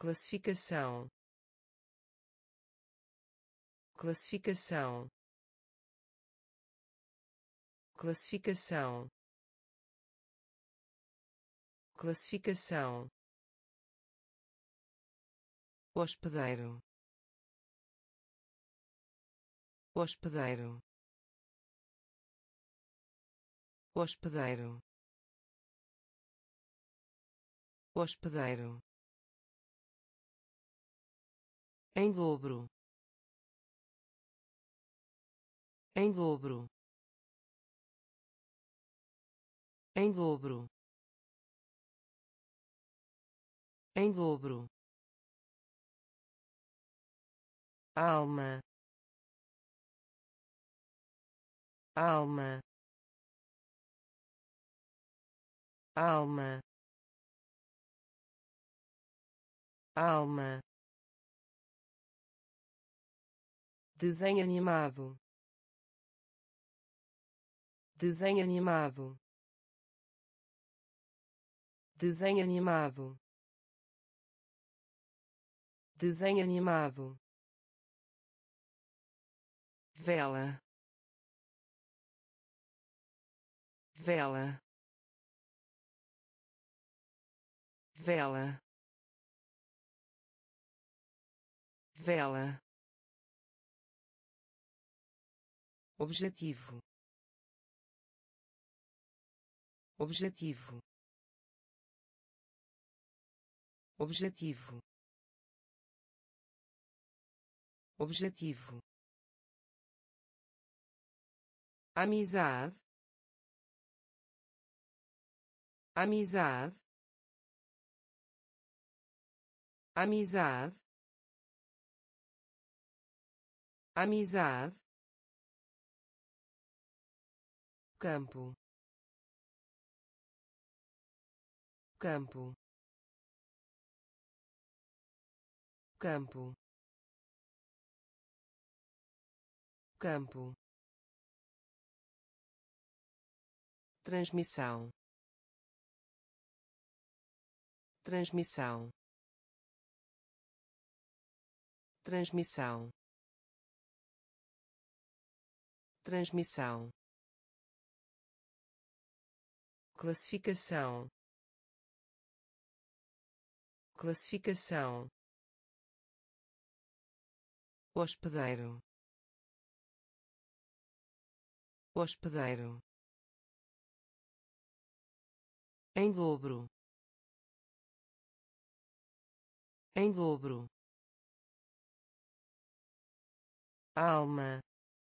classificação, classificação, classificação, classificação, hospedeiro, hospedeiro, hospedeiro, hospedeiro, em dobro, em dobro, em dobro, em dobro, alma, alma, alma, alma, desenho animado, desenho animado, desenho animado, desenho animado, vela, vela, vela, vela, objetivo, objetivo, objetivo, objetivo, amizade, amizade, amizade, amizade, campo, campo, campo, campo, transmissão, transmissão, transmissão, transmissão, classificação, classificação, hospedeiro, hospedeiro, em dobro, em dobro, alma,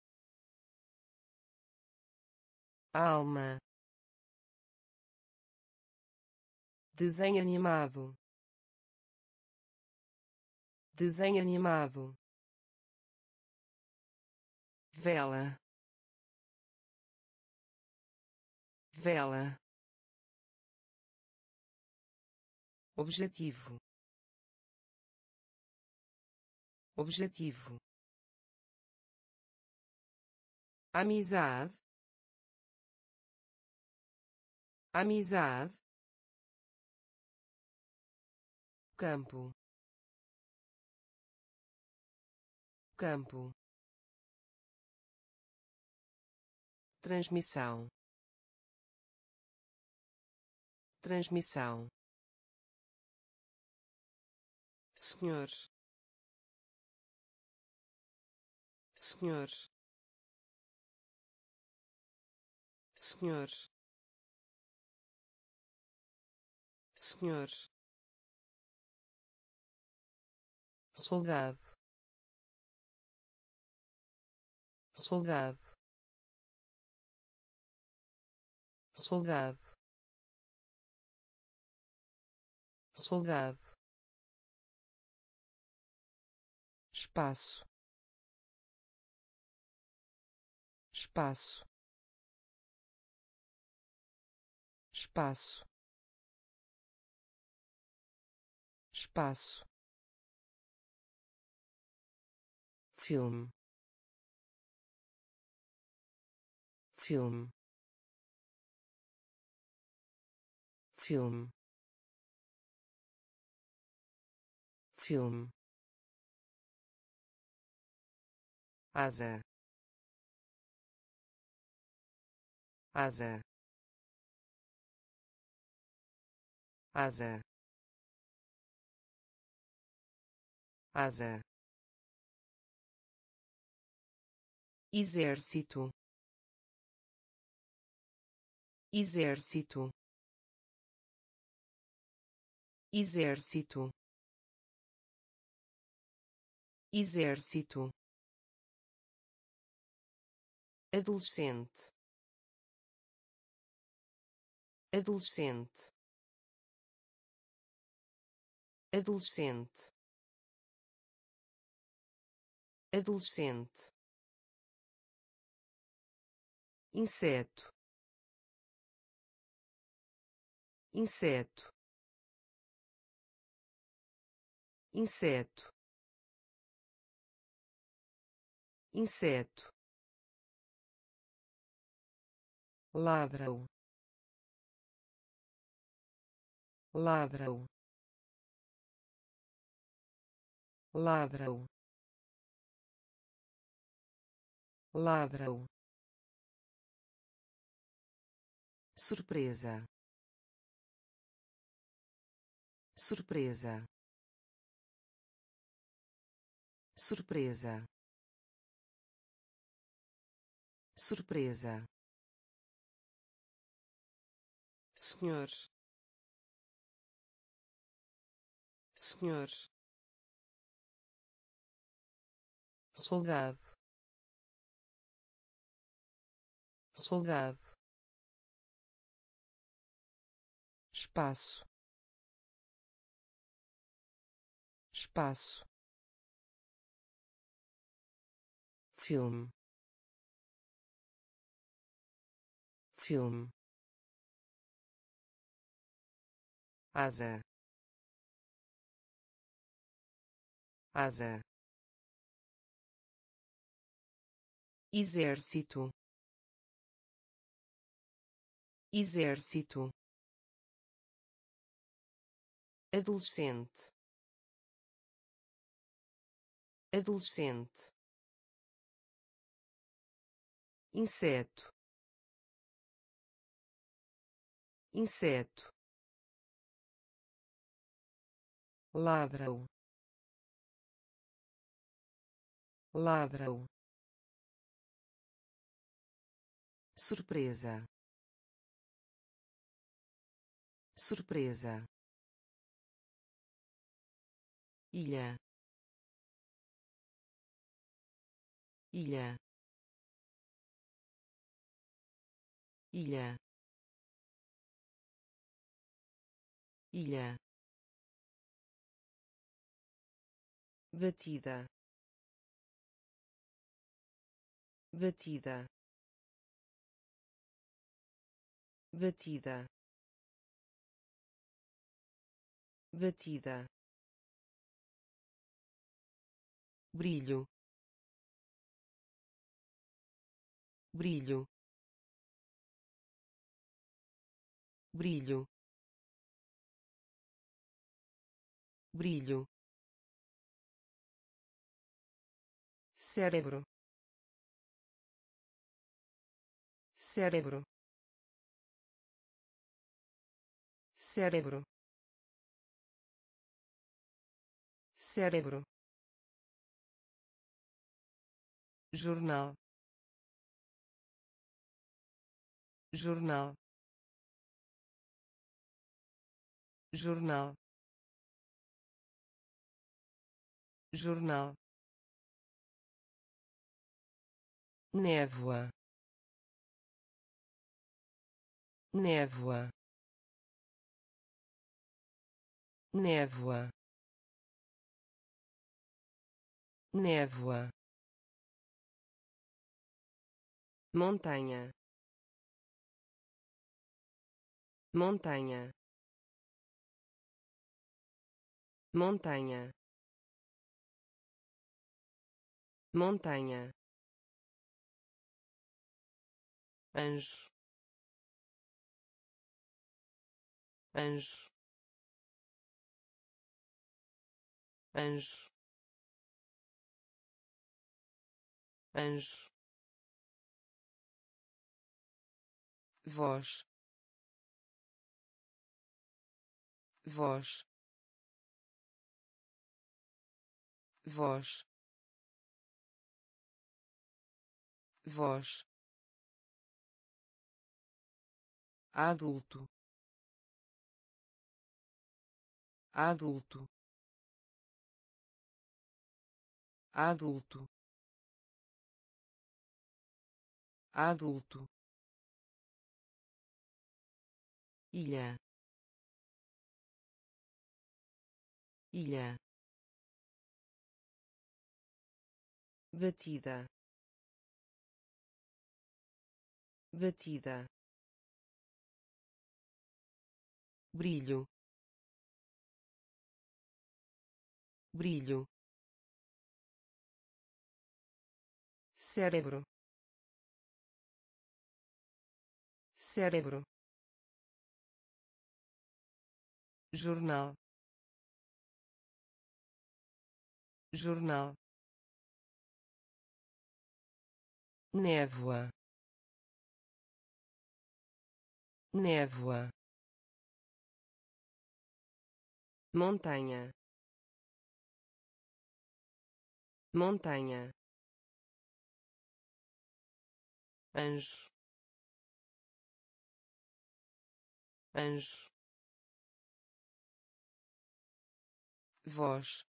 alma, desenho animado, desenho animado, vela, vela, objetivo, objetivo, amizade, amizade, campo, campo, transmissão, transmissão, senhor, senhor, senhor, senhor, soldado, soldado, soldado, soldado, espaço, espaço, espaço, espaço, filme, filme, filme, filme, asa, asa, asa, asa, exército, exército, exército, exército, adolescente, adolescente, adolescente, adolescente, inseto, inseto, inseto, inseto, ladrão, ladrão, ladrão, ladrão, surpresa, surpresa, surpresa, surpresa, senhor, senhor, soldado, soldado, espaço, espaço, filme, filme, asa, asa, exército, exército, adolescente, adolescente, inseto, inseto, ladrão, ladrão, surpresa, surpresa, ilha, ilha, ilha, ilha, batida, batida, batida, batida, brilho, brilho, brilho, brilho, cérebro, cérebro, cérebro, cérebro, jornal, jornal, jornal, jornal, névoa, névoa, névoa, névoa, montanha, montanha, montanha, montanha, anjo, anjo, anjo, anjo, voz, voz, voz, voz, adulto, adulto, adulto, adulto, ilha, ilha, batida, batida, brilho, brilho, cérebro, cérebro, jornal, jornal, névoa, névoa, montanha, montanha, anjo, anjo, voz,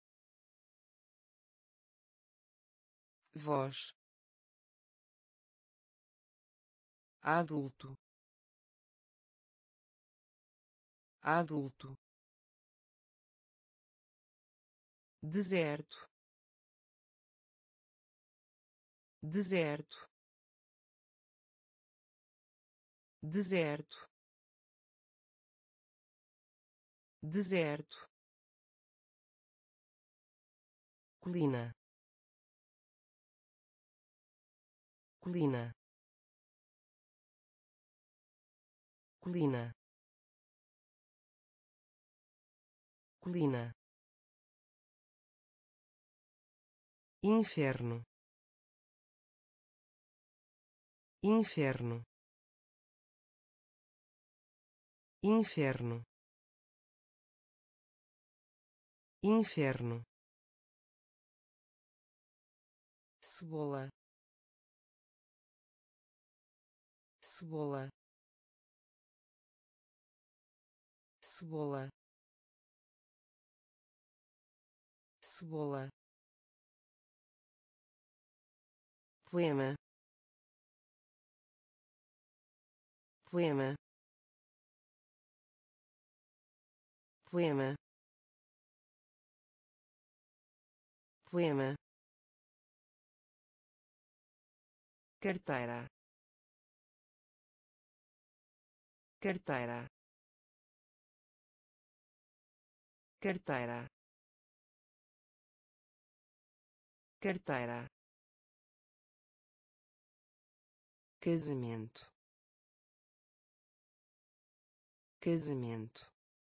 voz, adulto, adulto, deserto, deserto, deserto, deserto, colina, colina, colina, colina, inferno, inferno, inferno, inferno, cebola, cebola, cebola, cebola, poema, poema, poema, poema, carteira, carteira, carteira, carteira, casamento, casamento,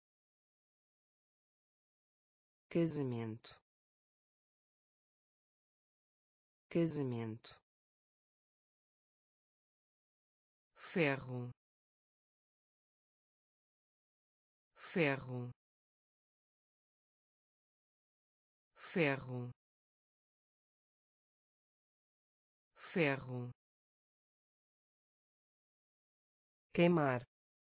casamento, casamento, ferro, ferro, ferro, ferro, queimar,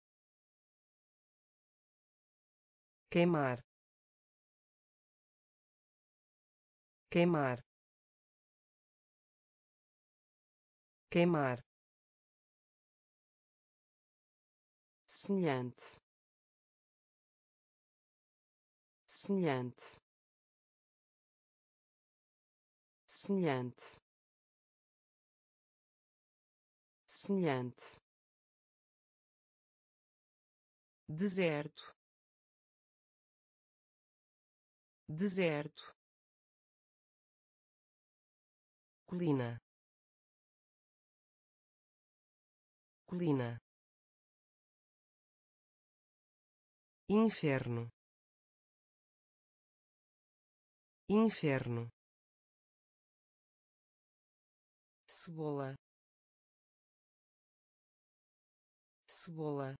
queimar, queimar, queimar, semelhante, semelhante, semelhante, semelhante, deserto, deserto, colina, colina, inferno, inferno, cebola, cebola,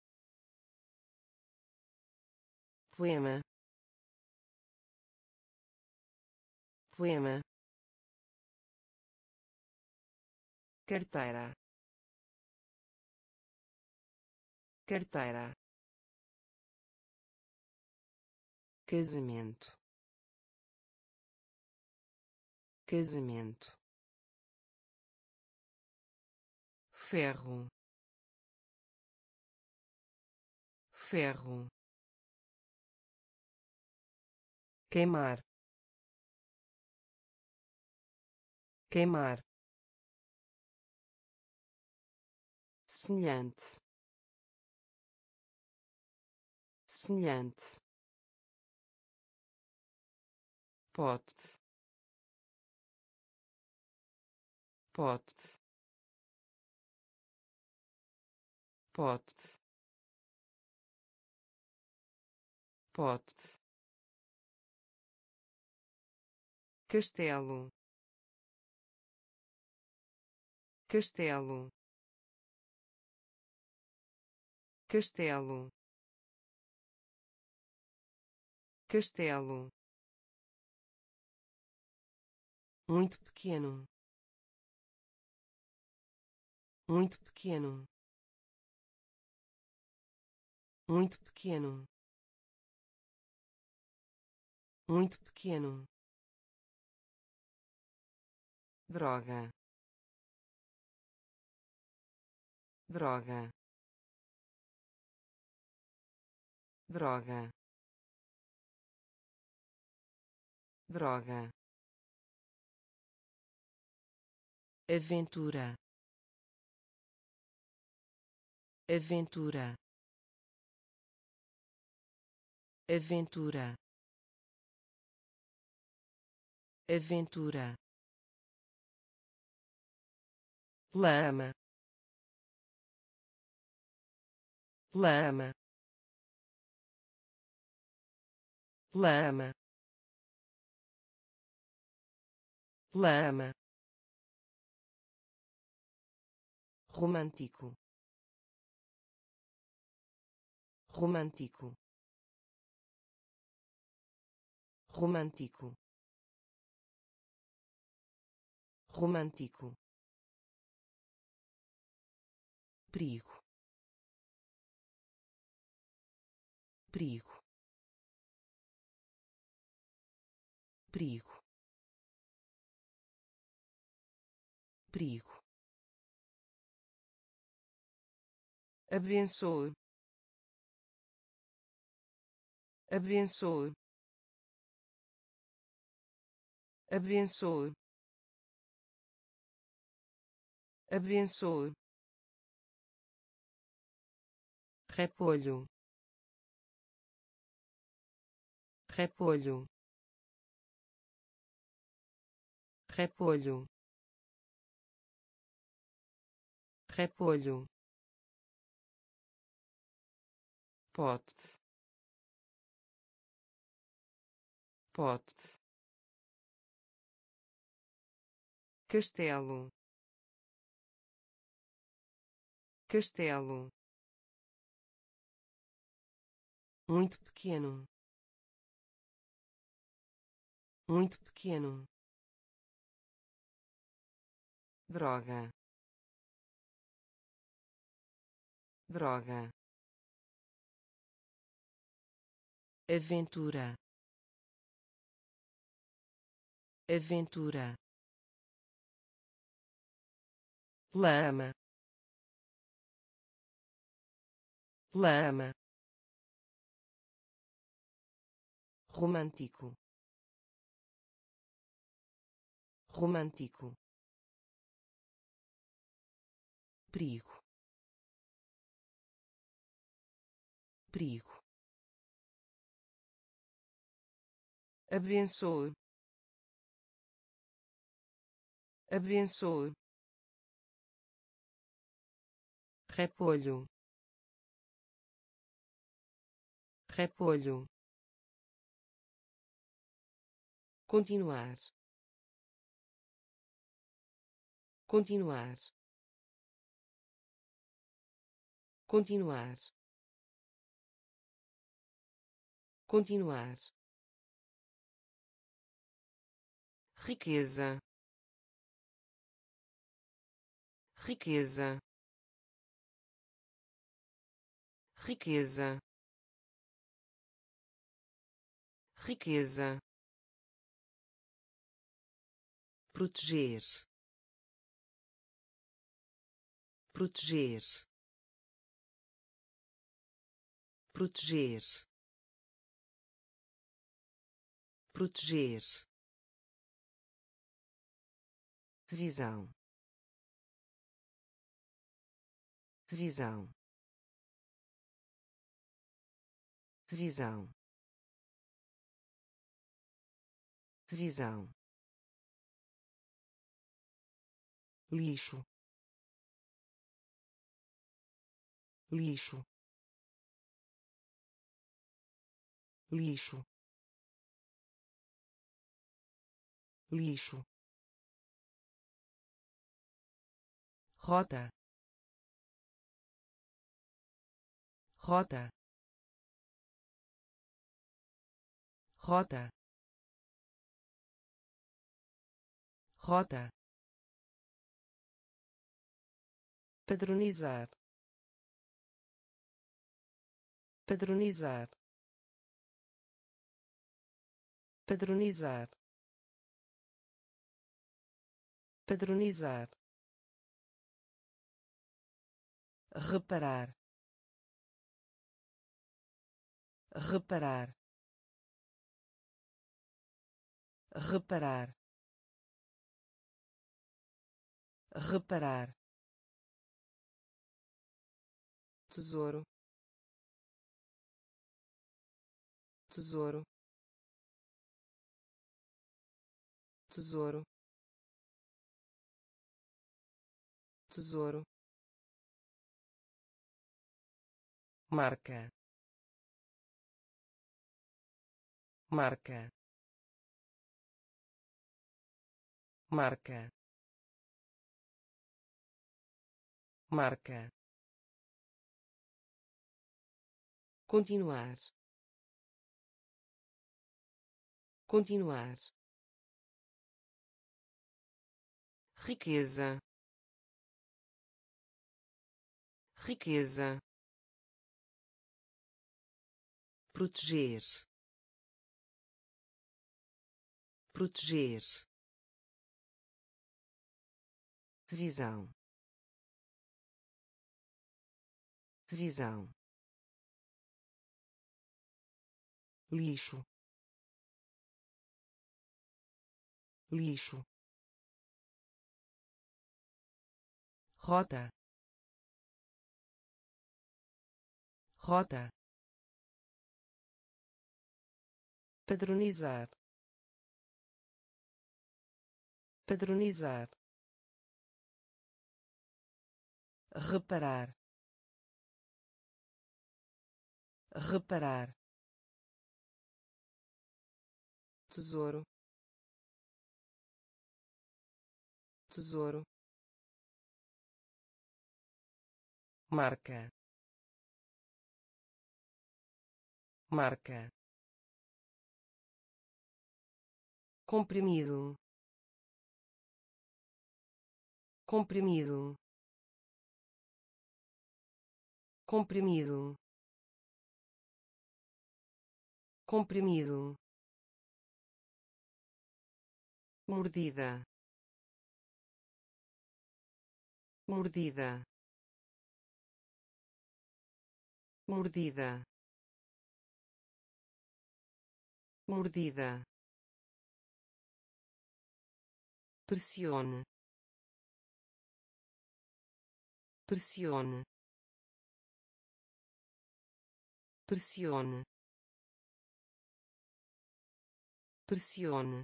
poema, poema, carteira, carteira, casamento, casamento, ferro, ferro, queimar, queimar, semelhante, semelhante, pote, pote, pote, pote, castelo, castelo, castelo, castelo, muito pequeno, muito pequeno, muito pequeno, muito pequeno, droga, droga, droga, droga, aventura, aventura, aventura, aventura, lama, lama, lama, lama, romântico, romântico, romântico, romântico, perigo, perigo, perigo, perigo, abençoe, abençoe, abençoe, abençoe, repolho, repolho, repolho, repolho, pote, pote, castelo, castelo, muito pequeno, muito pequeno, droga, droga, aventura, aventura, lama, lama, romântico, romântico, perigo, perigo, abençoe, abençoe, repolho, repolho, continuar, continuar, continuar, continuar, riqueza, riqueza, riqueza, riqueza, proteger, proteger, proteger, proteger, visão, visão, visão, visão, lixo, lixo, lixo, lixo, rota, rota, rota, rota, padronizar, padronizar, padronizar, padronizar, reparar, reparar, reparar, reparar, tesouro, tesouro, tesouro, tesouro, marca, marca, marca, marca, continuar, continuar, riqueza, riqueza, proteger, proteger, visão, visão, lixo, lixo, rota, rota, padronizar, padronizar, reparar, reparar, tesouro, tesouro, marca, marca, comprimido, comprimido, comprimido, comprimido, mordida, mordida, mordida, mordida, pressione, pressione, pressione, pressione,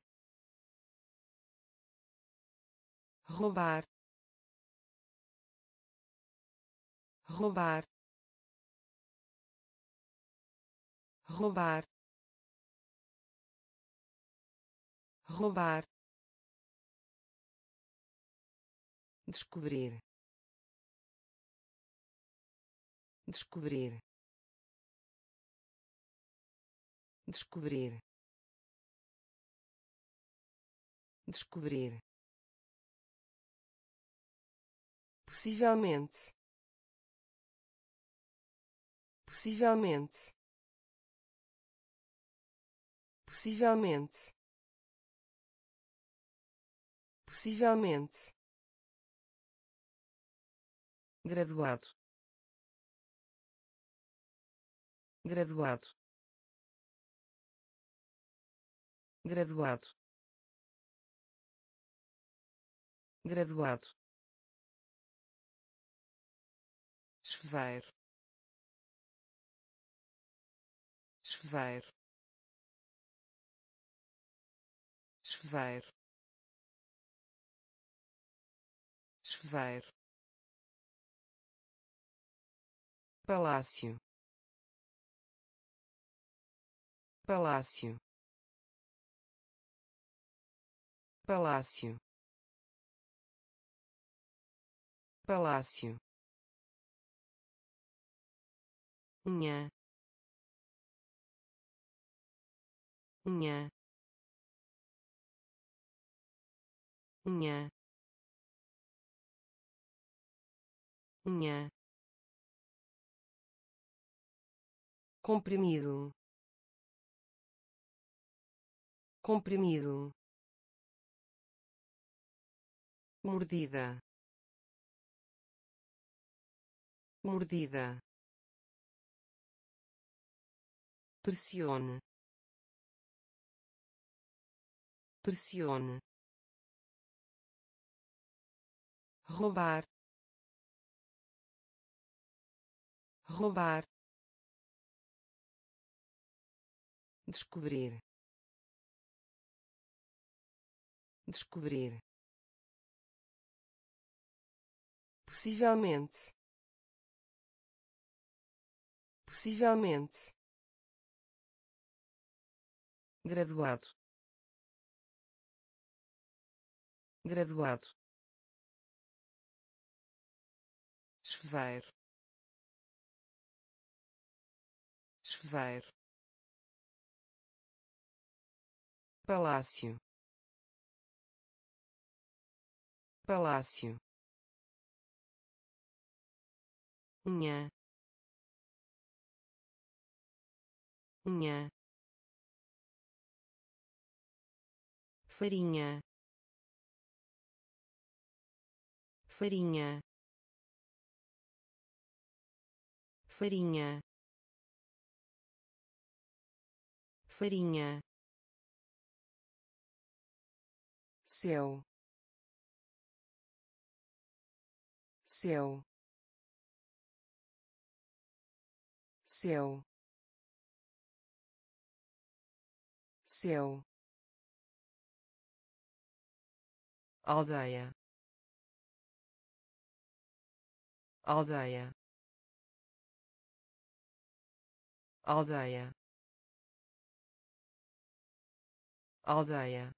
roubar, roubar, roubar, roubar, descobrir, descobrir, descobrir, descobrir, possivelmente, possivelmente, possivelmente, possivelmente, graduado, graduado, graduado, graduado, chuveiro, chuveiro, chuveiro, chuveiro, palácio, palácio, palácio, palácio, unha, unha, unha, unha, comprimido, comprimido, mordida, mordida, pressione, pressione, roubar, roubar, descobrir, descobrir, possivelmente, possivelmente, graduado, graduado, chuveiro, chuveiro, palácio, palácio, unha, unha, farinha, farinha, farinha, farinha, céu, céu, céu, céu, aldeia, aldeia, aldeia, aldeia,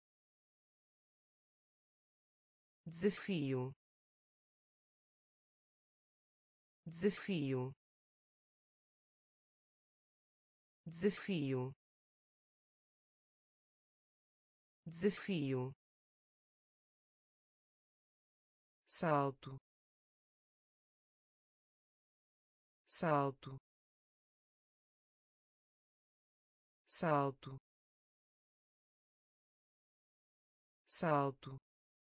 desafio, desafio, desafio, desafio, salto, salto, salto, salto,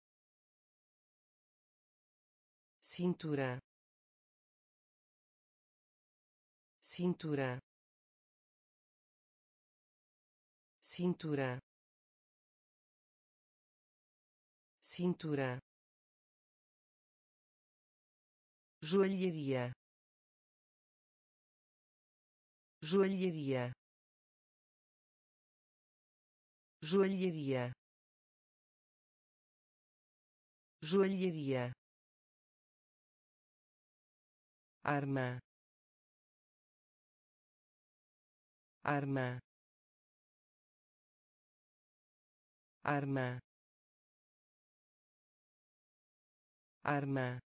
cintura, cintura, cintura, cintura, joalheria, joalheria, joalheria, joalheria, arma, arma, arma, arma,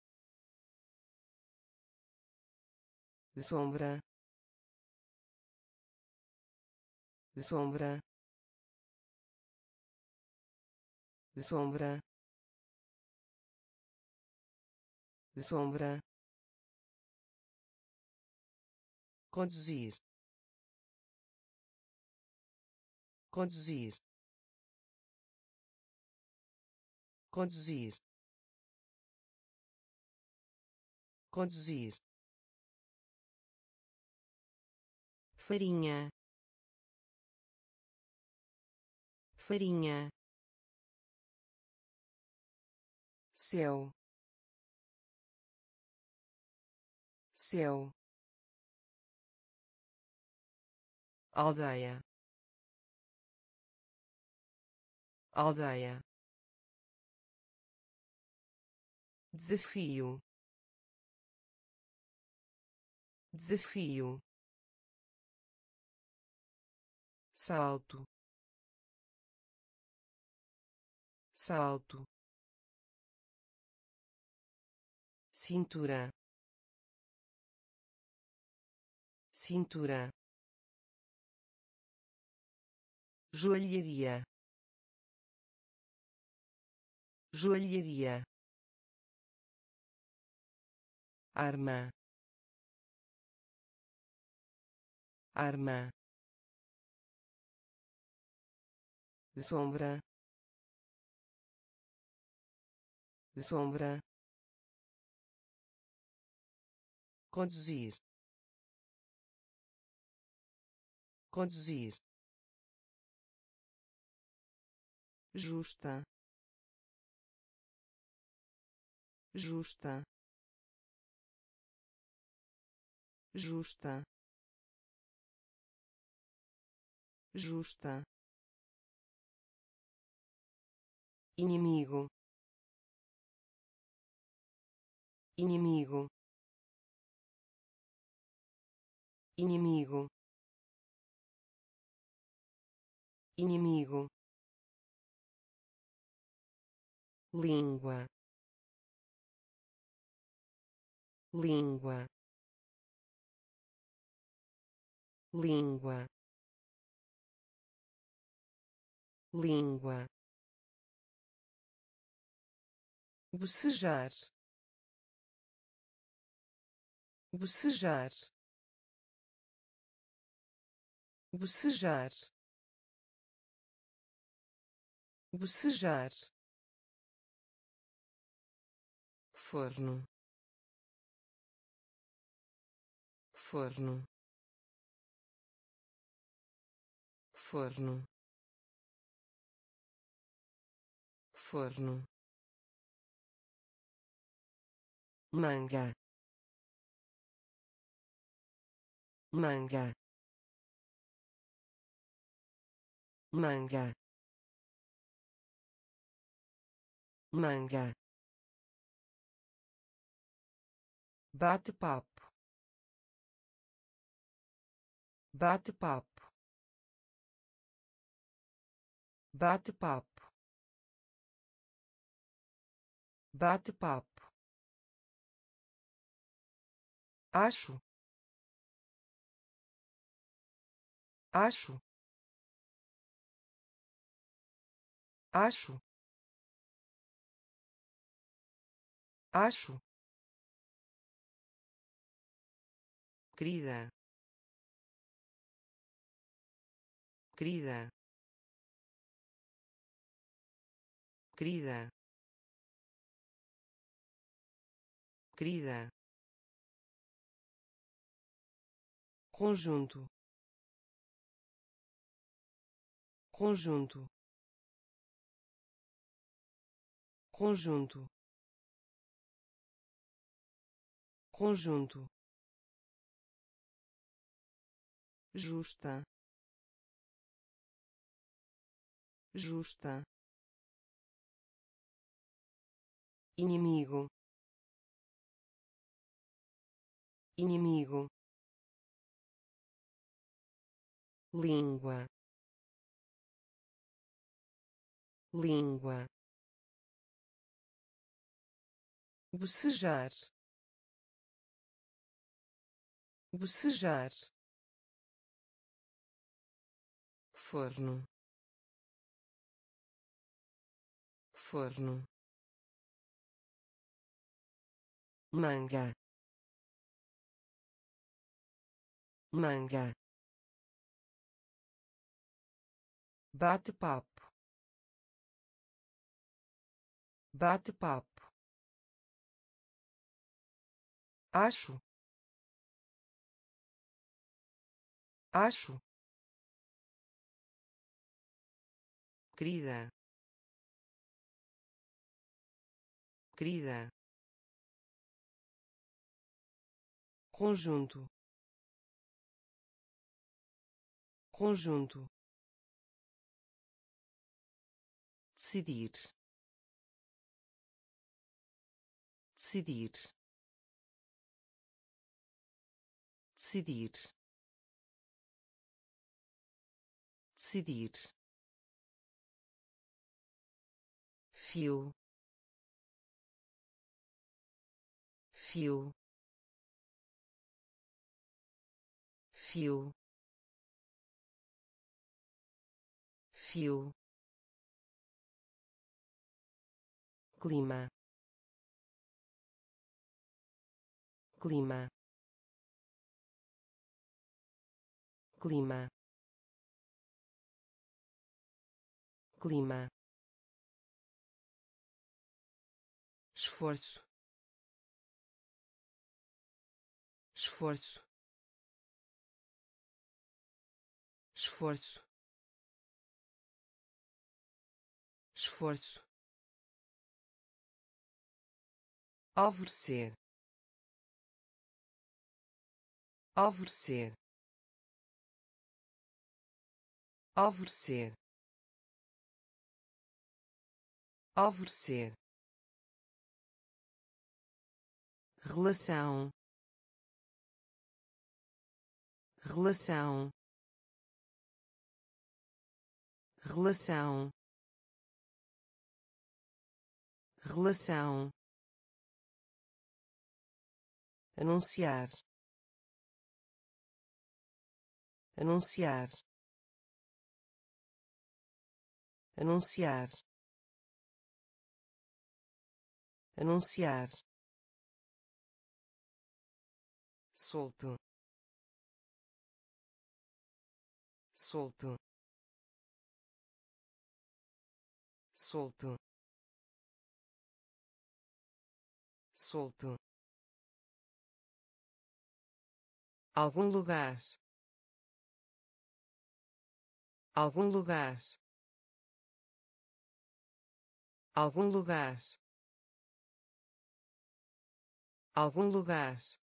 sombra, sombra, sombra, sombra, conduzir, conduzir, conduzir, conduzir, farinha, farinha, céu, céu, aldeia, aldeia, desafio, desafio, salto, salto, cintura, cintura, joalheria, joalheria, arma, arma, sombra, sombra, conduzir, conduzir, justa, justa, justa, justa, inimigo, inimigo, inimigo, inimigo, língua, língua, língua, língua, bocejar, bocejar, bocejar, bocejar, forno, forno, forno, forno, manga, manga, manga, manga, bate-papo, bate-papo, bate-papo, bate-papo, acho, acho, acho, acho, querida, querida, querida, querida, conjunto, conjunto, conjunto, conjunto, justa, justa, inimigo, inimigo, língua, língua, bocejar, bocejar, forno, forno, manga, manga, bate-papo, bate-papo, acho, acho, querida, querida, conjunto, conjunto, decidir, decidir, decidir, decidir, fio, fio, fio, fio, clima, clima, clima, clima, esforço, esforço, esforço, esforço, alvorecer, alvorecer, alvorecer, alvorecer, relação, relação, relação, relação, anunciar, anunciar, anunciar, anunciar, solto, solto, solto, solto, algum lugar, algum lugar, algum lugar, algum lugar,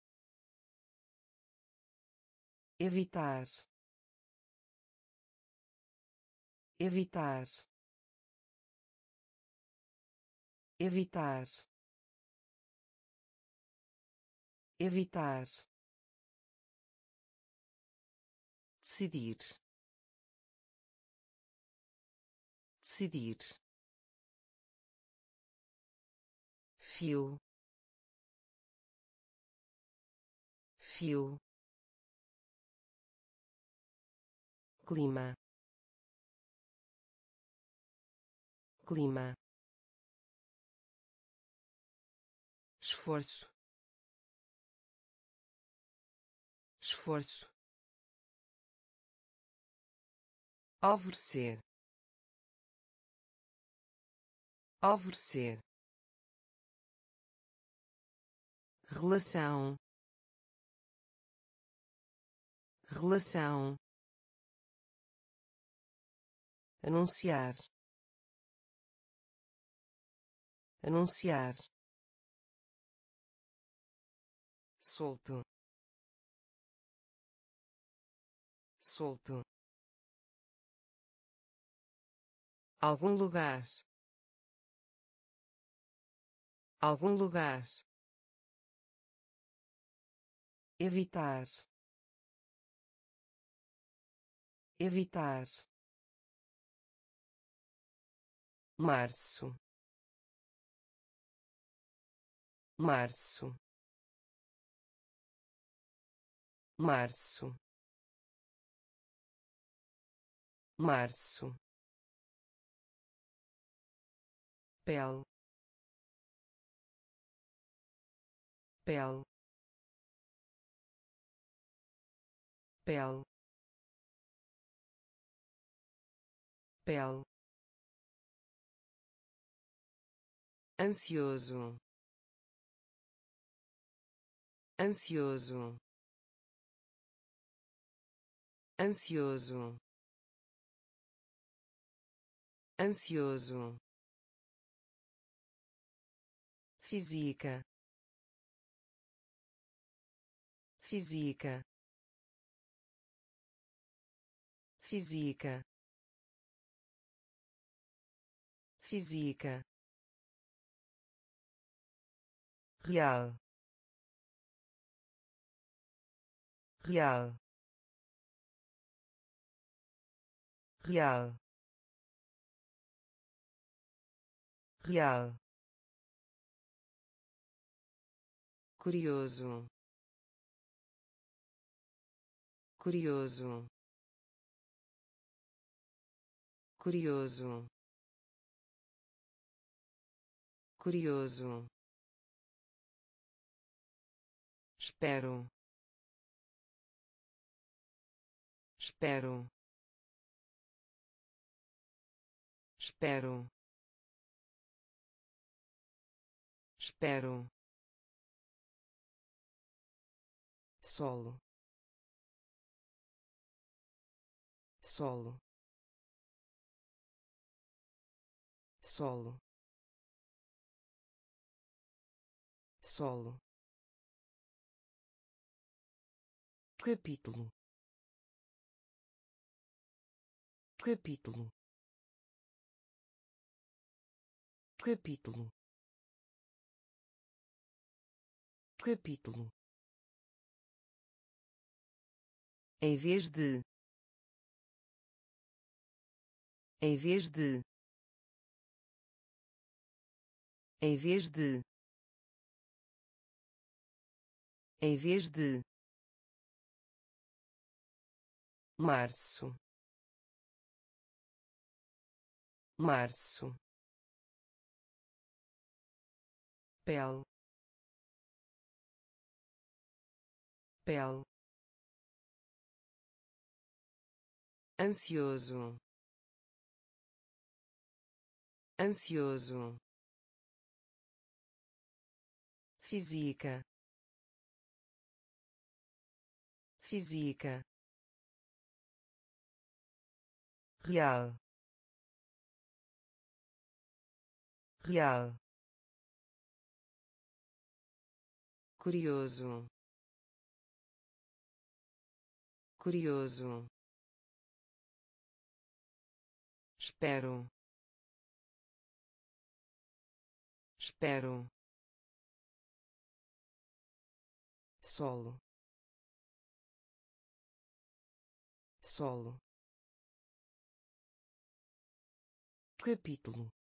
evitar, evitar, evitar, evitar, decidir, decidir, fio, fio, clima, clima, esforço, esforço, alvorecer, alvorecer, relação, relação, anunciar, anunciar, solto, solto, algum lugar, algum lugar, evitar, evitar, março, março, março, março, pele, pele, pele, pele, ansioso, ansioso, ansioso, ansioso, física, física, física, física, real, real, real, real, curioso, curioso, curioso, curioso, espero, espero, espero, espero, solo, solo, solo, solo, capítulo, capítulo, capítulo, capítulo, em vez de, em vez de, em vez de, em vez de, março, março, pele, pele, ansioso, ansioso, física, física, real, real, curioso, curioso, espero, espero, solo, solo, capítulo,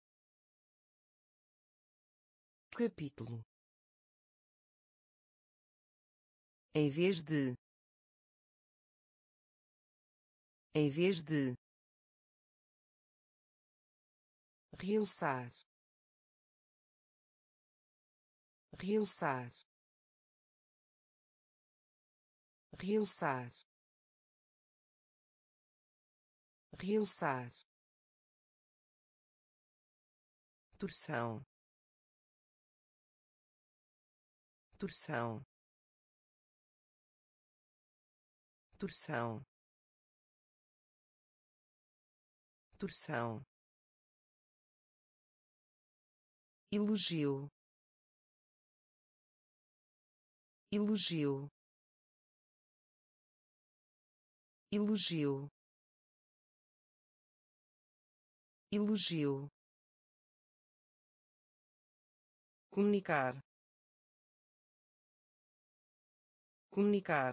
capítulo, em vez de, em vez de, realçar, realçar, realçar, realçar, torção, torção, torção, torção, elogio, elogio, elogio, elogio, comunicar, comunicar,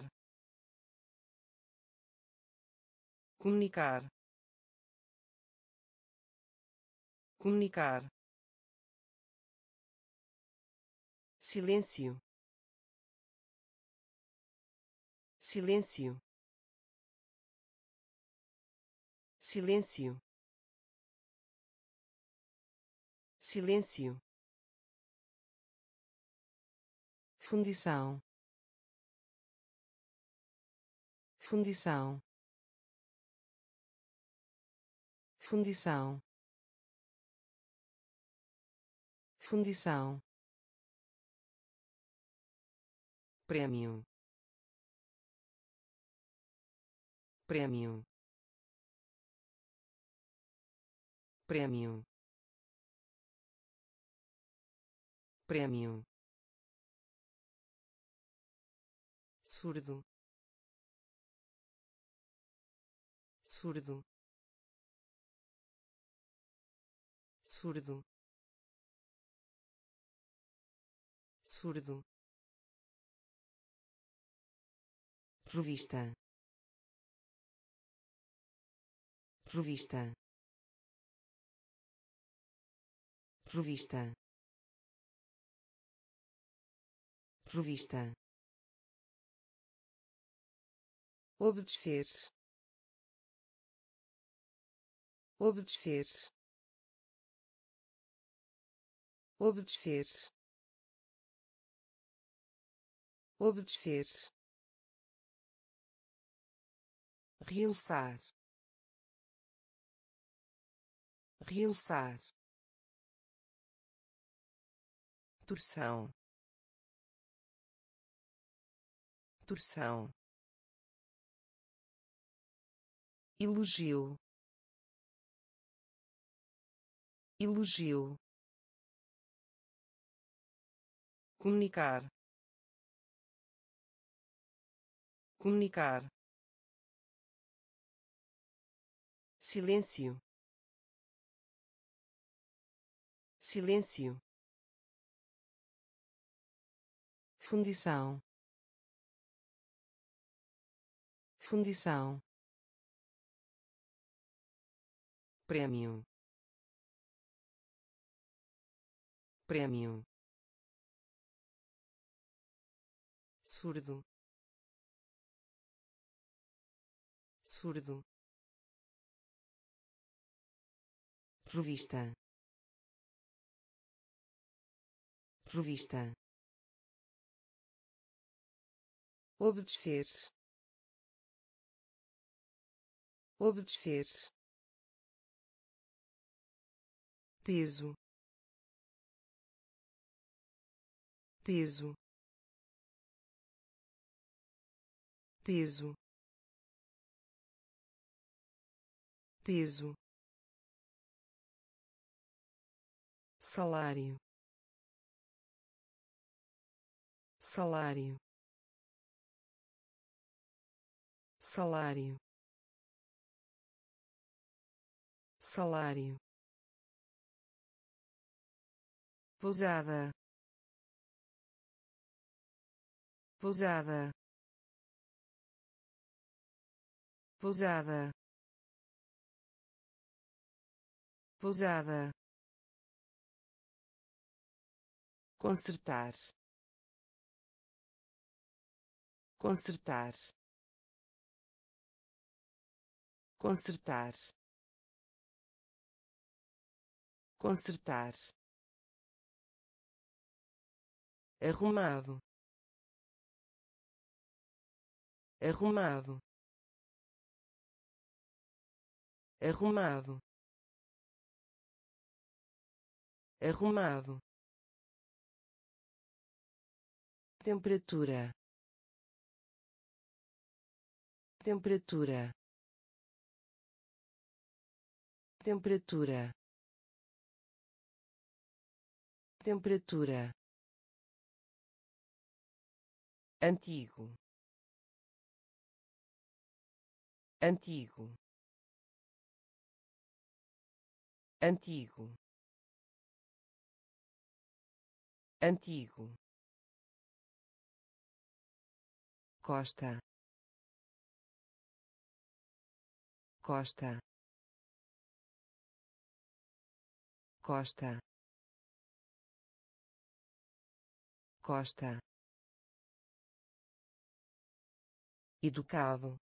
comunicar, comunicar, silêncio, silêncio, silêncio, silêncio, fundição, fundição, fundição, fundição, prêmio, prêmio, prêmio, prêmio, surdo, surdo, surdo, surdo, revista, revista, revista, revista, obedecer, obedecer, obedecer, obedecer, realçar, realçar, torção, torção, elogio, elogio, comunicar, comunicar, silêncio, silêncio, fundição, fundição, prêmio, prêmio, surdo, surdo, revista, revista, obedecer, obedecer, peso, peso, peso, peso, salário, salário, salário, salário, pousada, pousada, pousada, pousada, consertar, consertar, consertar, consertar, arrumado, arrumado, arrumado, arrumado, temperatura, temperatura, temperatura, temperatura, antigo, antigo, antigo, antigo, costa, costa, Costa. Costa. Educado.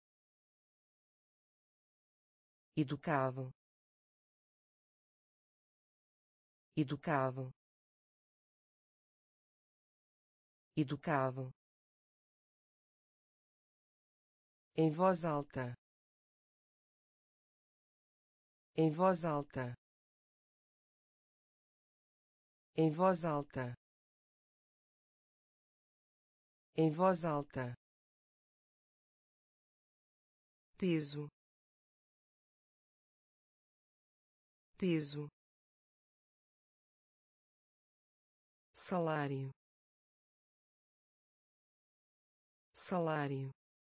Educado. Educado. Educado. Em voz alta. Em voz alta. Em voz alta. Em voz alta. Peso. Peso. Salário. Salário.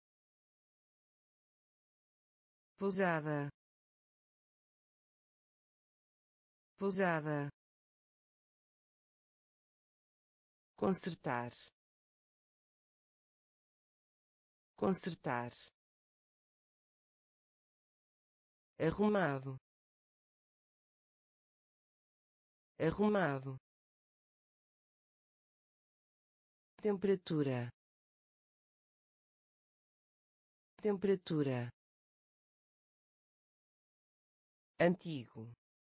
Pousada. Pousada. Consertar. Consertar. Arrumado. Arrumado. Temperatura. Temperatura. Antigo.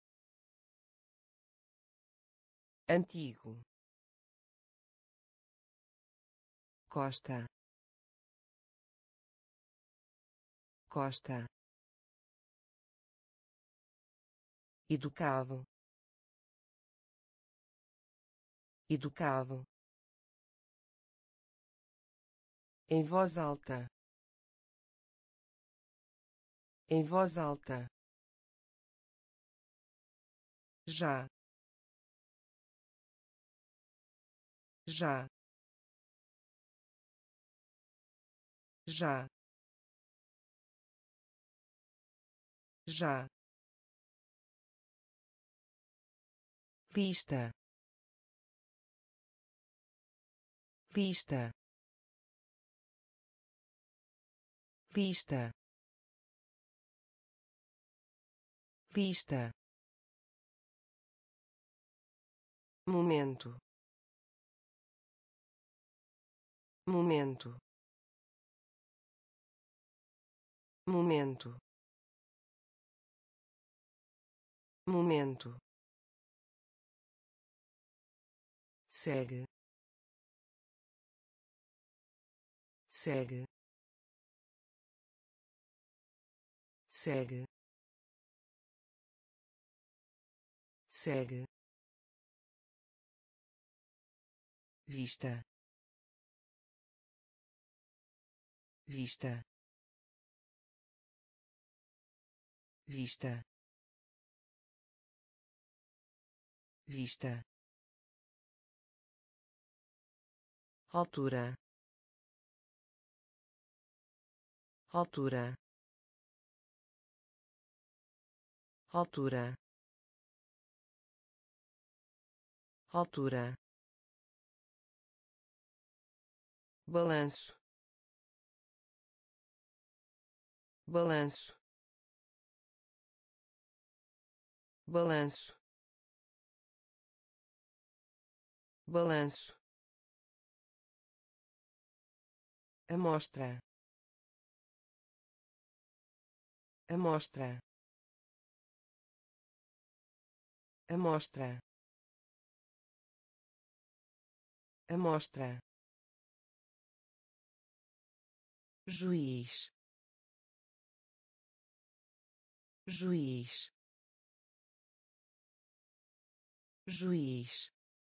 Antigo. Costa. Costa. Educado. Educado. Em voz alta. Em voz alta. Já. Já. Já. Já. Pista. Pista. Pista. Pista. Momento. Momento. Momento. Momento. Segue. Segue. Segue. Segue. Vista. Vista. Vista. Vista. Altura. Altura. Altura. Altura. Balanço. Balanço. Balanço. Balanço. Amostra. Amostra. Amostra. Amostra. Juiz. Juiz. Juiz.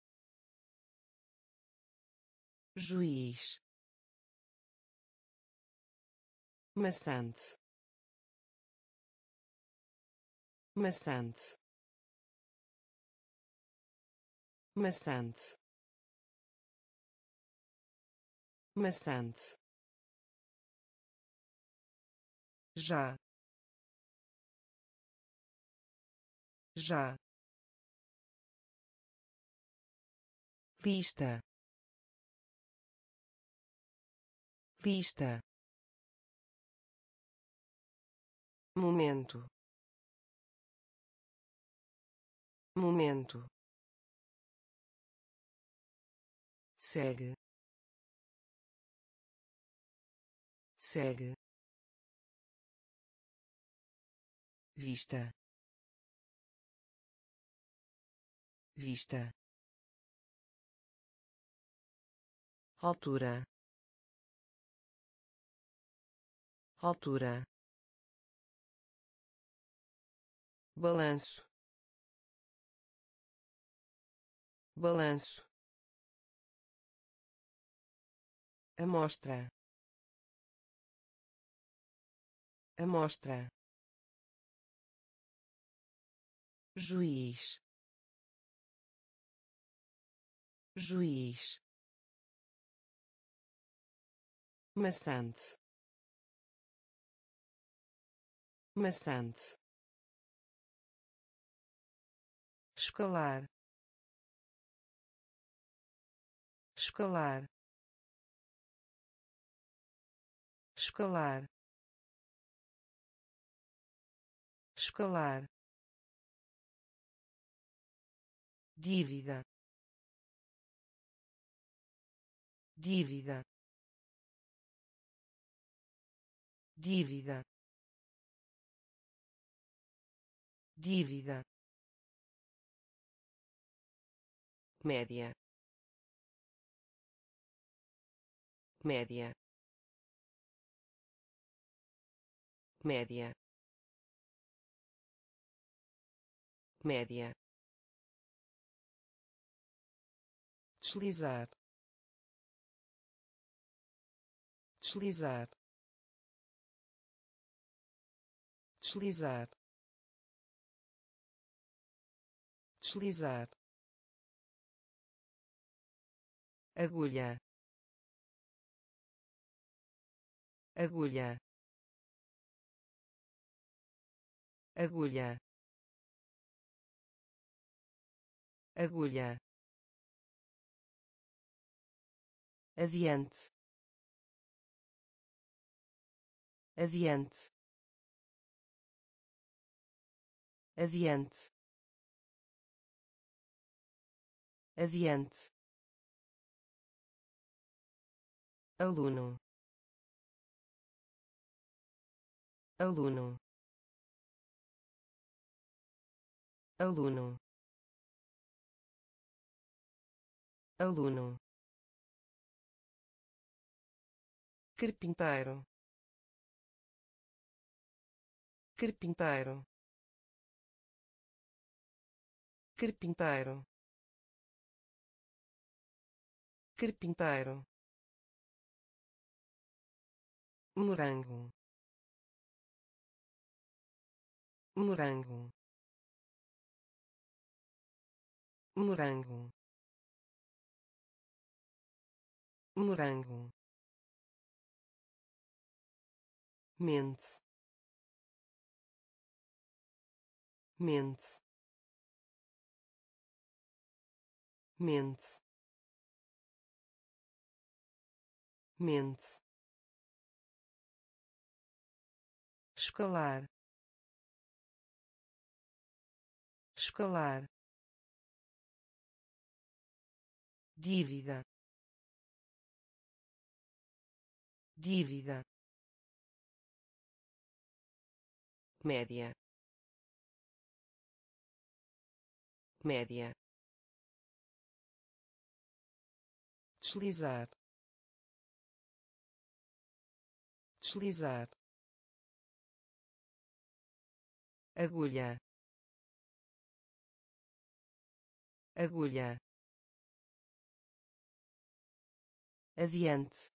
Juiz. Maçante. Maçante. Maçante. Maçante. Já. Já. Pista. Pista. Momento. momento, segue, segue, vista, vista, altura, altura, balanço, balanço, amostra, amostra, juiz, juiz, maçante, maçante, escalar, escalar, escalar, escalar, dívida, dívida, dívida, dívida, média, média, média, média, deslizar, deslizar, deslizar, deslizar, agulha, agulha, agulha, agulha, adiante, adiante, adiante, adiante, aluno, aluno, aluno, aluno, carpinteiro, carpinteiro, carpinteiro, carpinteiro, morango, morango, morango, morango, mente, mente, mente, mente, escalar, escalar, dívida, dívida, média, média, deslizar, deslizar, agulha, agulha, adiante,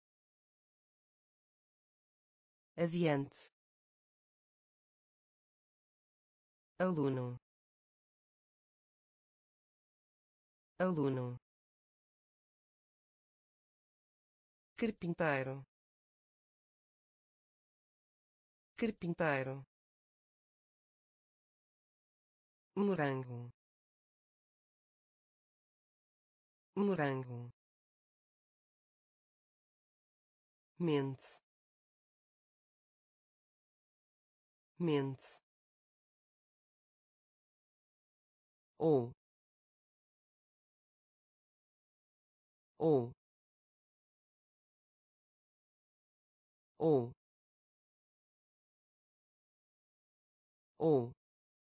adiante, aluno, aluno, carpinteiro, carpinteiro, morango, morango, mente, mente, ou ou ou ou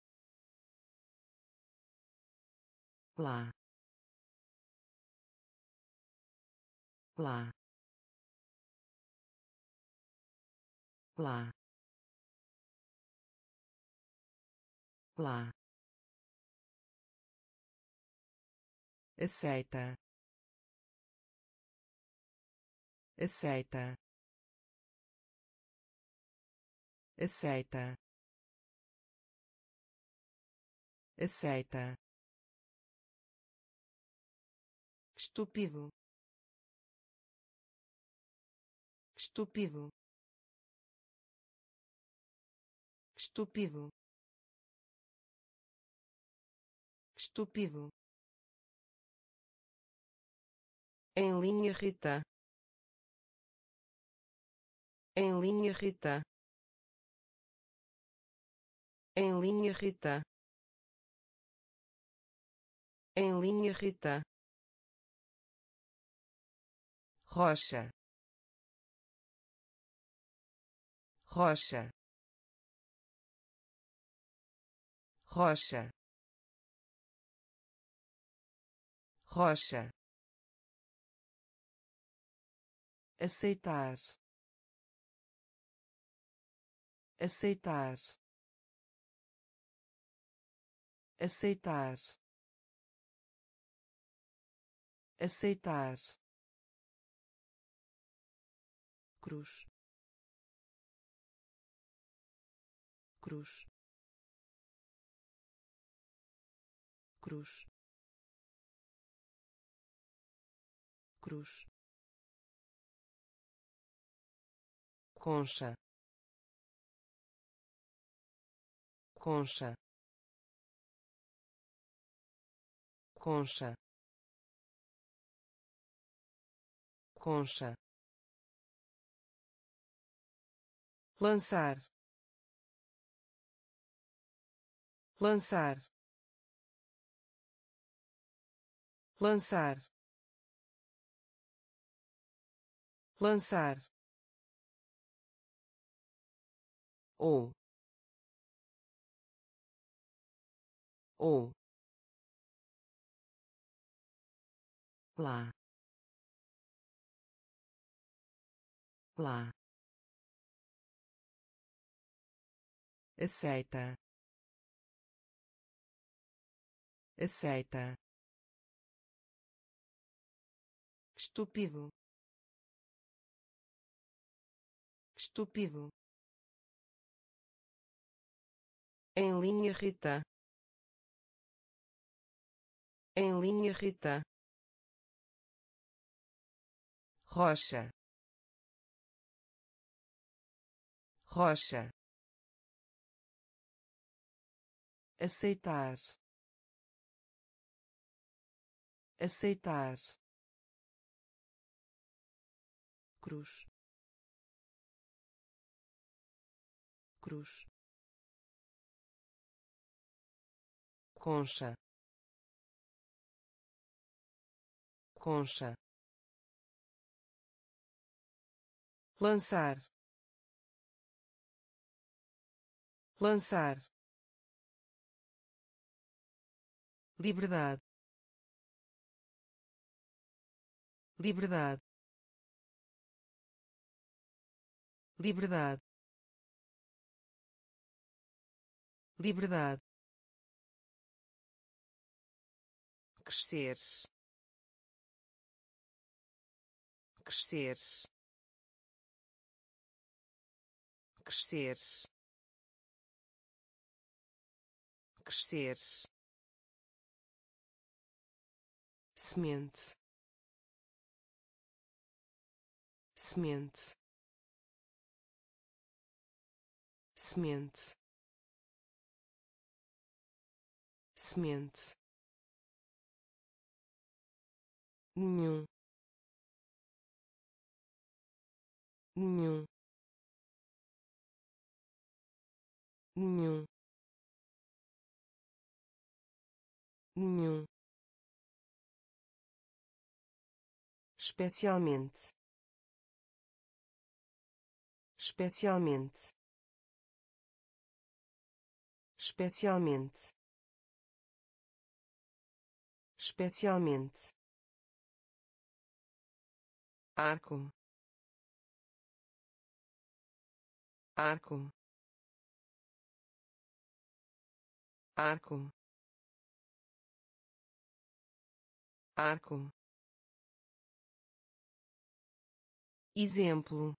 lá lá lá lá aceita aceita aceita aceita estúpido estúpido estúpido estúpido em linha Rita em linha Rita em linha Rita em linha Rita rocha rocha rocha rocha aceitar aceitar aceitar aceitar cruz cruz cruz cruz concha concha concha concha lançar lançar lançar lançar ou ou lá lá aceita aceita estúpido estúpido em linha Rita em linha Rita rocha rocha aceitar aceitar cruz cruz concha concha lançar lançar liberdade liberdade liberdade liberdade crescer crescer crescer crescer semente semente semente semente nenhum nenhum nenhum nenhum, especialmente, especialmente, especialmente, especialmente, arco, arco, arco, arco, exemplo,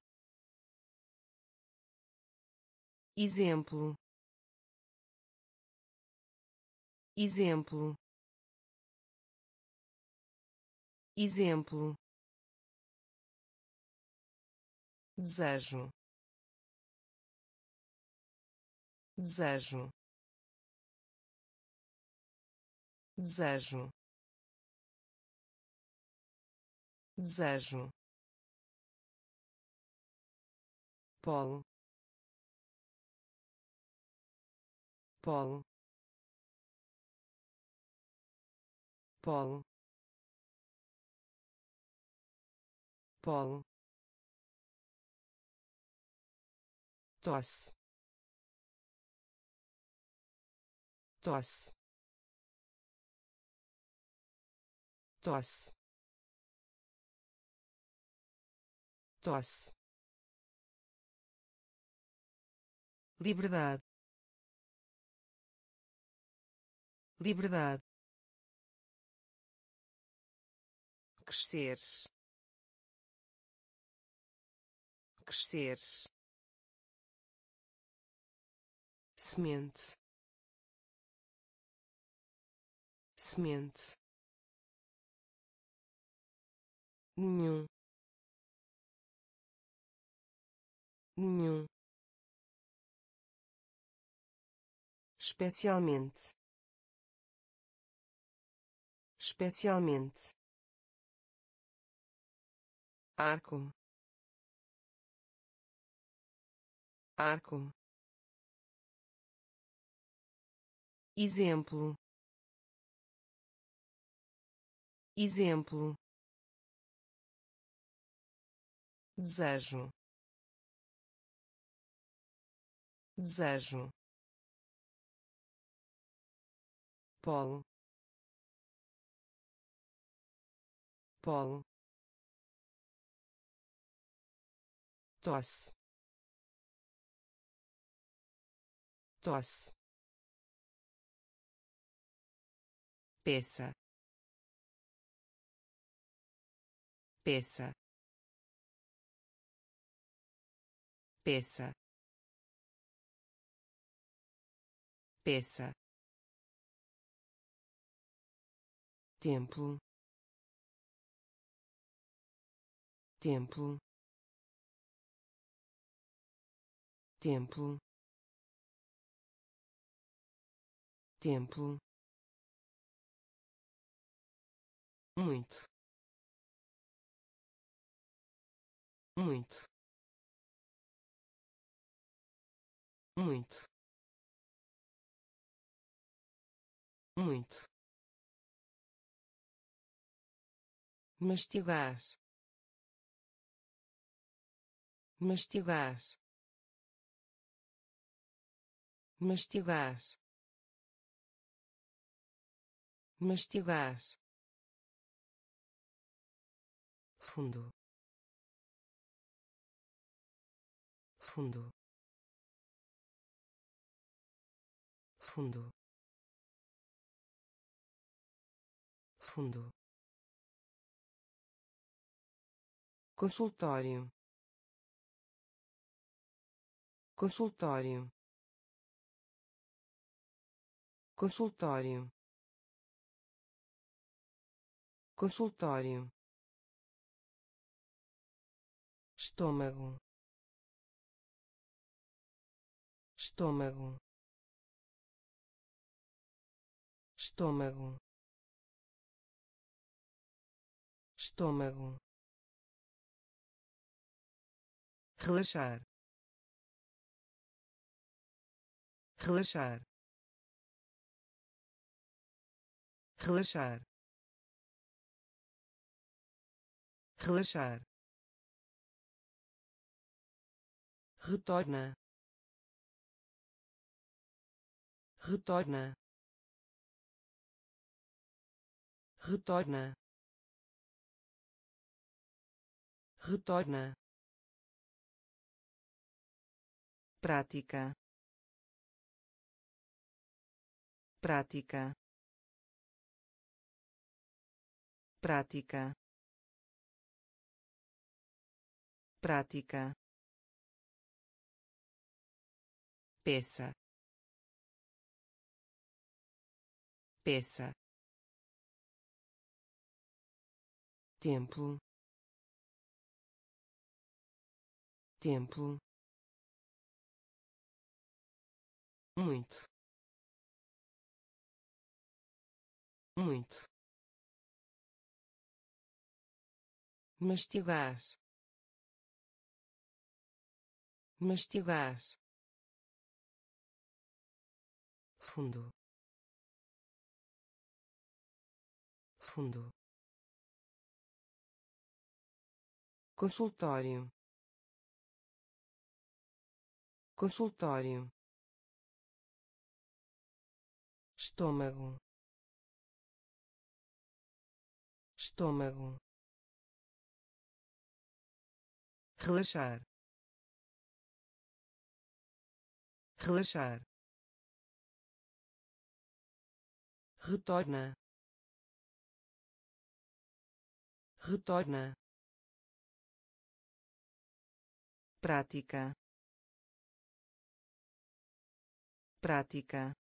exemplo, exemplo, exemplo, desejo, desejo, desejo, desejo, polo, polo, polo, polo, tosse, tosse, tosse, tosse, liberdade, liberdade, crescer, crescer, semente, semente, nenhum, nenhum, especialmente, especialmente, arco, arco, exemplo, exemplo, desejo, desejo, polo, polo, tosse, tosse, peça, peça, peça, peça, templo, templo, templo, templo, muito, muito, muito, muito, mastigar, mastigar, mastigar, mastigar, fundo, fundo, fundo, fundo, consultório, consultório, consultório, consultório, estômago, estômago, estômago, estômago, relaxar, relaxar, relaxar, relaxar, retorna, retorna, retorna, retorna, prática, prática, prática, prática, peça, peça, templo, templo, muito, muito, mastigar, mastigar, fundo, fundo, consultório, consultório, estômago, estômago, relaxar, relaxar, retorna, retorna, prática, prática,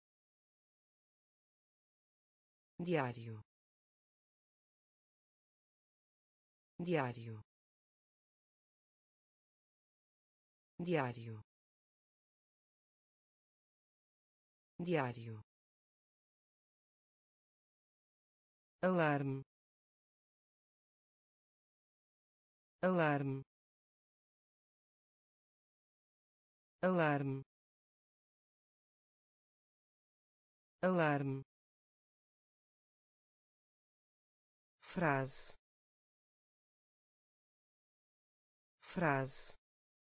diário, diário, diário, diário, alarme, alarme, alarme, alarme, frase, frase,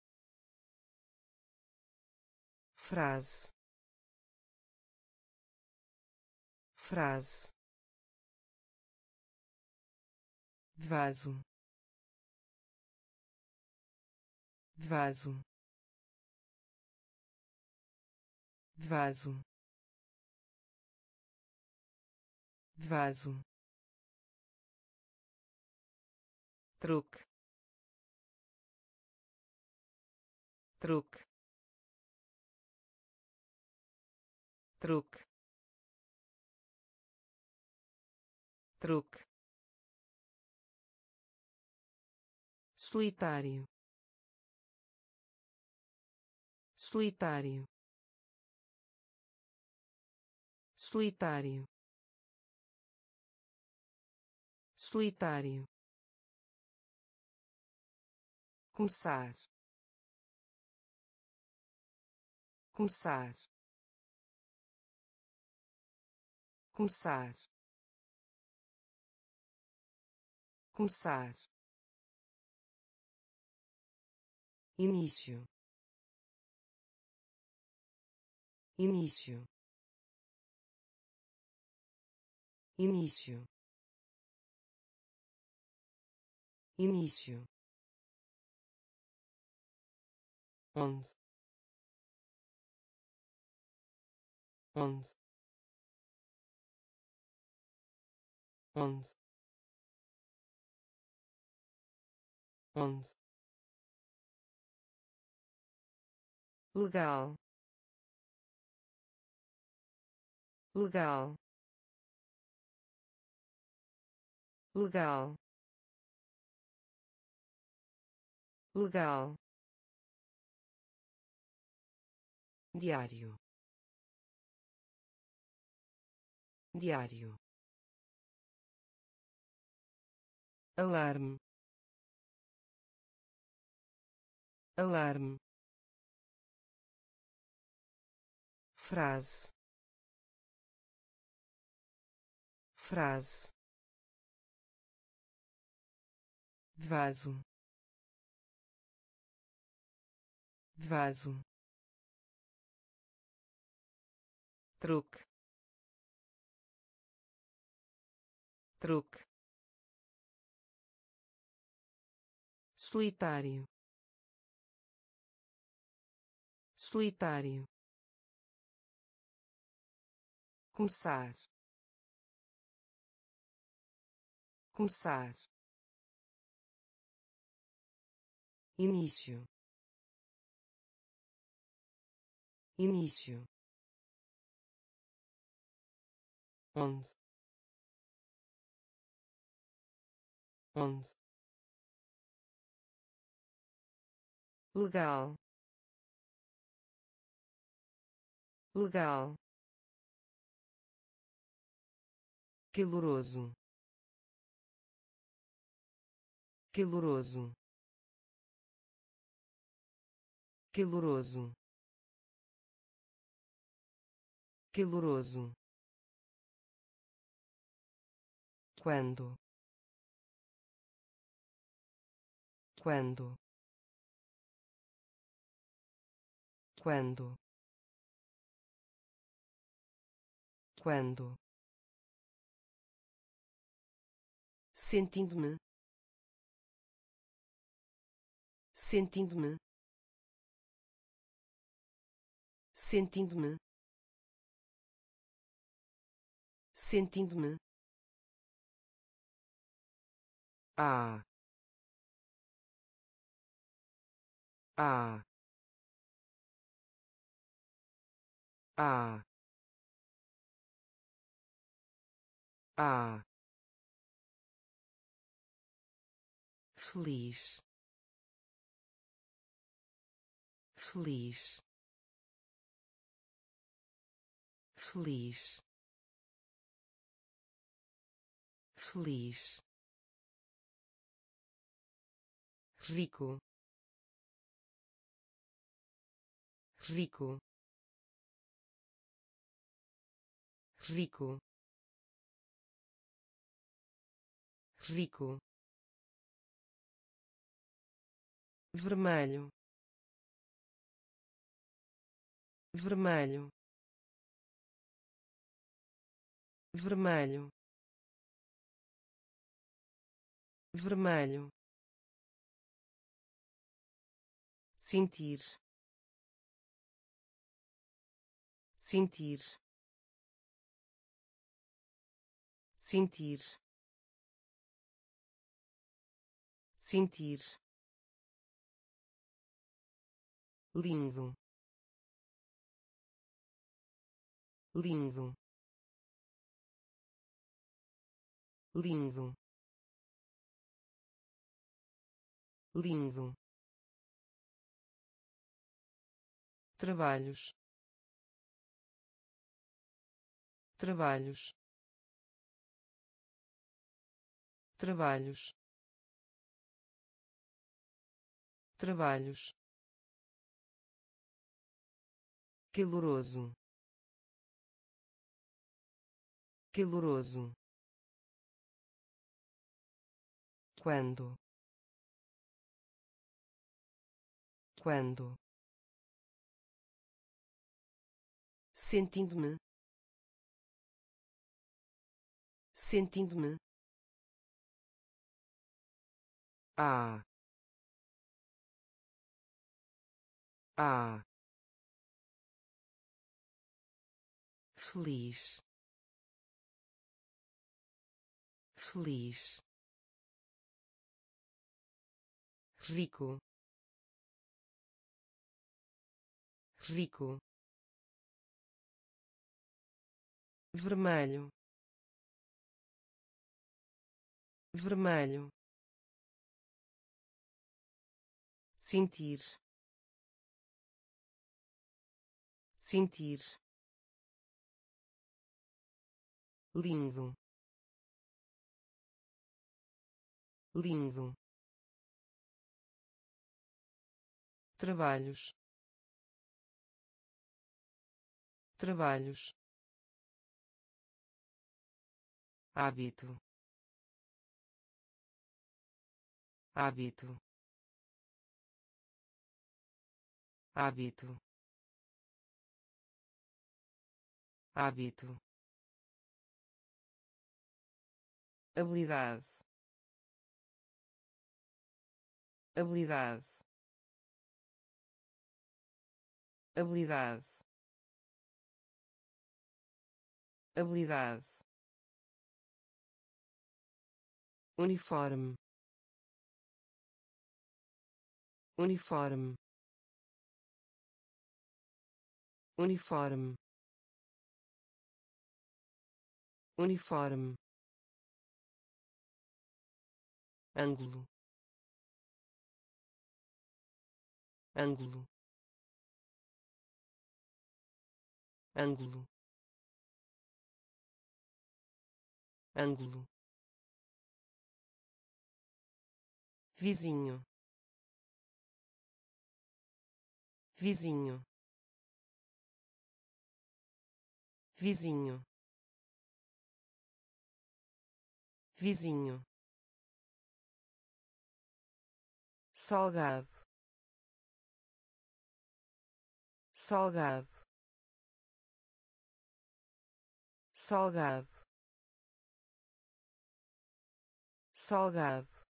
frase, frase, vaso, vaso, vaso, vaso, truque, truque, truque, truque, solitário, solitário, solitário, solitário, começar, começar, começar, começar, início, início, início, início, onde, onde, onde, onde, legal, legal, legal, legal, diário, diário, alarme, alarme, frase, frase, vaso, vaso, truque, truque, solitário, solitário, começar, começar, início, início, onde, onde, legal, legal, caloroso, caloroso, caloroso, caloroso, quando, quando, quando, quando, sentindo-me, sentindo-me, sentindo-me, sentindo-me, ah, ah, ah, ah, feliz, feliz, feliz, feliz, rico, rico, rico, rico, vermelho, vermelho, vermelho, vermelho, sentir, sentir, sentir, sentir, lindo, lindo, lindo, lindo, trabalhos, trabalhos, trabalhos, trabalhos, caloroso, caloroso, quando, quando, sentindo-me, sentindo-me, ah, ah, feliz, feliz, rico, rico, vermelho, vermelho, sentir, sentir, lindo, lindo, trabalhos, trabalhos, hábito, hábito, hábito, hábito, habilidade, habilidade, habilidade, habilidade, uniforme, uniforme, uniforme, uniforme, ângulo, ângulo, ângulo, ângulo, vizinho, vizinho, vizinho, vizinho, salgado, salgado, salgado, salgado,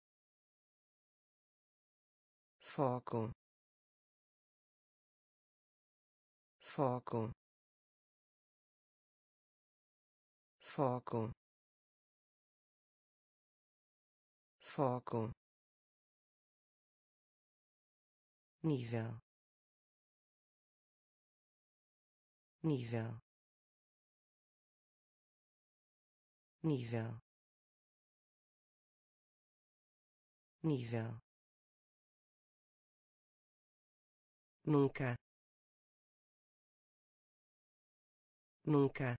foco, foco, foco, foco, nível, nível, nível, nível, nunca, nunca,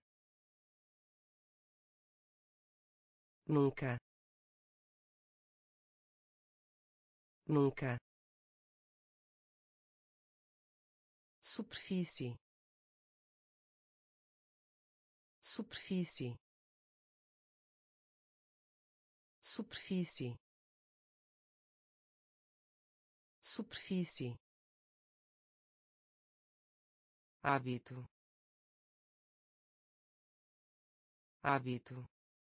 nunca, nunca, superfície, superfície, superfície, superfície, hábito, hábito,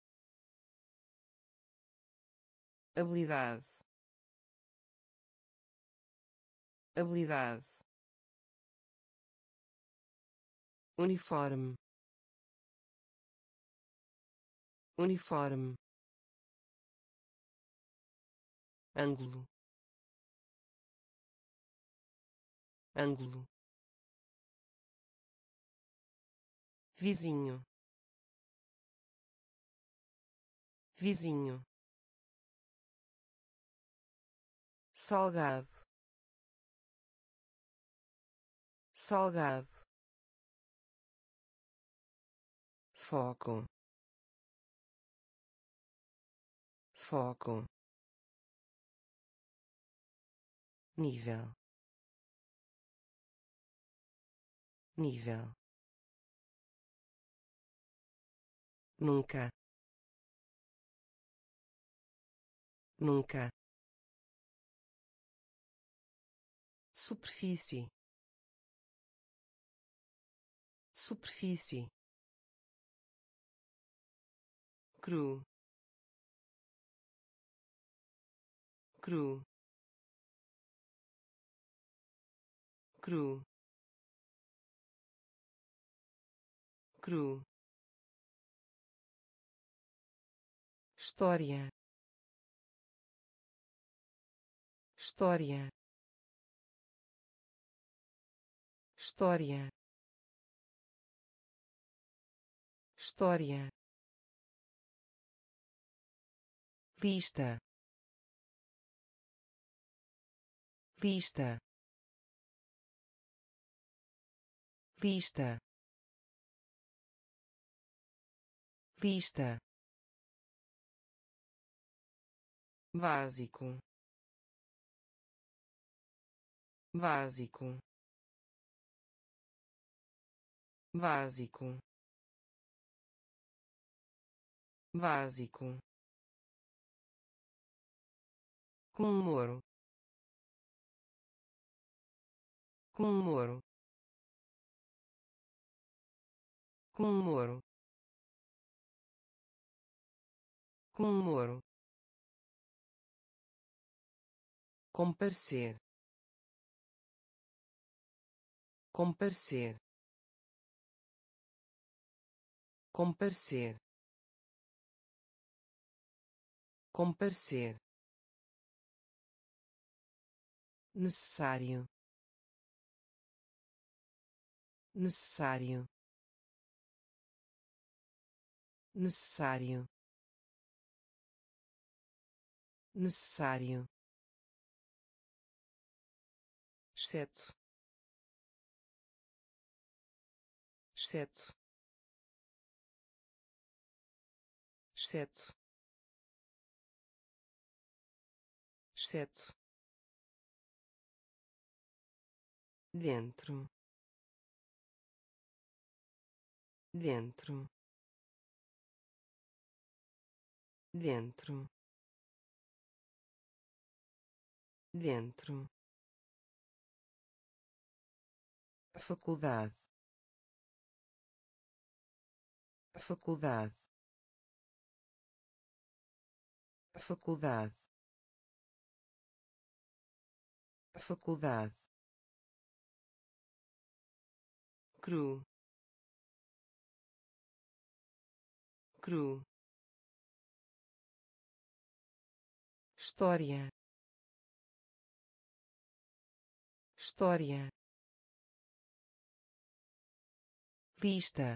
habilidade, habilidade, uniforme, uniforme, ângulo, ângulo, vizinho, vizinho, salgado, salgado, foco, foco, nível, nível, nunca, nunca, superfície, superfície, cru, cru, cru, cru, história, história, história, história, lista, lista, lista, lista, básico, básico, básico, básico, comemoro, comemoro, comemoro, comemoro, comparecer, comparecer, comparecer, comparecer, necessário, necessário, necessário, necessário, exceto, exceto, exceto, exceto, dentro, dentro, dentro, dentro, faculdade, faculdade, faculdade, faculdade, cru, cru, história, história, lista,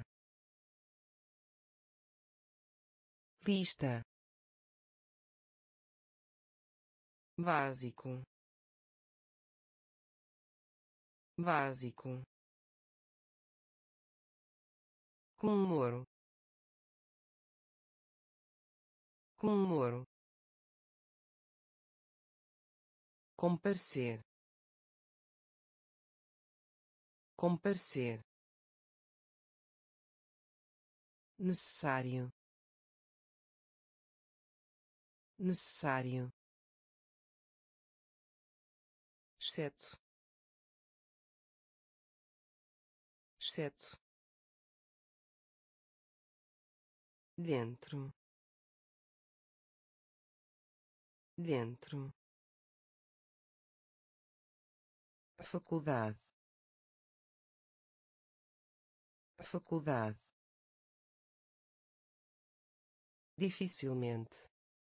lista, básico, básico, comemoro, comemoro, comparecer, comparecer, necessário, necessário, exceto, exceto, dentro, dentro, faculdade, faculdade, dificilmente,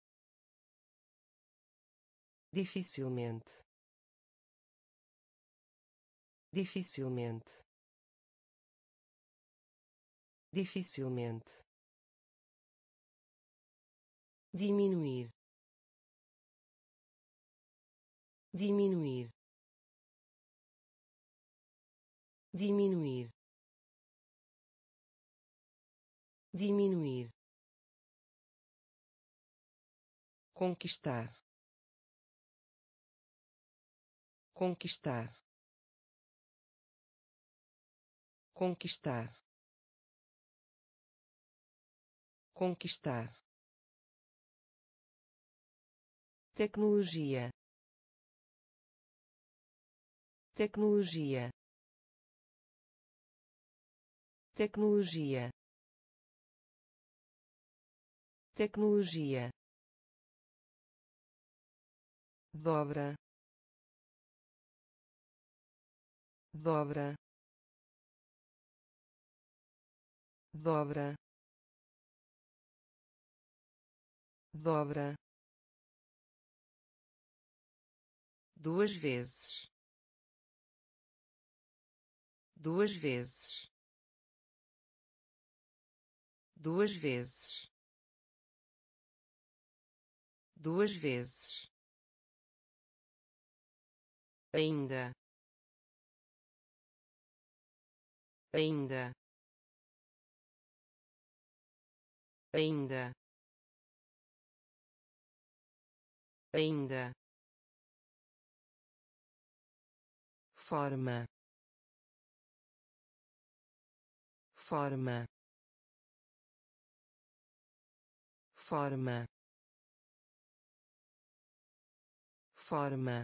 dificilmente, dificilmente, dificilmente, diminuir, diminuir, diminuir, diminuir, conquistar, conquistar, conquistar, conquistar, tecnologia, tecnologia, tecnologia, tecnologia, dobra, dobra, dobra, dobra, duas vezes, duas vezes, duas vezes, duas vezes, ainda, ainda, ainda, ainda, forma, forma, forma, forma,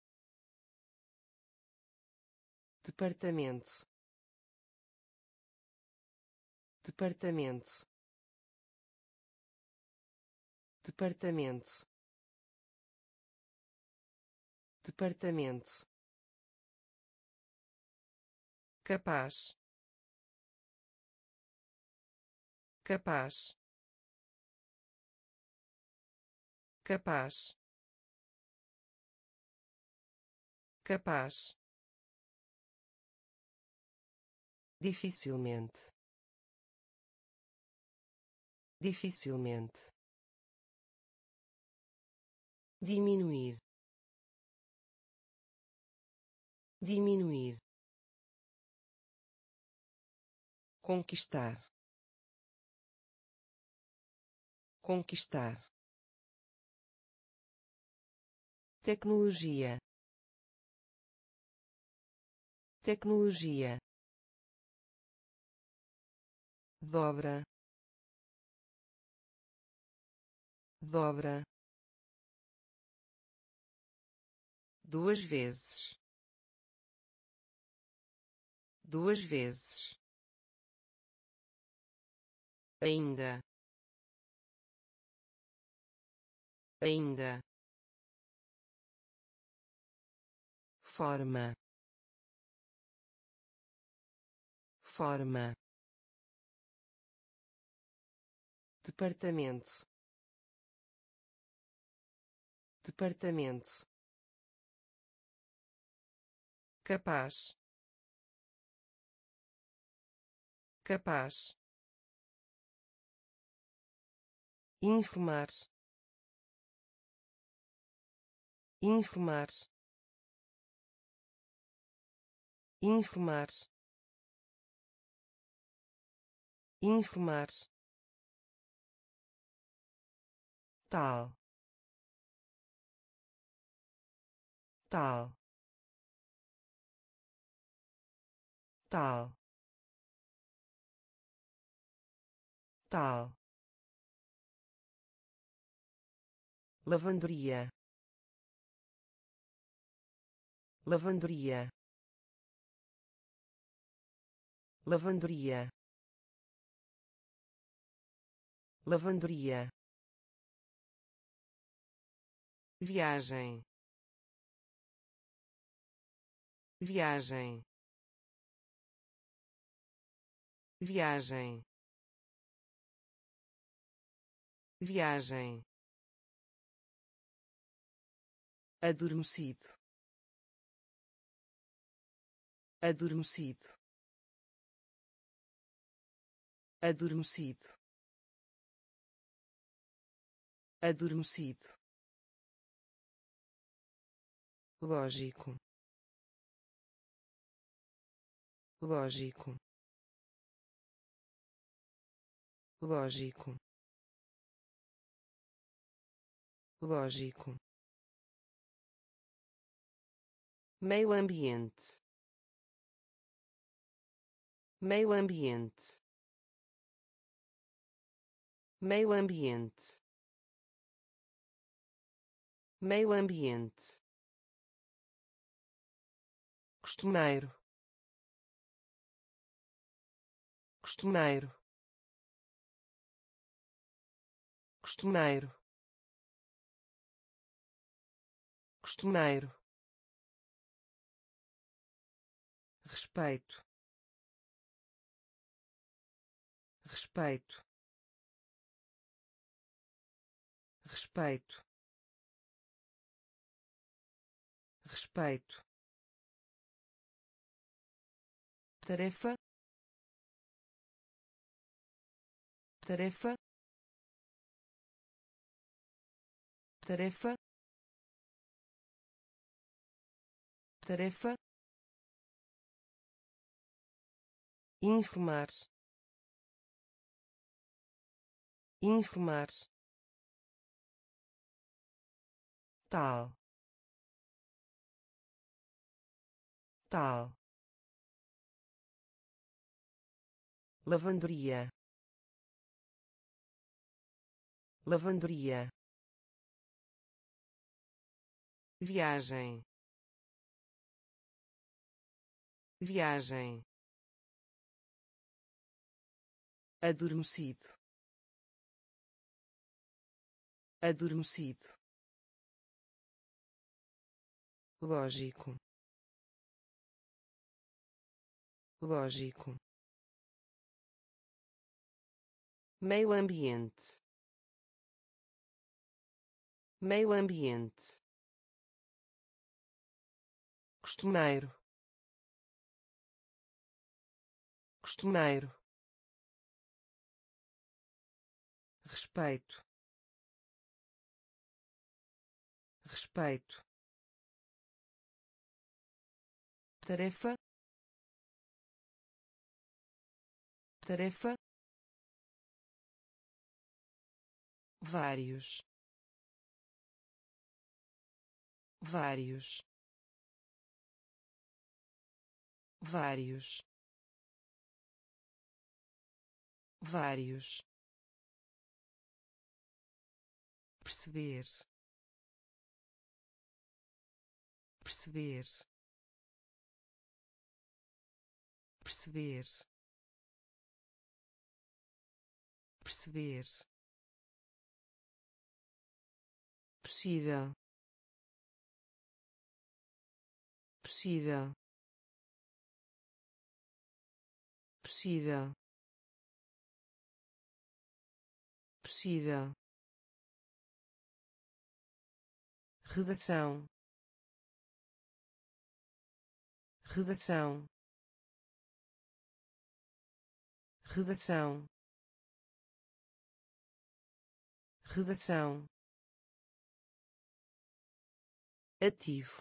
departamento, departamento, departamento, departamento, capaz, capaz, capaz, capaz, dificilmente, dificilmente, diminuir, diminuir, conquistar, conquistar, tecnologia, tecnologia, dobra, dobra, duas vezes, duas vezes, ainda, ainda, forma, forma, departamento, departamento, capaz, capaz, informar, informar, informar, informar, tal, tal, tal, tal, lavanderia, lavanderia, lavanderia, lavanderia, viagem, viagem, viagem, viagem, adormecido, adormecido, adormecido, adormecido, lógico, lógico, lógico, lógico, meio ambiente, meio ambiente, meio ambiente, meio ambiente, costumeiro, costumeiro, costumeiro, costumeiro, respeito, respeito, respeito, respeito, tarefa, tarefa, tarefa, tarefa, informar, informar, tal, tal, lavanderia, lavanderia, viagem, viagem, adormecido, adormecido, lógico, lógico, meio ambiente, meio ambiente, costumeiro, costumeiro, respeito, respeito, tarefa, tarefa, vários, vários, vários, vários, perceber, perceber, perceber, perceber, possível, possível, possível, possível, redação, redação, redação, redação, ativo,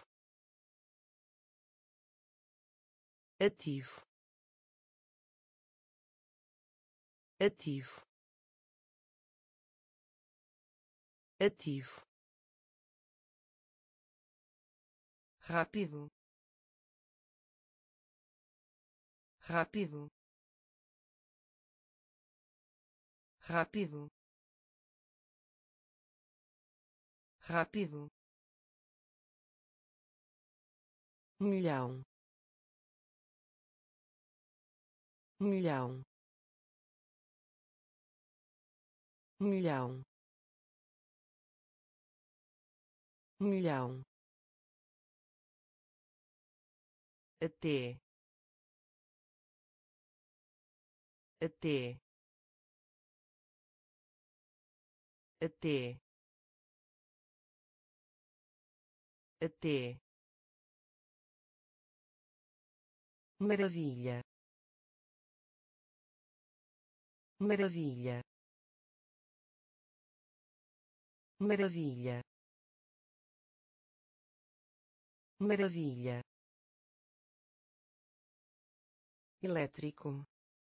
ativo, ativo, ativo, rápido, rápido, rápido, rápido, milhão, milhão, milhão, milhão, até, até, até, até, maravilha, maravilha, maravilha, maravilha, elétrico,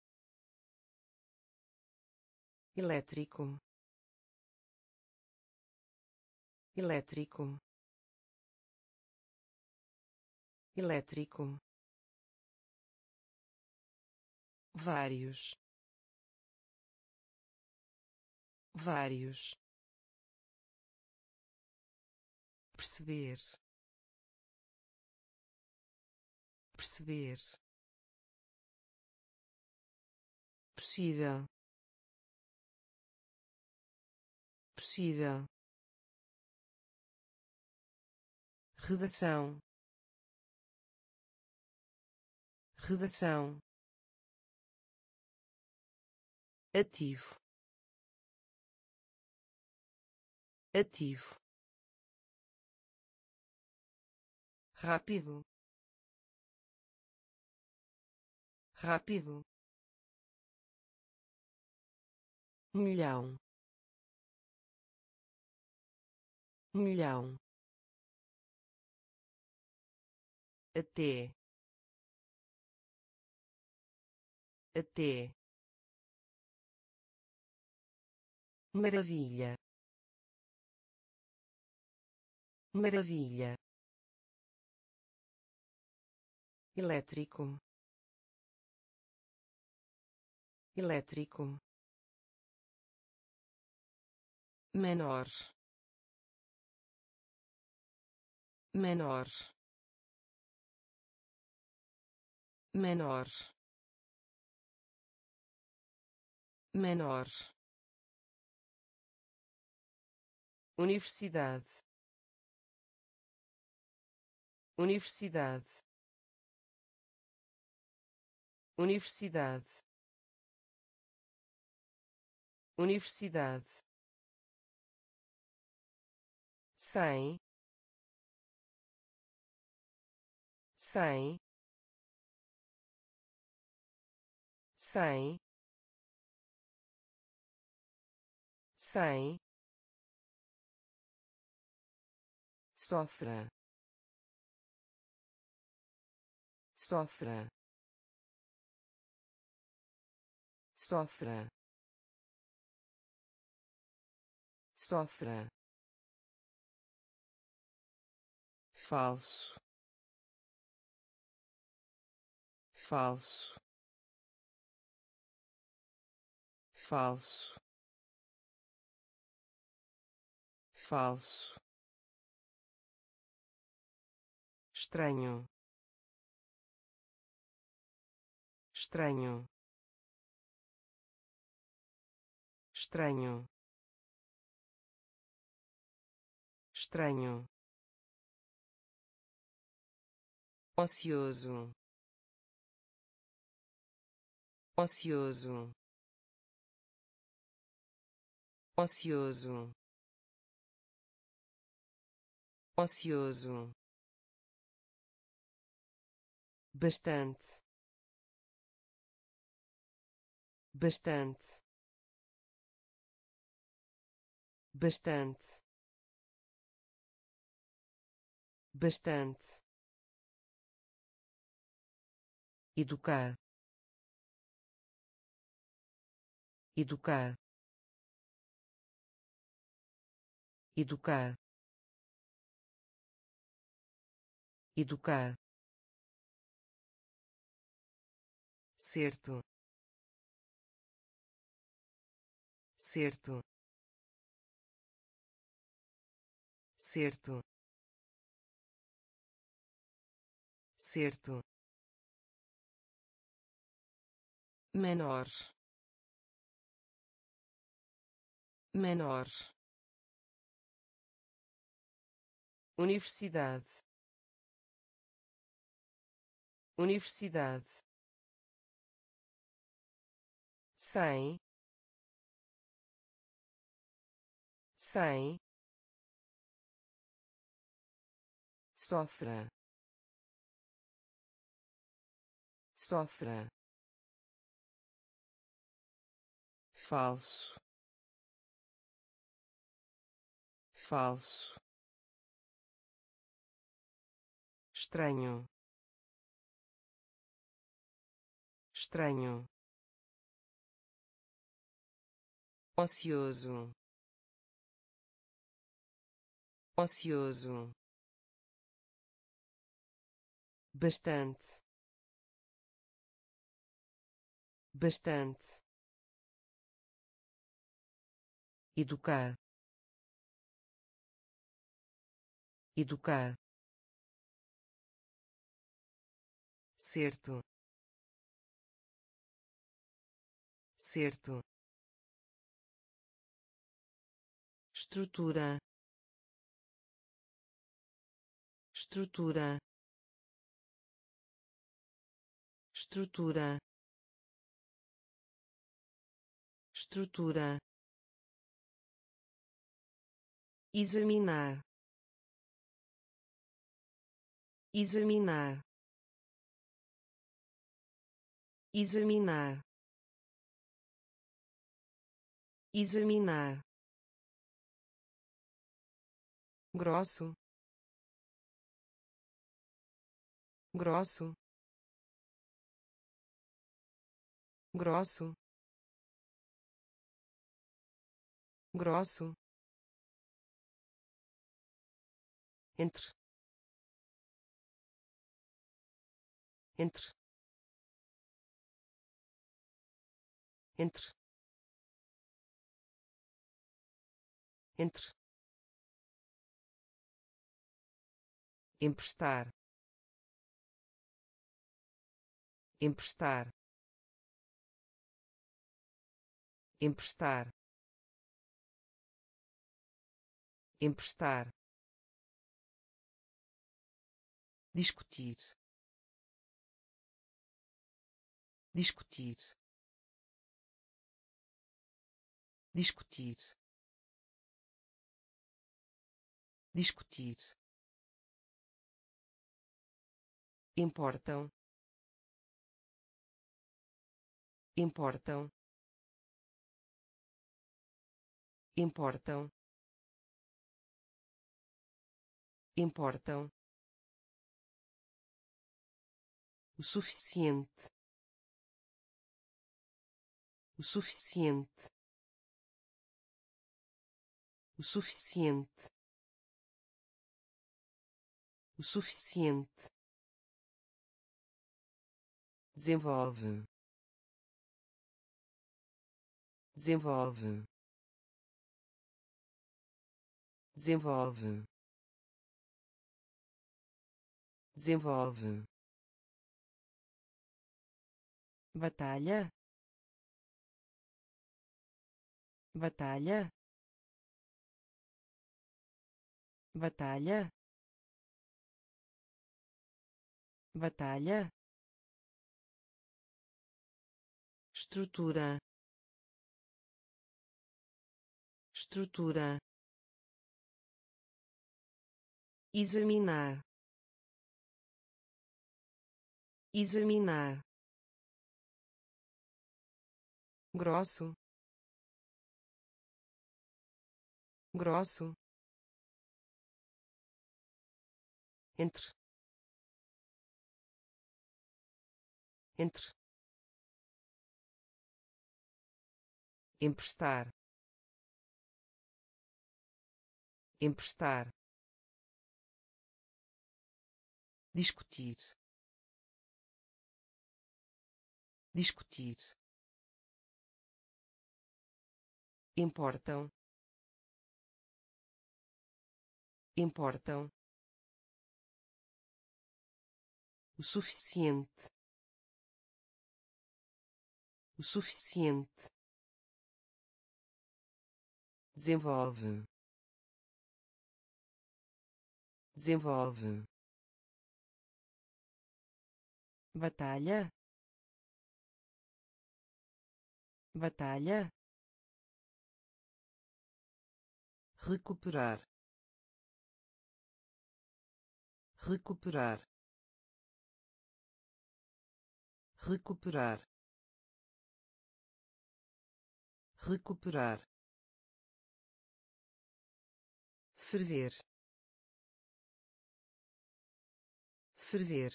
elétrico, elétrico, elétrico, vários, vários, perceber, perceber, possível, possível, redação, redação, ativo, ativo, rápido, rápido, milhão, milhão, até, até, maravilha, maravilha, elétrico, elétrico, menor, menor, menor, menor, universidade, universidade, universidade, universidade, sem, sem, sem, sem, sofra, sofra, sofra, sofra, falso, falso, falso, falso, estranho, estranho, estranho, estranho, ocioso, ocioso, ocioso, ocioso, bastante, bastante, bastante, bastante, educar, educar, educar, educar, certo, certo, certo, certo, menor, menor, universidade, universidade, sem, sem, sofra, sofra, falso, falso, estranho, estranho, ocioso, ocioso, bastante, bastante, educar, educar, certo, certo, estrutura, estrutura, estrutura, estrutura, examinar, examinar, examinar, examinar, grosso, grosso, grosso, grosso, entre, entre, entre, entre, emprestar, emprestar, emprestar, emprestar, discutir, discutir, discutir, discutir, importam, importam, importam, importam, o suficiente, o suficiente, o suficiente, o suficiente, desenvolve, desenvolve, desenvolve, desenvolve, batalha, batalha, batalha, batalha, estrutura, estrutura, examinar, examinar, grosso, grosso, entre, entre, emprestar, emprestar, discutir, discutir, importam, importam, o suficiente, o suficiente, desenvolve, desenvolve, batalha, batalha, recuperar, recuperar, recuperar, recuperar, ferver, ferver,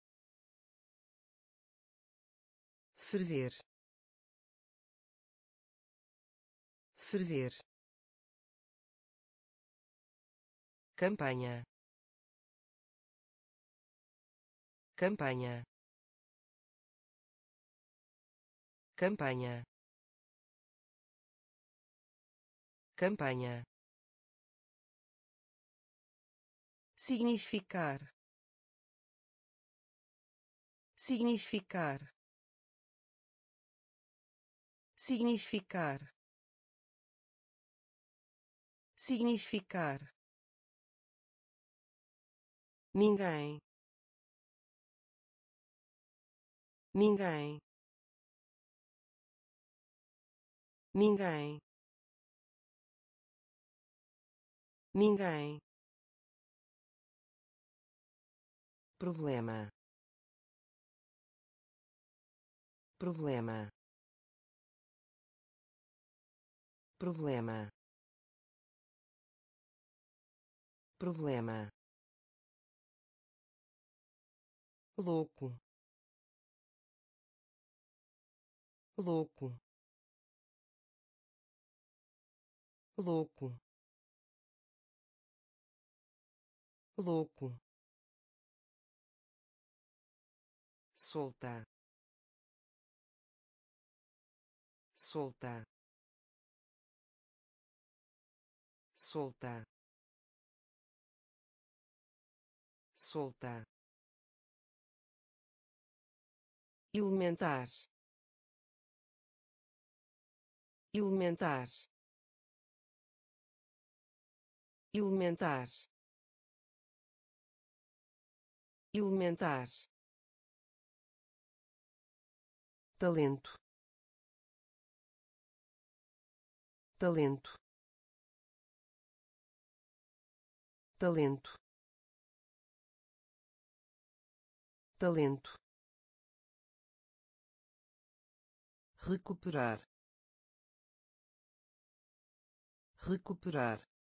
ferver, ferver, campanha, campanha, campanha, campanha, significar, significar, significar, significar, ninguém, ninguém, ninguém, ninguém, problema, problema, problema, problema, louco, louco, louco, louco, solta, solta, solta, solta, elementar, elementar, elementar, elementar, talento, talento, talento, talento, recuperar, recuperar,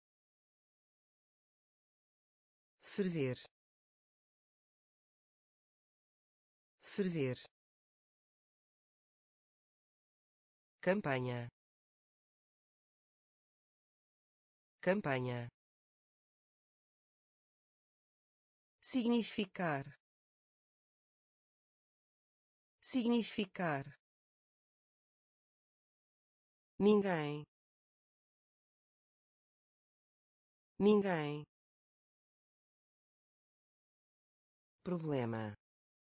ferver, ferver, campanha, campanha, significar, significar, ninguém, ninguém, problema,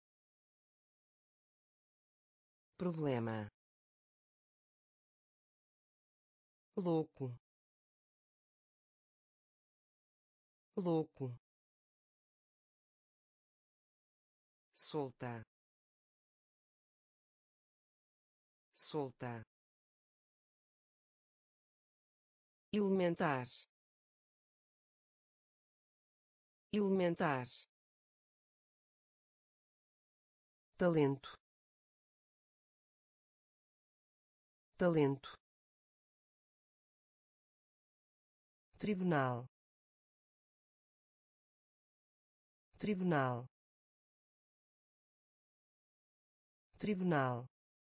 problema, louco, louco, solta, solta, elementar, elementar, talento, talento, tribunal, tribunal, tribunal,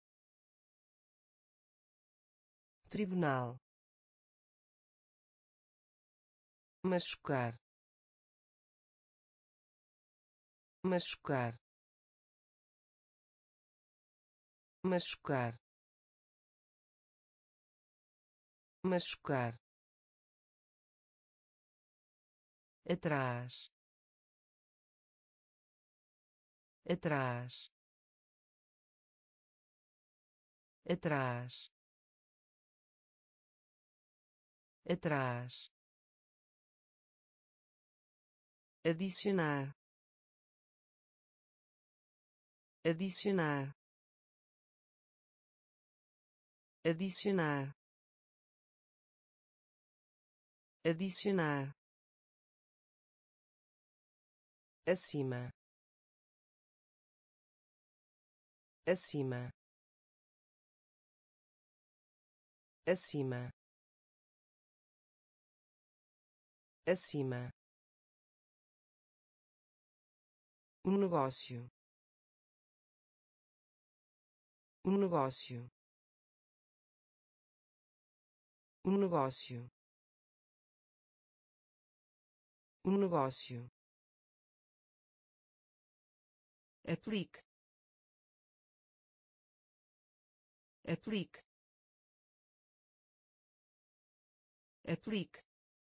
tribunal, machucar, machucar, machucar, machucar, atrás, atrás, atrás, atrás, adicionar, adicionar, adicionar, adicionar, acima, acima, acima, acima, um negócio, um negócio, um negócio, um negócio, aplique, aplique, aplique,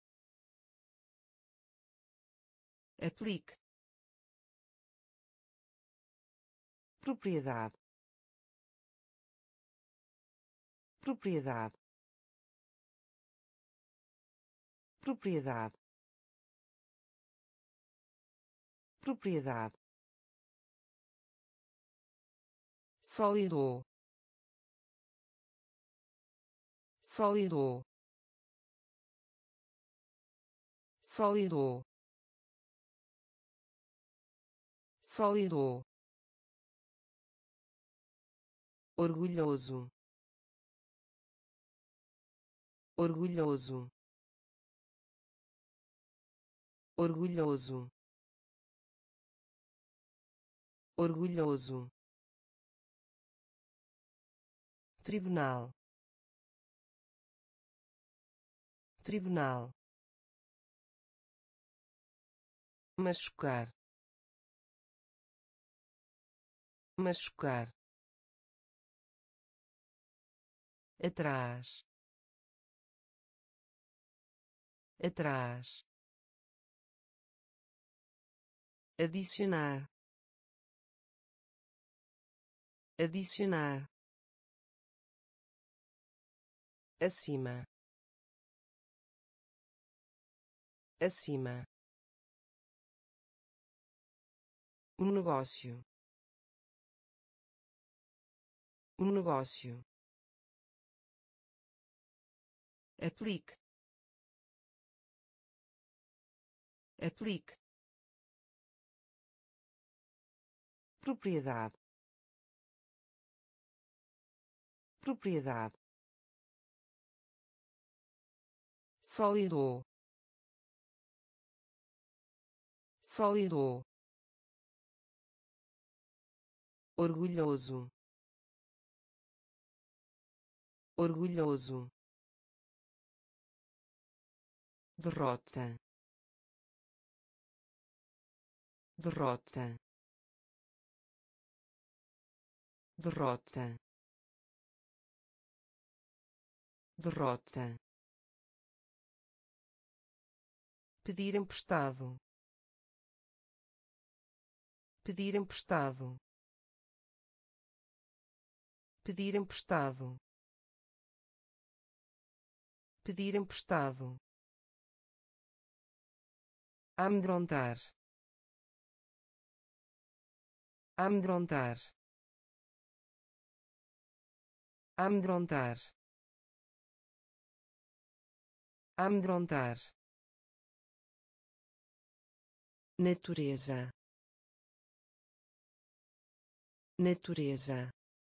aplique, propriedade, propriedade, propriedade, propriedade, sólido, sólido, sólido, sólido, orgulhoso, orgulhoso, orgulhoso, orgulhoso, tribunal, tribunal, machucar, machucar, atrás, atrás, adicionar, adicionar, acima, acima, um negócio, um negócio, aplique, aplique, propriedade, propriedade, sólido, sólido, orgulhoso, orgulhoso, derrota, derrota, derrota, derrota, pedir emprestado, pedir emprestado, pedir emprestado, pedir emprestado, amedrontar, amedrontar, amedrontar, amedrontar, natureza, natureza,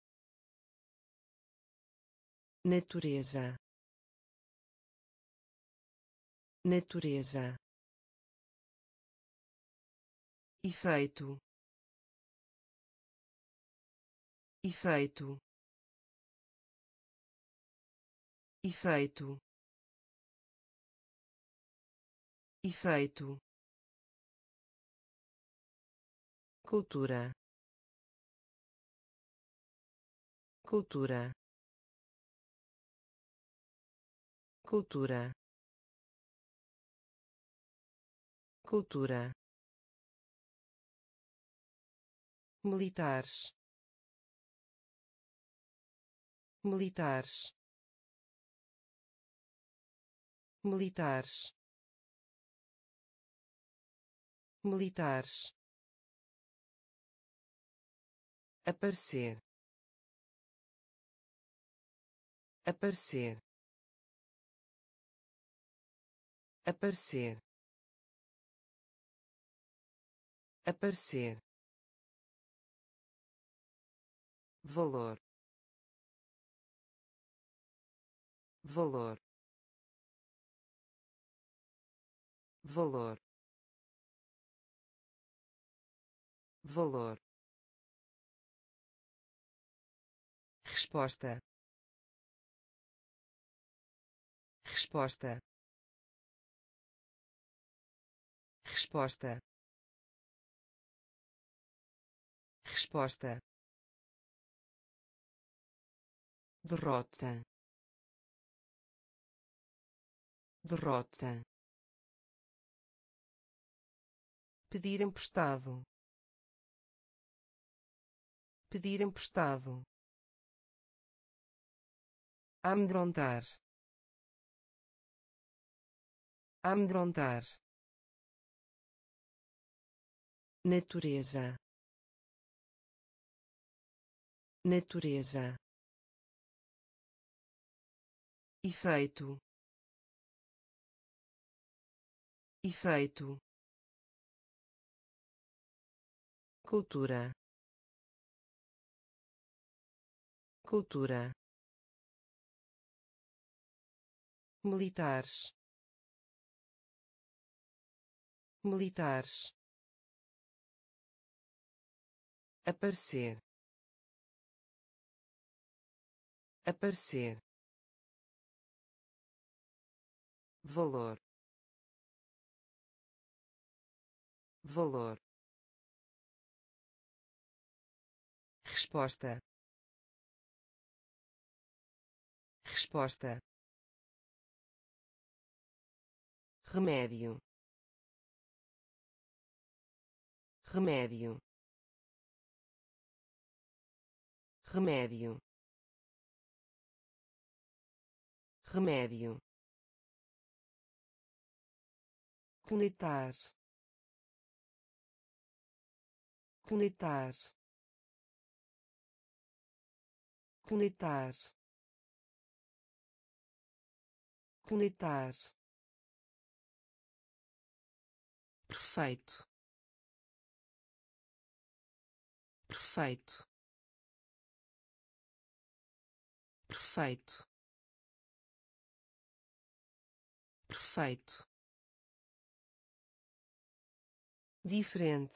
natureza, natureza, efeito, efeito, efeito, efeito, cultura, cultura, cultura, cultura, militares, militares, militares, militares, aparecer, aparecer, aparecer, aparecer, valor, valor, valor, valor, resposta, resposta, resposta, resposta, derrota, derrota, pedir emprestado, pedir emprestado, amedrontar, amedrontar, natureza, natureza, efeito, efeito, cultura, cultura, militares, militares, aparecer, aparecer, valor, valor, resposta, resposta, remédio, remédio, remédio, remédio, conectar, conectar, conectar, conectar, perfeito, perfeito, perfeito, perfeito, diferente,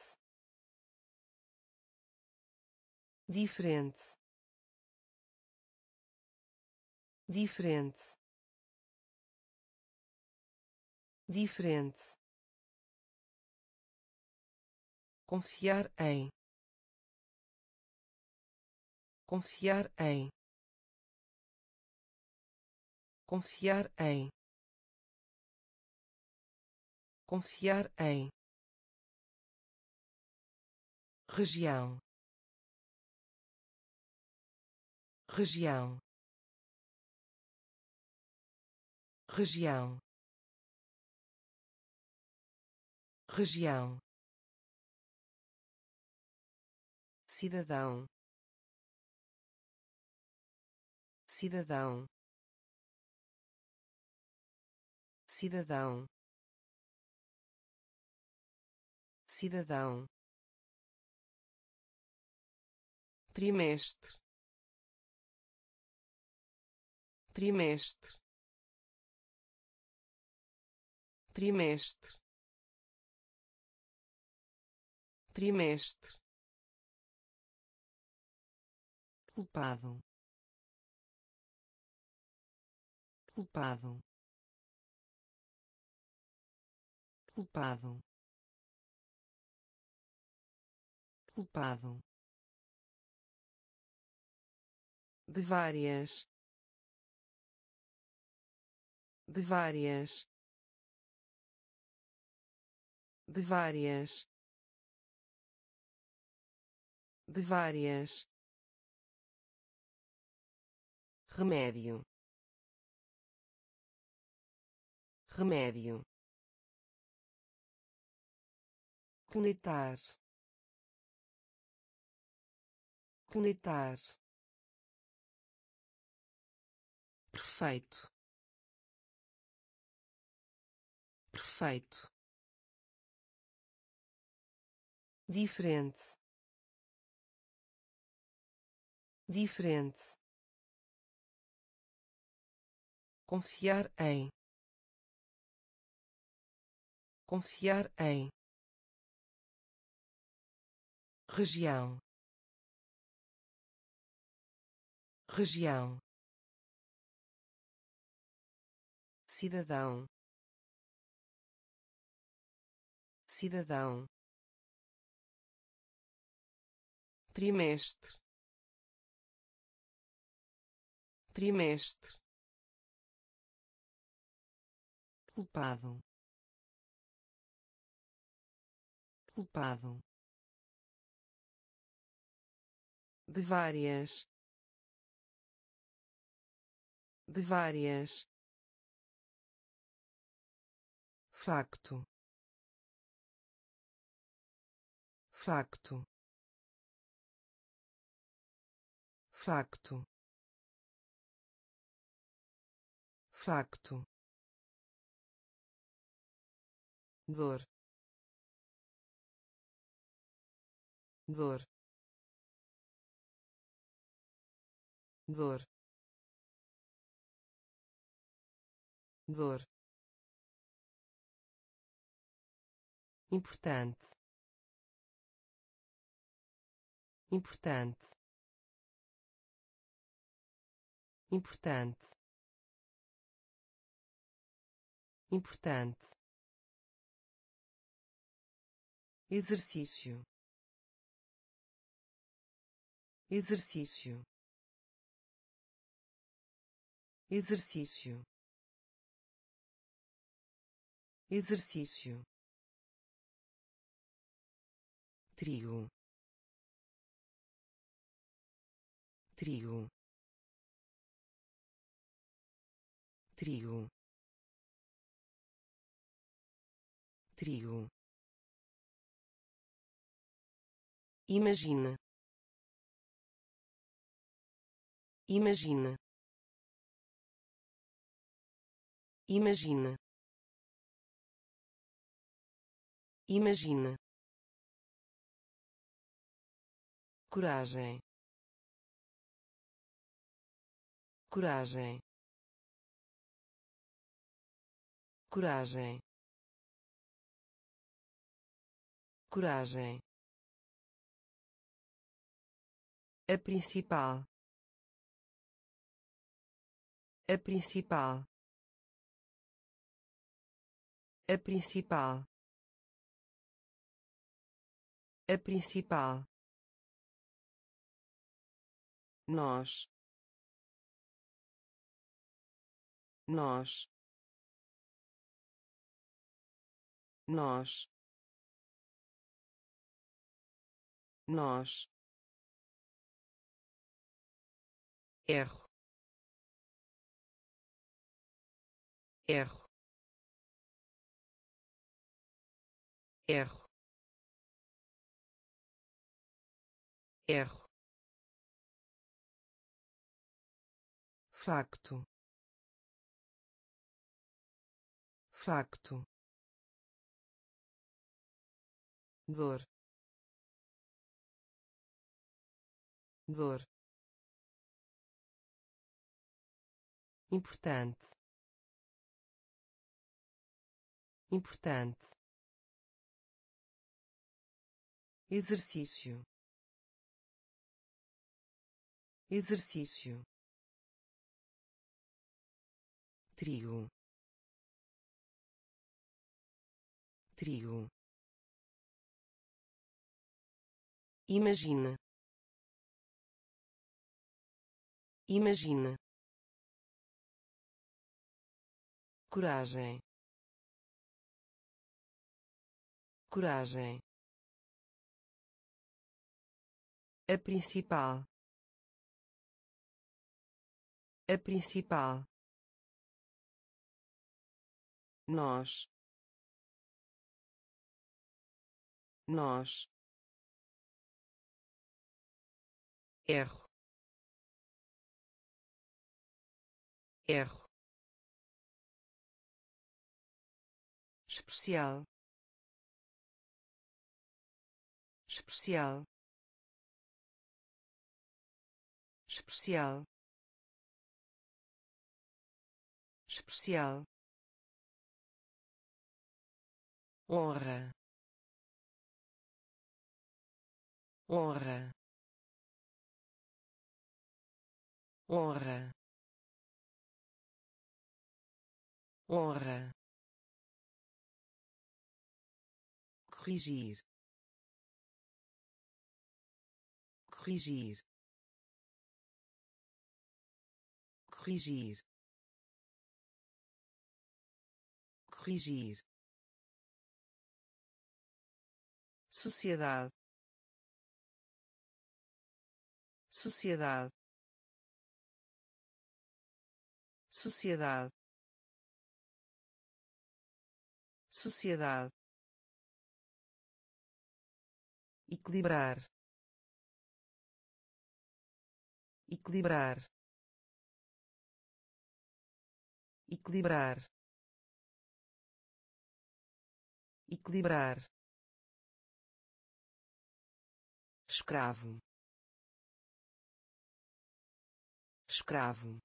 diferente, diferente, diferente, confiar em, confiar em, confiar em, confiar em, região, região, região, região, cidadão, cidadão, cidadão, cidadão, trimestre, trimestre, trimestre, trimestre, culpado, culpado, culpado, culpado, de várias, de várias, de várias, de várias, remédio, remédio, conectar, conectar, perfeito, perfeito, diferente, diferente, confiar em, confiar em, região, região, cidadão, cidadão, trimestre, trimestre, culpado, culpado, de várias, de várias, facto, facto, facto, facto, dor, dor, dor, dor, importante, importante, importante, importante, exercício, exercício, exercício, exercício, trigo, trigo, trigo, trigo. Imagina, imagina, imagina, imagina, coragem, coragem, coragem, coragem. A principal, a principal, a principal, a principal. Nós, nós, nós, nós. Erro, erro, erro, erro. Facto, facto. Dor, dor. Importante, importante. Exercício, exercício, trigo, trigo. Imagina, imagina, coragem, coragem. A principal, a principal. Nós, nós. Erro, erro. Especial, especial, especial, especial. Honra, honra, honra, honra. Corrigir, corrigir, corrigir, corrigir. Sociedade, sociedade, sociedade, sociedade. Equilibrar, equilibrar, equilibrar, equilibrar. Escravo, escravo,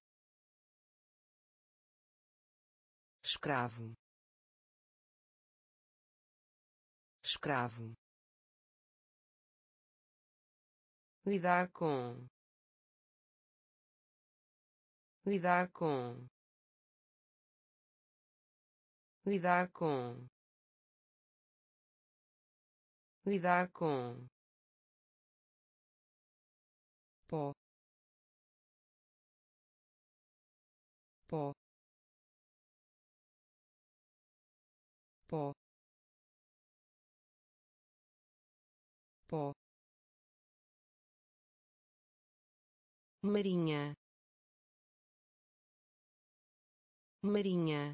escravo, escravo. Lidar com, lidar com, lidar com, lidar com. Pó, pó, pó, pó, marinha, marinha,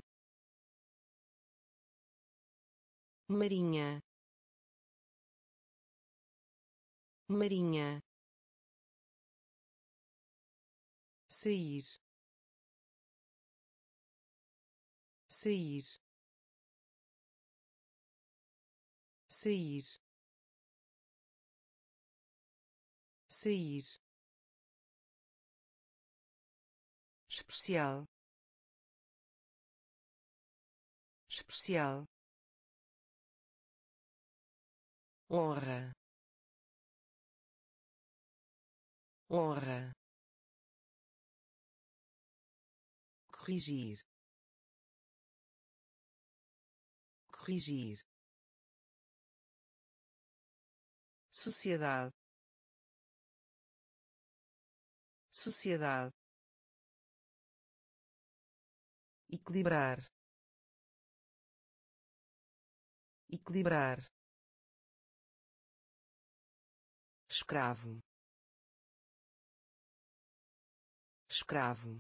marinha, marinha, sair, sair, sair, sair, especial, especial, honra, honra, corrigir, corrigir, sociedade, sociedade, equilibrar, equilibrar, escravo, escravo,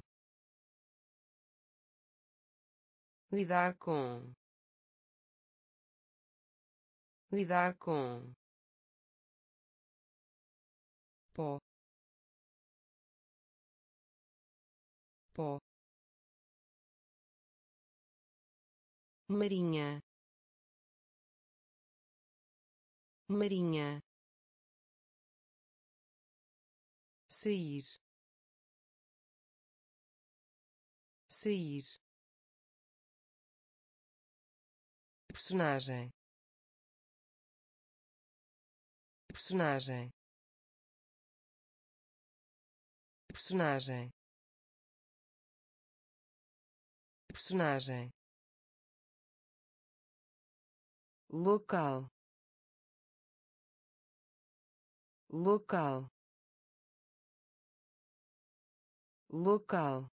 lidar com, pó, pó, marinha, marinha, sair, sair, personagem, personagem, personagem, personagem, local, local, local,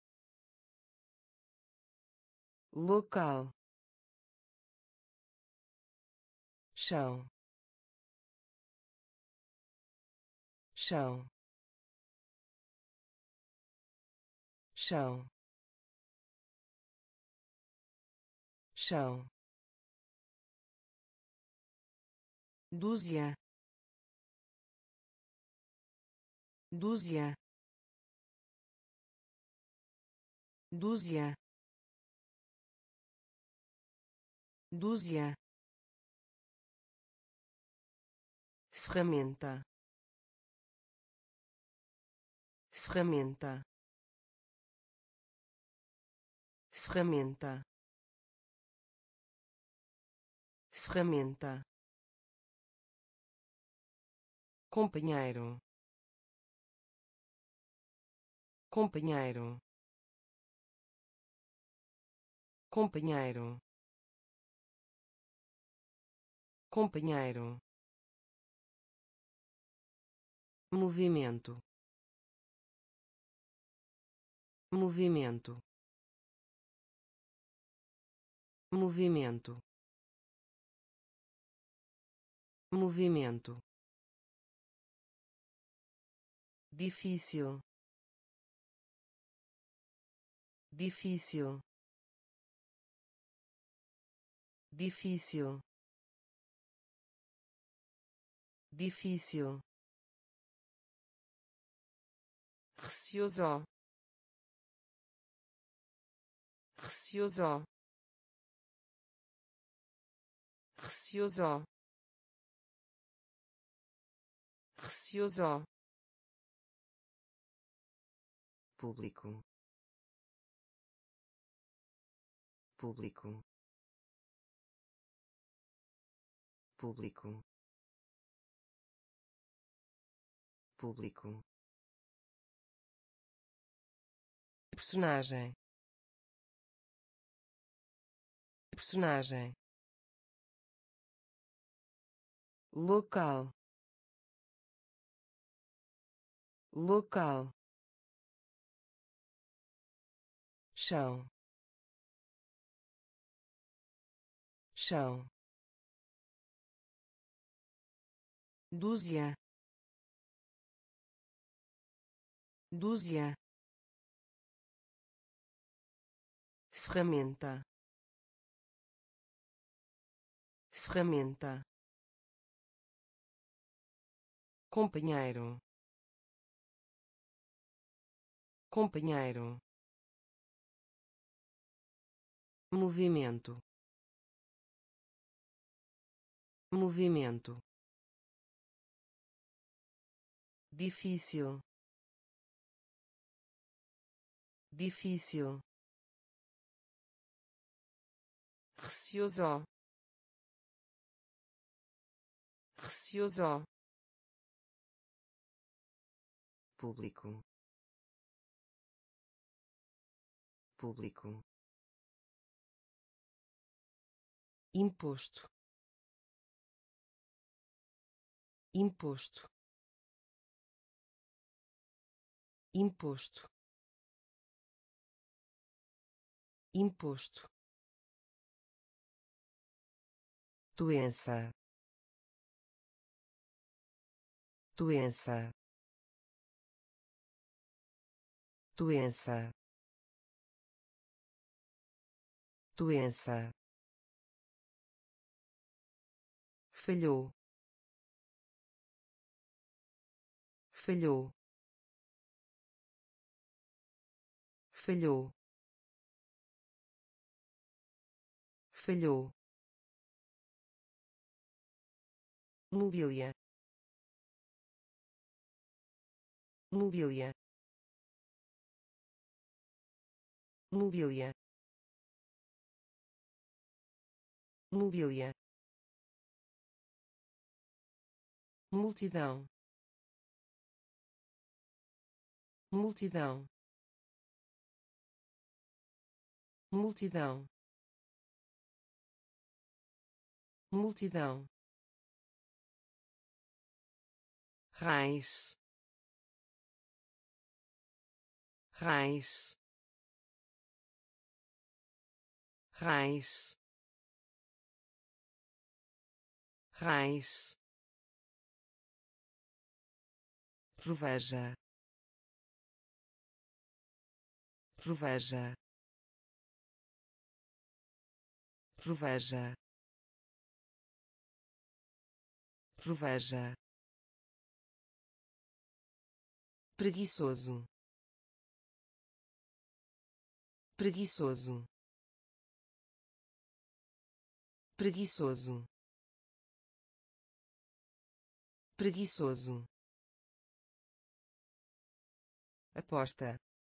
local, chão, chão, chão, chão, dúzia, dúzia, dúzia, dúzia, ferramenta, ferramenta, ferramenta, ferramenta, companheiro, companheiro, companheiro, companheiro, movimento, movimento, movimento, movimento, difícil, difícil, difícil, difícil, receoso, receoso, receoso, receoso, público, público, público, público, personagem, personagem, local, local, chão, chão, dúzia, dúzia, ferramenta, ferramenta, companheiro, companheiro, movimento, movimento, difícil, difícil, receoso, receoso, público, público, imposto, imposto, imposto, imposto, doença, doença, doença, doença, falhou, falhou, falhou, falhou, mobília, mobília, mobília, mobília, multidão, multidão, multidão, multidão, raiz, raiz, raiz, raiz, proveja, proveja, proveja, proveja, preguiçoso, preguiçoso, preguiçoso, preguiçoso, aposta,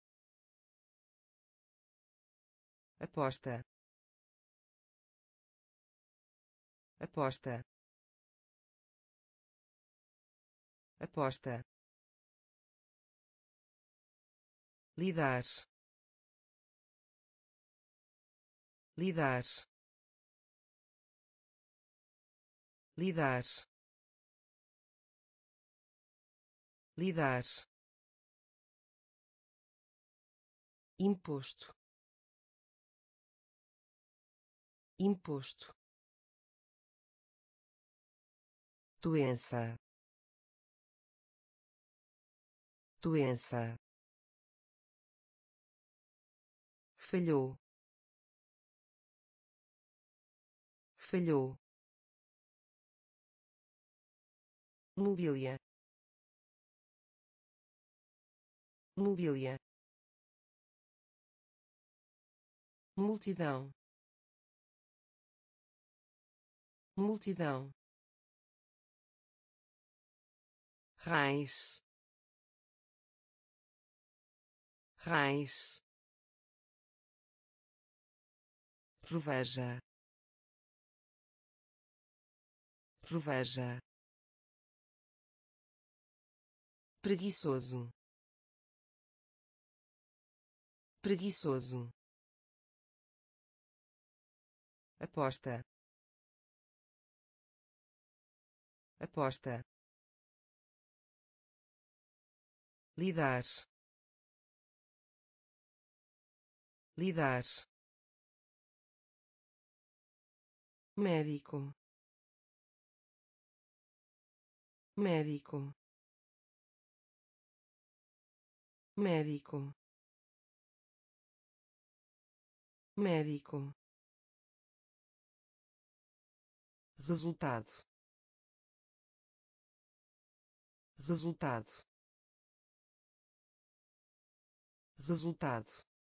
aposta, aposta, aposta, lidar, lidar, lidar, lidar, imposto, imposto, doença, doença, falhou, falhou, mobília, mobília, multidão, multidão, raiz, raiz, proveja, proveja, preguiçoso, preguiçoso, aposta, aposta, lidar, lidar, médico, médico, médico, médico, resultado, resultado, resultado,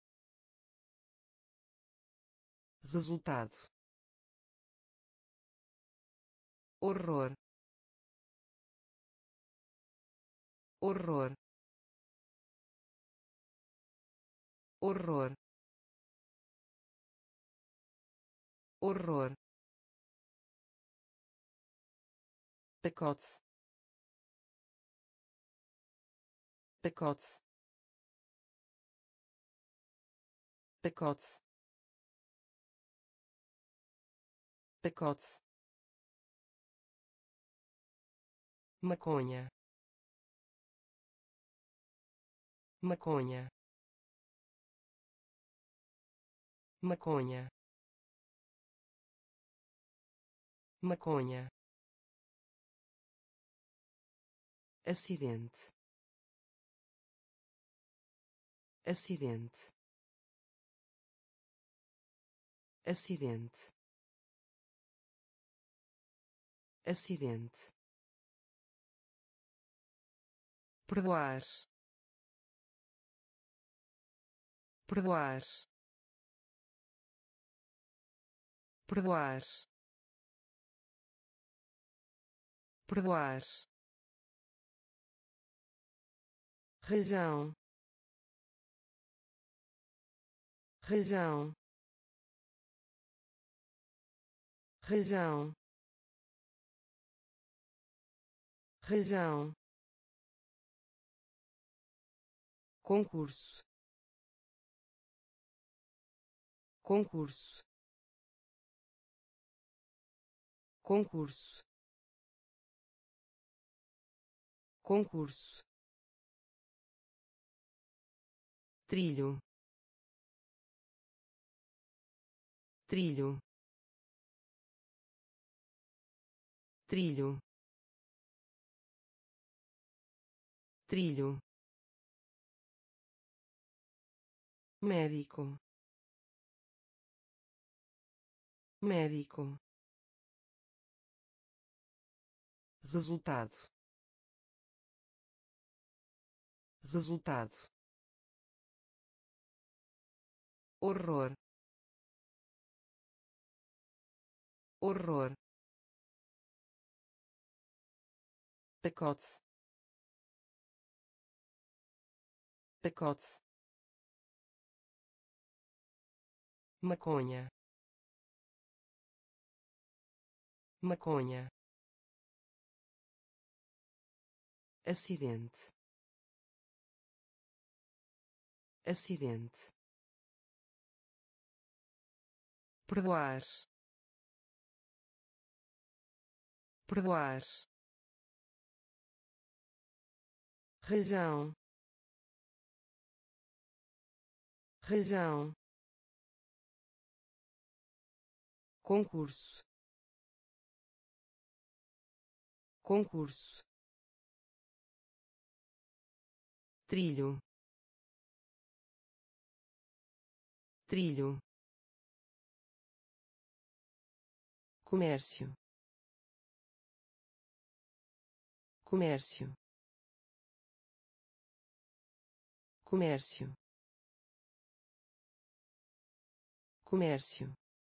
resultado, horror, horror, horror, horror, pacote, pacote, pacote, pacote, maconha, maconha, maconha, maconha, acidente, acidente, acidente, acidente, perdoar, perdoar, perdoar, perdoar, razão, razão, razão, razão, concurso, concurso, concurso, concurso, trilho, trilho, trilho, trilho, médico, médico, resultado, resultado, horror, horror, pacote, pacote, maconha, maconha, acidente, acidente, perdoar, perdoar, razão, razão, concurso, concurso, trilho, trilho, comércio, comércio, comércio, comércio.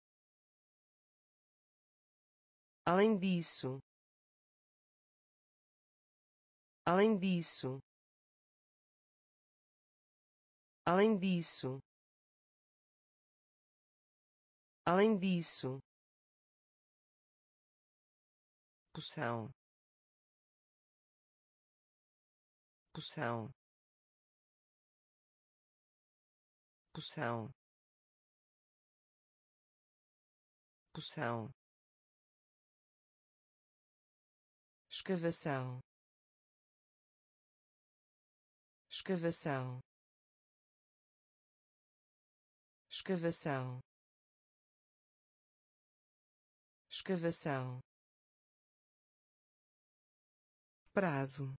Além disso, além disso, além disso, além disso, poção, poção, poção, poção, escavação, escavação, escavação, escavação, prazo,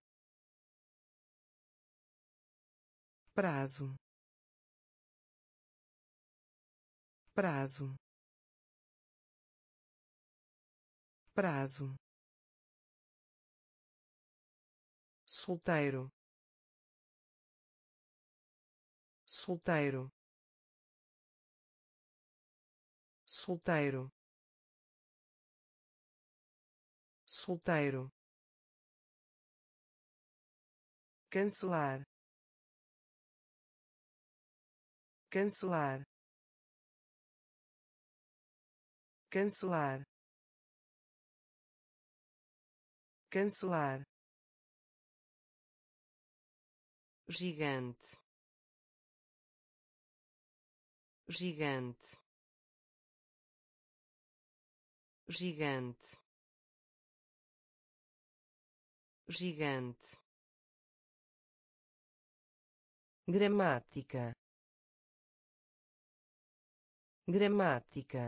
prazo, prazo, prazo, solteiro, solteiro, solteiro, solteiro, cancelar, cancelar, cancelar, cancelar, gigante, gigante, gigante, gigante, gramática, gramática,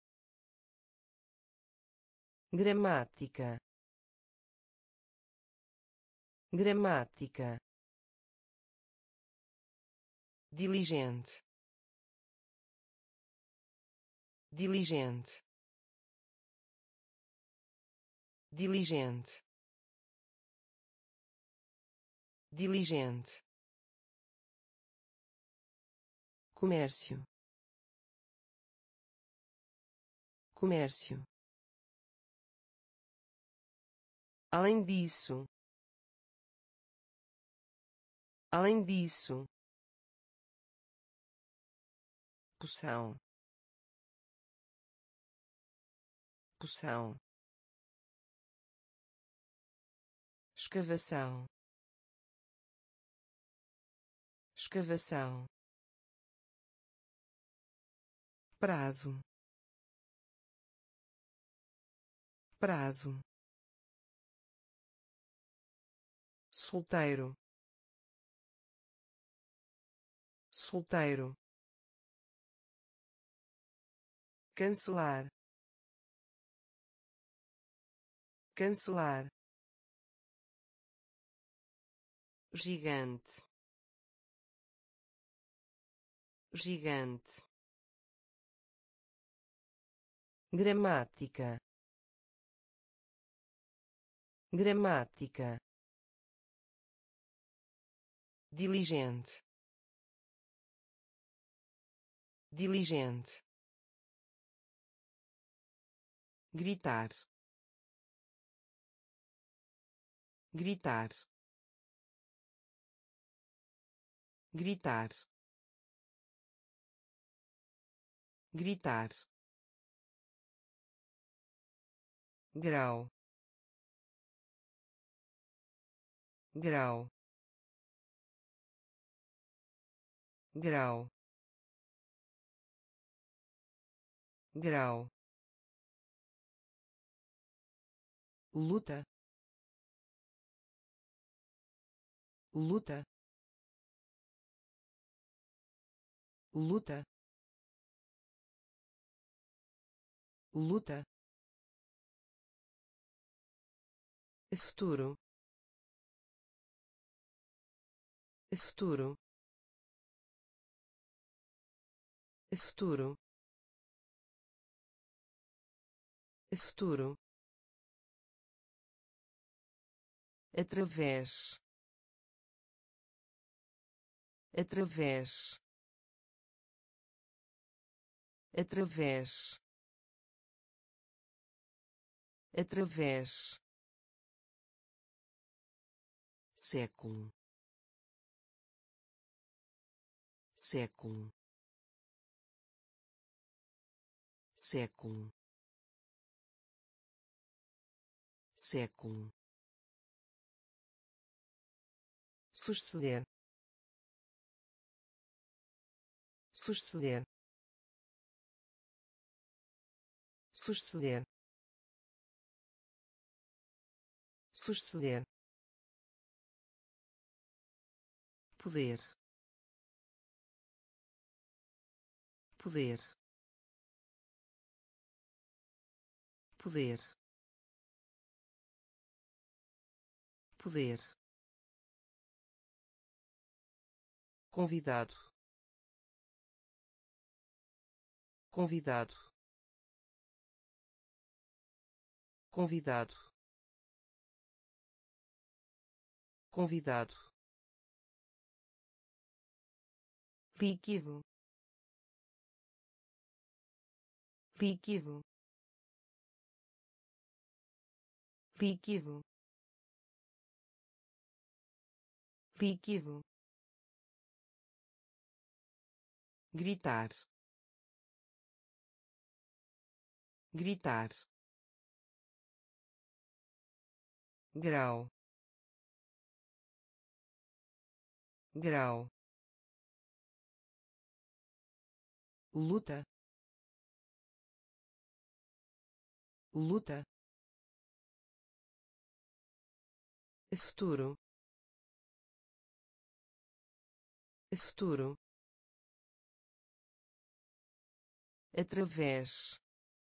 gramática, gramática, diligente, diligente, diligente, diligente, comércio, comércio, além disso, além disso, poção, poção, escavação, escavação, prazo, prazo, solteiro, solteiro, cancelar, cancelar, gigante, gigante, gramática, gramática, diligente, diligente, gritar, gritar, gritar, gritar, grau, grau, grau, grau, luta, luta, luta, luta, futuro, futuro, futuro, futuro, através, através, através, através, século, século, século, século, suceder, suceder, suceder, suceder, poder, poder, poder, poder, convidado, convidado, convidado, convidado, líquido, líquido, líquido, líquido, gritar, gritar, grau, grau, luta, luta, futuro, futuro, através,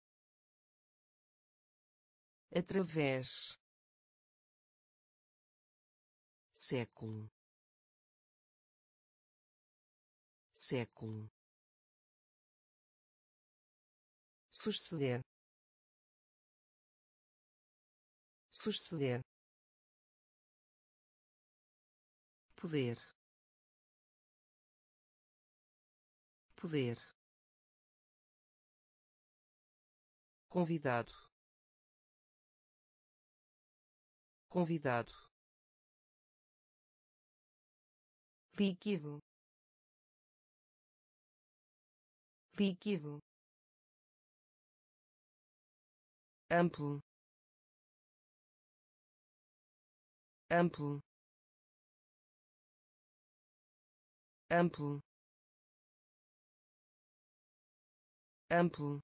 através, século, século, suceder, suceder, poder, poder, convidado, convidado, líquido, líquido, amplo, amplo, amplo, amplo,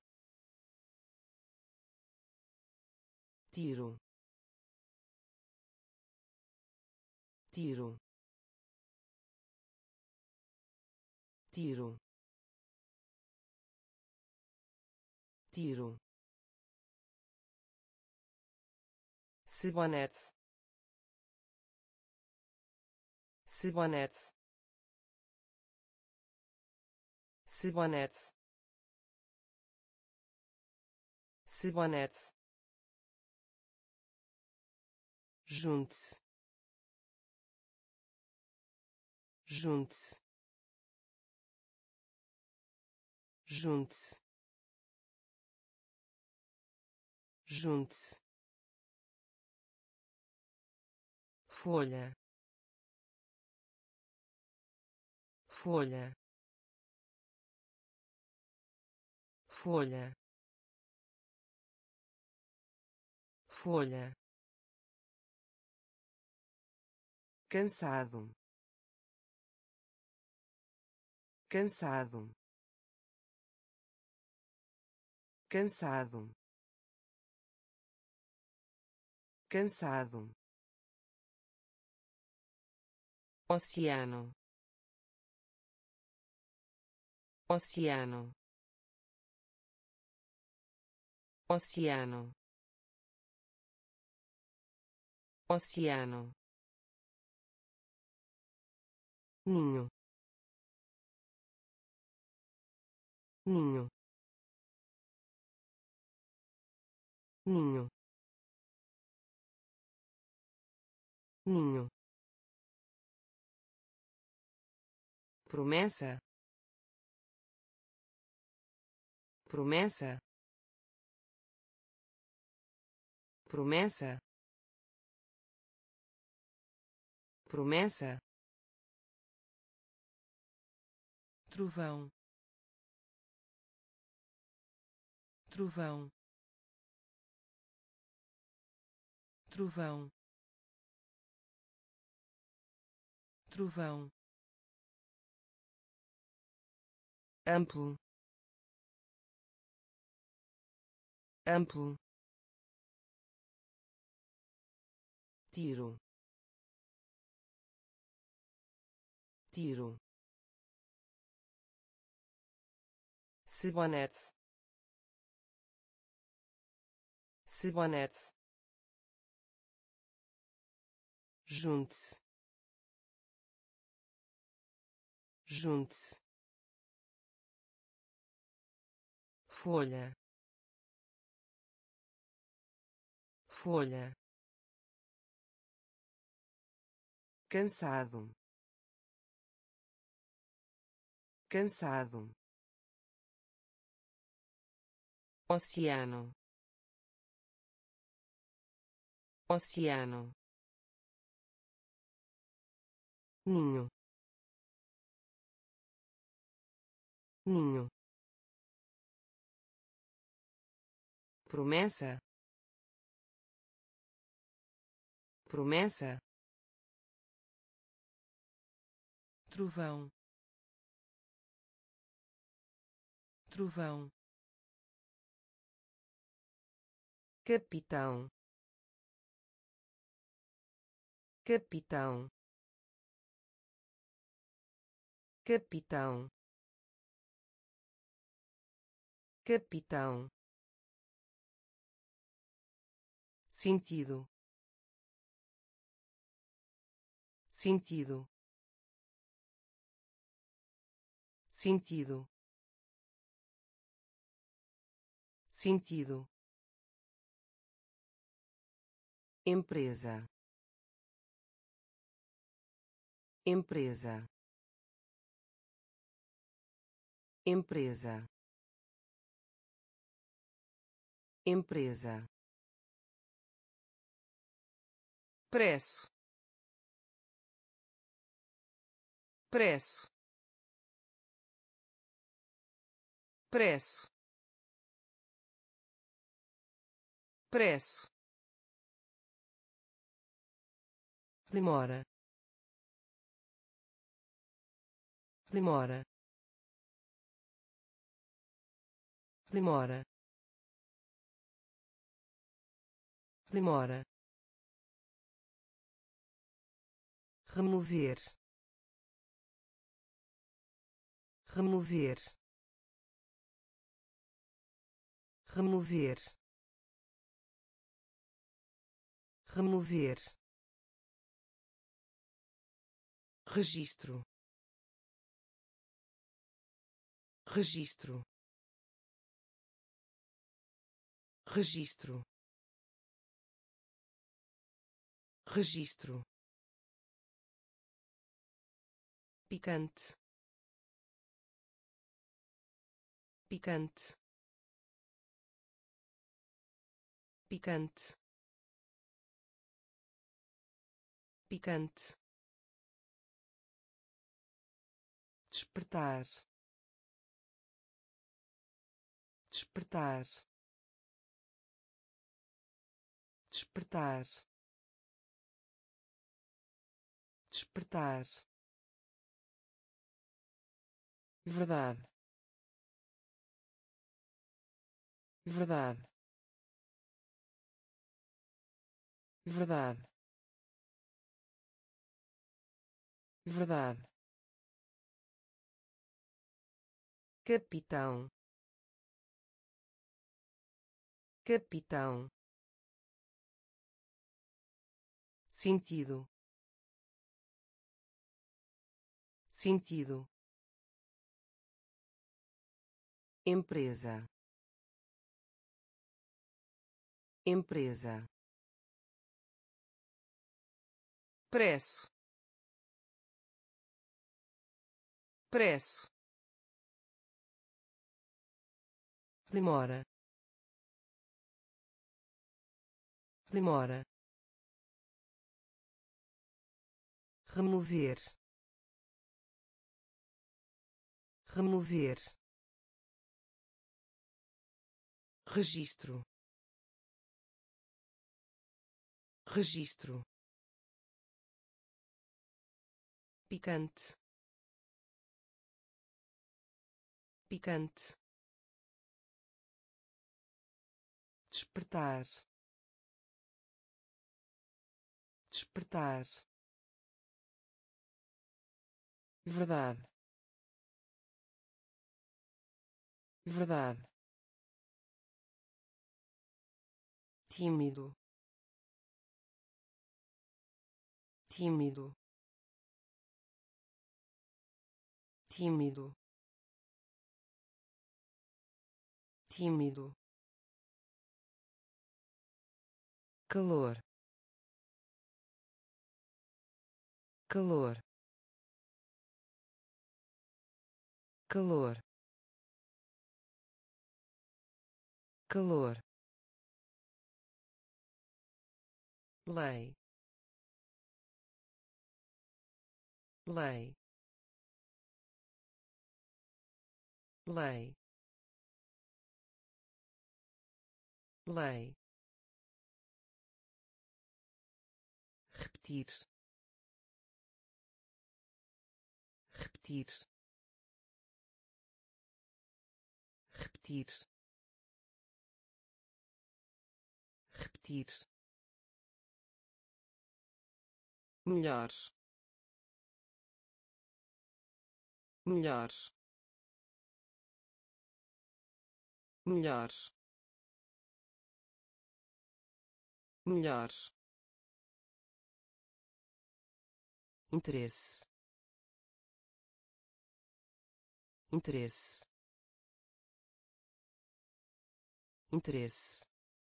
tiro, tiro, tiro, tiro, cibonete, cibonete, cibonete, cibonete, junte-se, junte-se, junte-se, junte-se, folha, folha, folha, folha, cansado, cansado, cansado, cansado, oceano, oceano, oceano, oceano, ninho, ninho, ninho, ninho, promessa, promessa, promessa, promessa, trovão, trovão, trovão, trovão, amplo, amplo, tiro, tiro, cibonete, sabonete, junte-se, junte-se, folha, folha, cansado, cansado, oceano, oceano, ninho, ninho, promessa, promessa, trovão, trovão, capitão, capitão, capitão, capitão, sentido, sentido, sentido, sentido, empresa, empresa, empresa, empresa, preço, preço, preço, preço, demora, demora, demora, demora, remover, remover, remover, remover, registro, registro, registro, registro, picante, picante, picante, picante, despertar, despertar, despertar, despertar, verdade, verdade, verdade, verdade, capitão, capitão, sentido, sentido, empresa, empresa, preço, preço, demora, demora, remover, remover, registro, registro, picante, picante, despertar, despertar, verdade, verdade, tímido, tímido, tímido, tímido, calor, calor, calor, calor, lei, lei, lei, lei, repetir, repetir, repetir, repetir, melhores, melhores, melhores, melhores, interesse, interesse, interesse,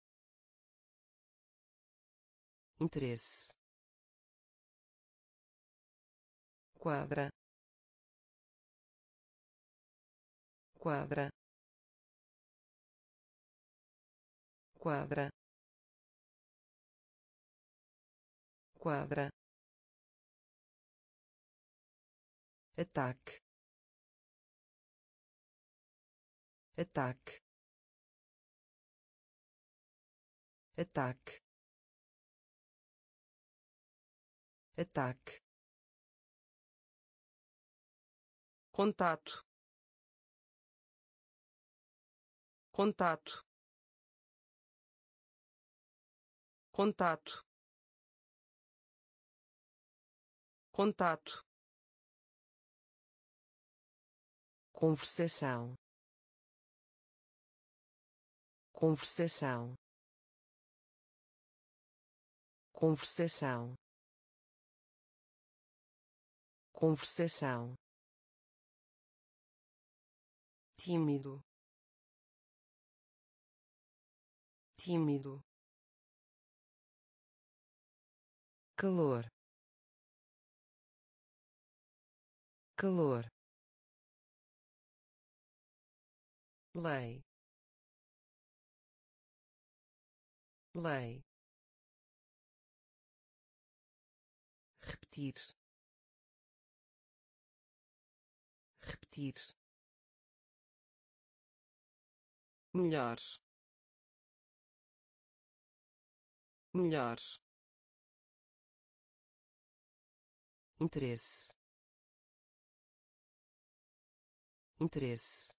interesse, quadra, quadra, quadra, quadra, ataque, ataque, ataque, ataque, contato, contato, contato, contato, conversação, conversação, conversação, conversação, tímido, tímido, calor, calor, lei, lei, repetir, repetir, melhores, melhores, interesse, interesse,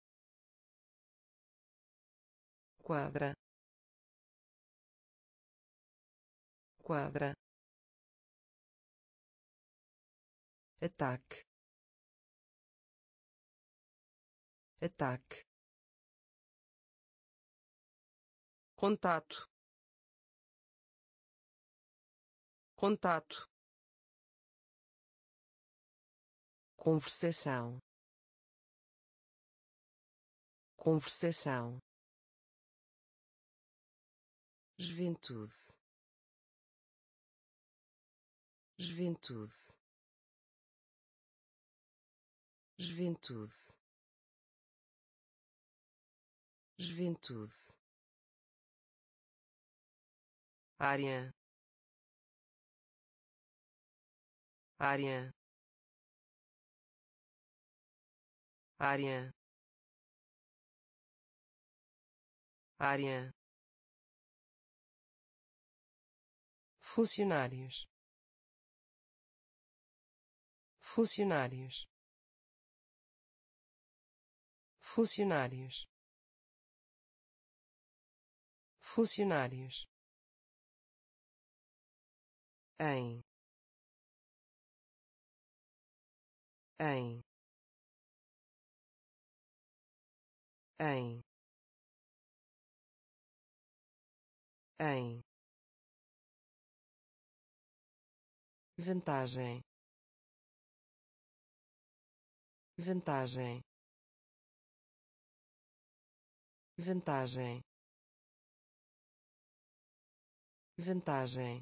quadra, quadra, ataque, ataque, contato, contato, conversação, conversação, juventude, juventude, juventude, juventude, área, área, área, área, funcionários, funcionários, funcionários, funcionários, em, em, em, em, vantagem, vantagem, vantagem, vantagem,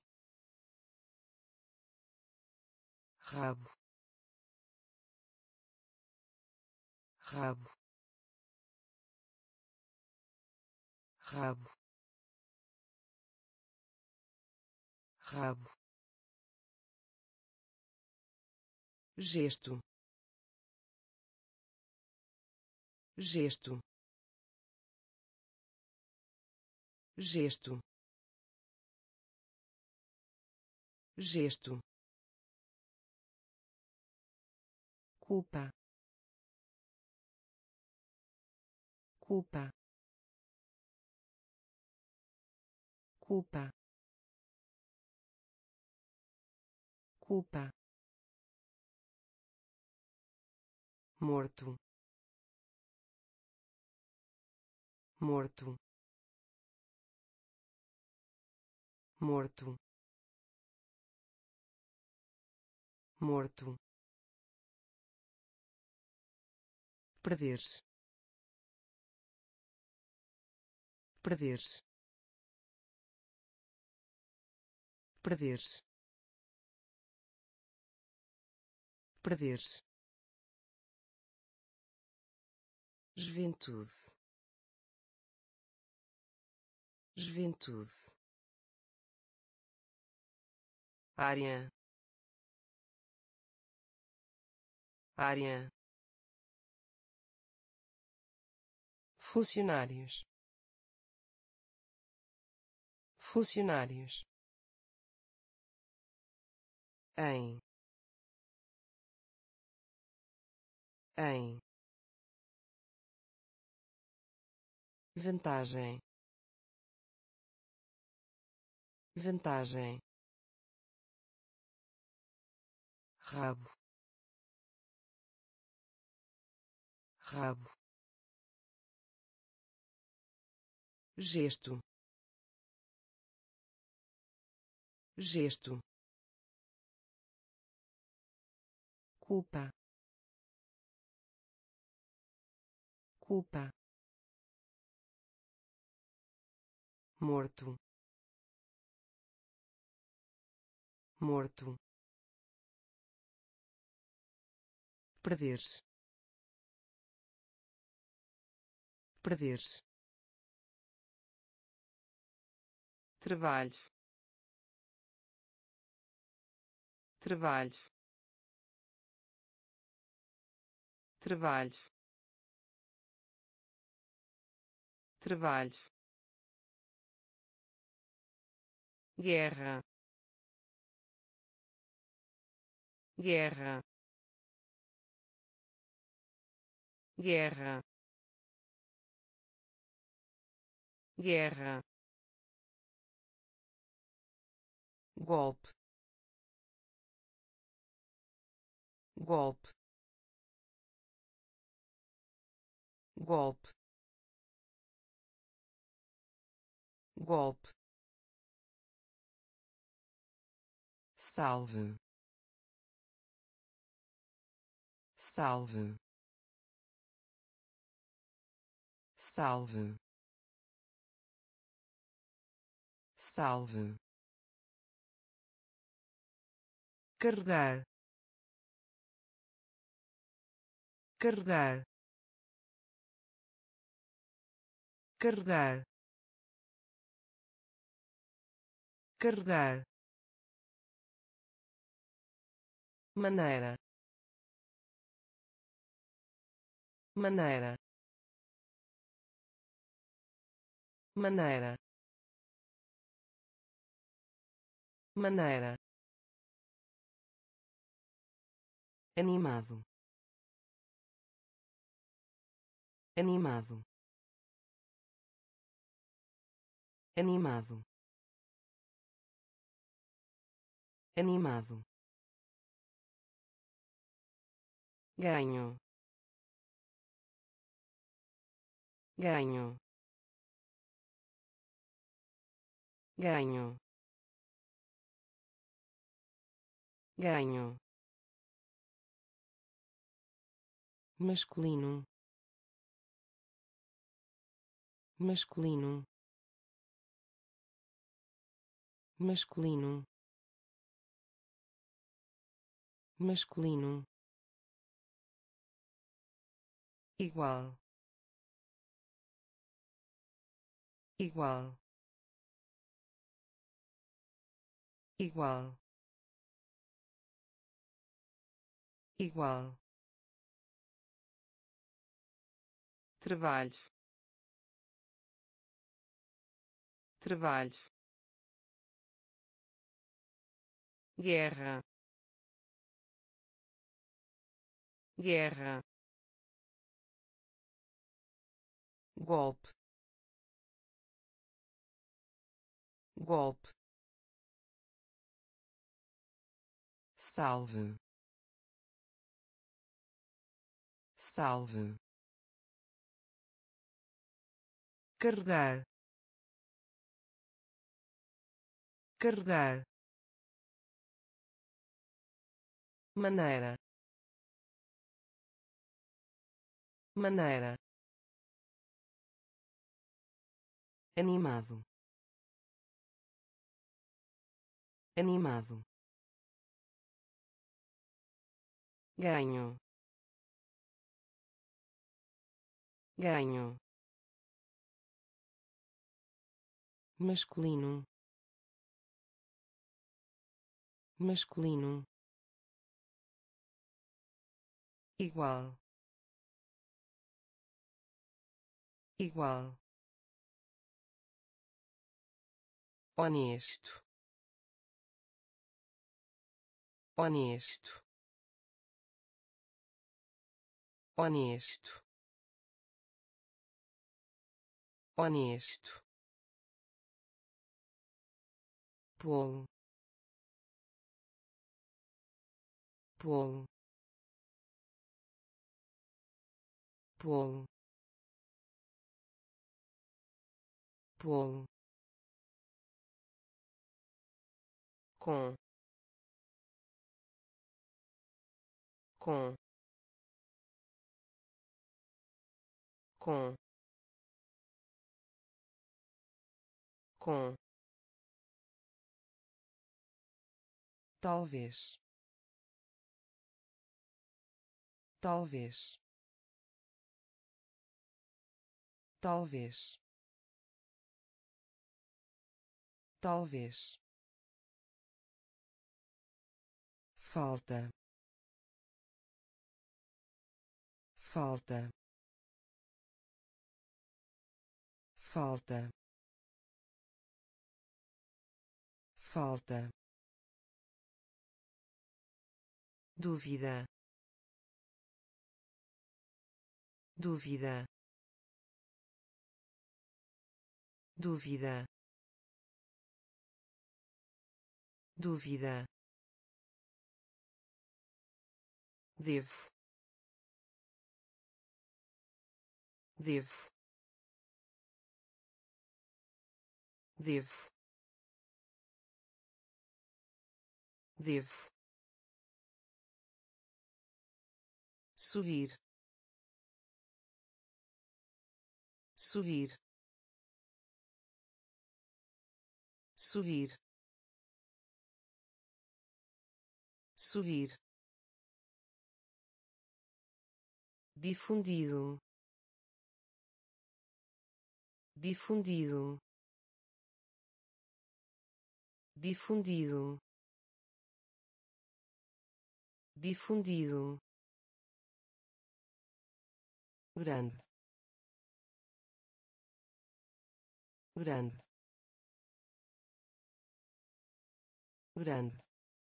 rabo, rabo, rabo, rabo, gesto, gesto, gesto, gesto, culpa, culpa, culpa, culpa, morto, morto, morto, morto, perder-se, perder-se, perder-se, perder-se, juventude, juventude, área, área, funcionários, funcionários, em, em, vantagem, vantagem, rabo, rabo, gesto, gesto, culpa, culpa, morto, morto, perder-se, perder-se, trabalho, trabalho, trabalho, trabalho, guerra, guerra, guerra, guerra, golpe, golpe, golpe, golpe, salve, salve, salve, salve, carregar, carregar, carregar, carregar, maneira, maneira, maneira, maneira, animado, animado, animado, animado, ganho, ganho, ganho, ganho, masculino, masculino, masculino, masculino, igual, igual, igual, igual, trabalho, trabalho, guerra, guerra, golpe, golpe, salve, salve, carregar, carregar, maneira, maneira, animado, animado, ganho, ganho, masculino, masculino, igual, igual, honesto, honesto, honesto, honesto, polo, polo, polo, polo, com, com, com, com, talvez, talvez, talvez, talvez, falta, falta, falta, falta, dúvida, dúvida, dúvida, dúvida, devo, devo, devo, devo, subir, subir, subir, subir, difundido, difundido, difundido, difundido, grande, grande, grande,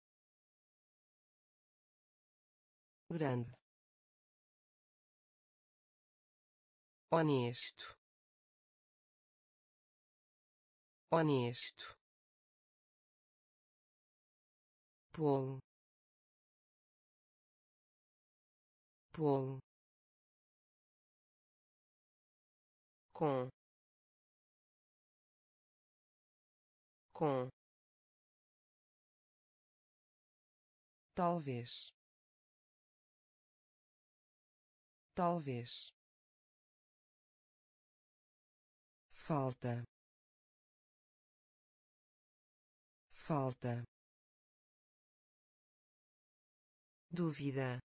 grande, honesto, honesto, polo, polo, com, com, talvez, talvez, falta, falta, dúvida,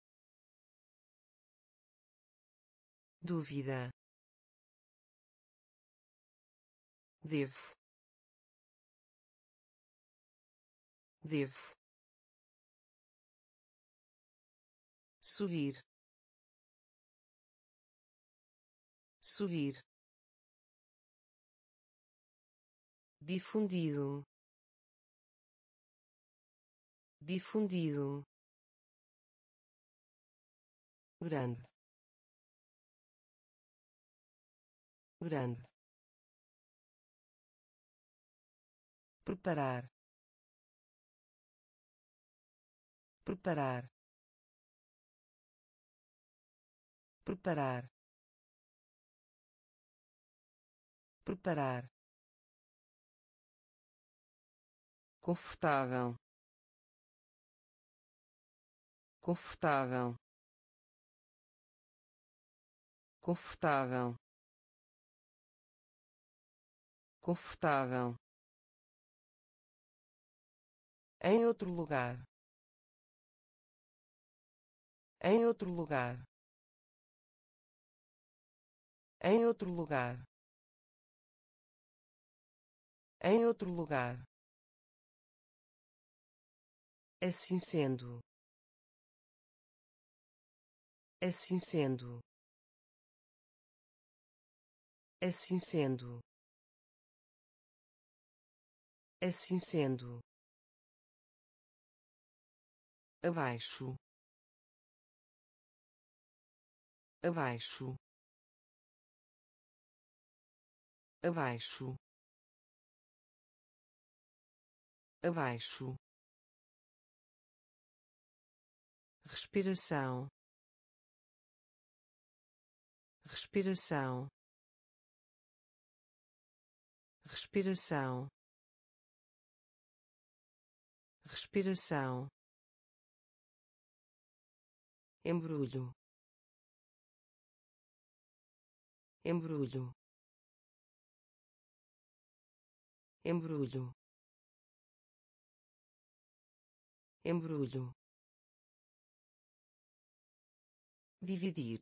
dúvida, devo, devo, subir, subir, difundido, difundido, grande, grande, preparar, preparar, preparar, preparar, confortável, confortável, confortável, confortável, em outro lugar, em outro lugar, em outro lugar, em outro lugar, assim sendo, assim sendo, assim sendo, assim sendo, abaixo, abaixo, abaixo, abaixo, respiração, respiração, respiração, respiração, embrulho, embrulho, embrulho, embrulho, dividir,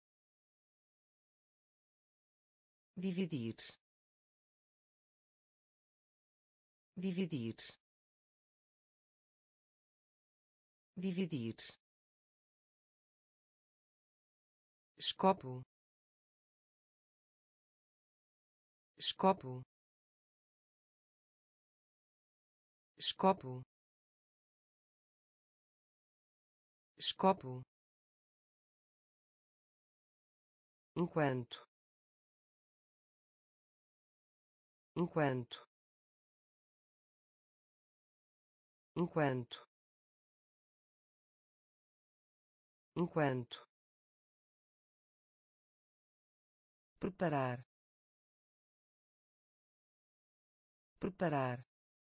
dividir, dividir, dividir, escopo, escopo, escopo, escopo, enquanto, enquanto, enquanto, enquanto, preparar, preparar,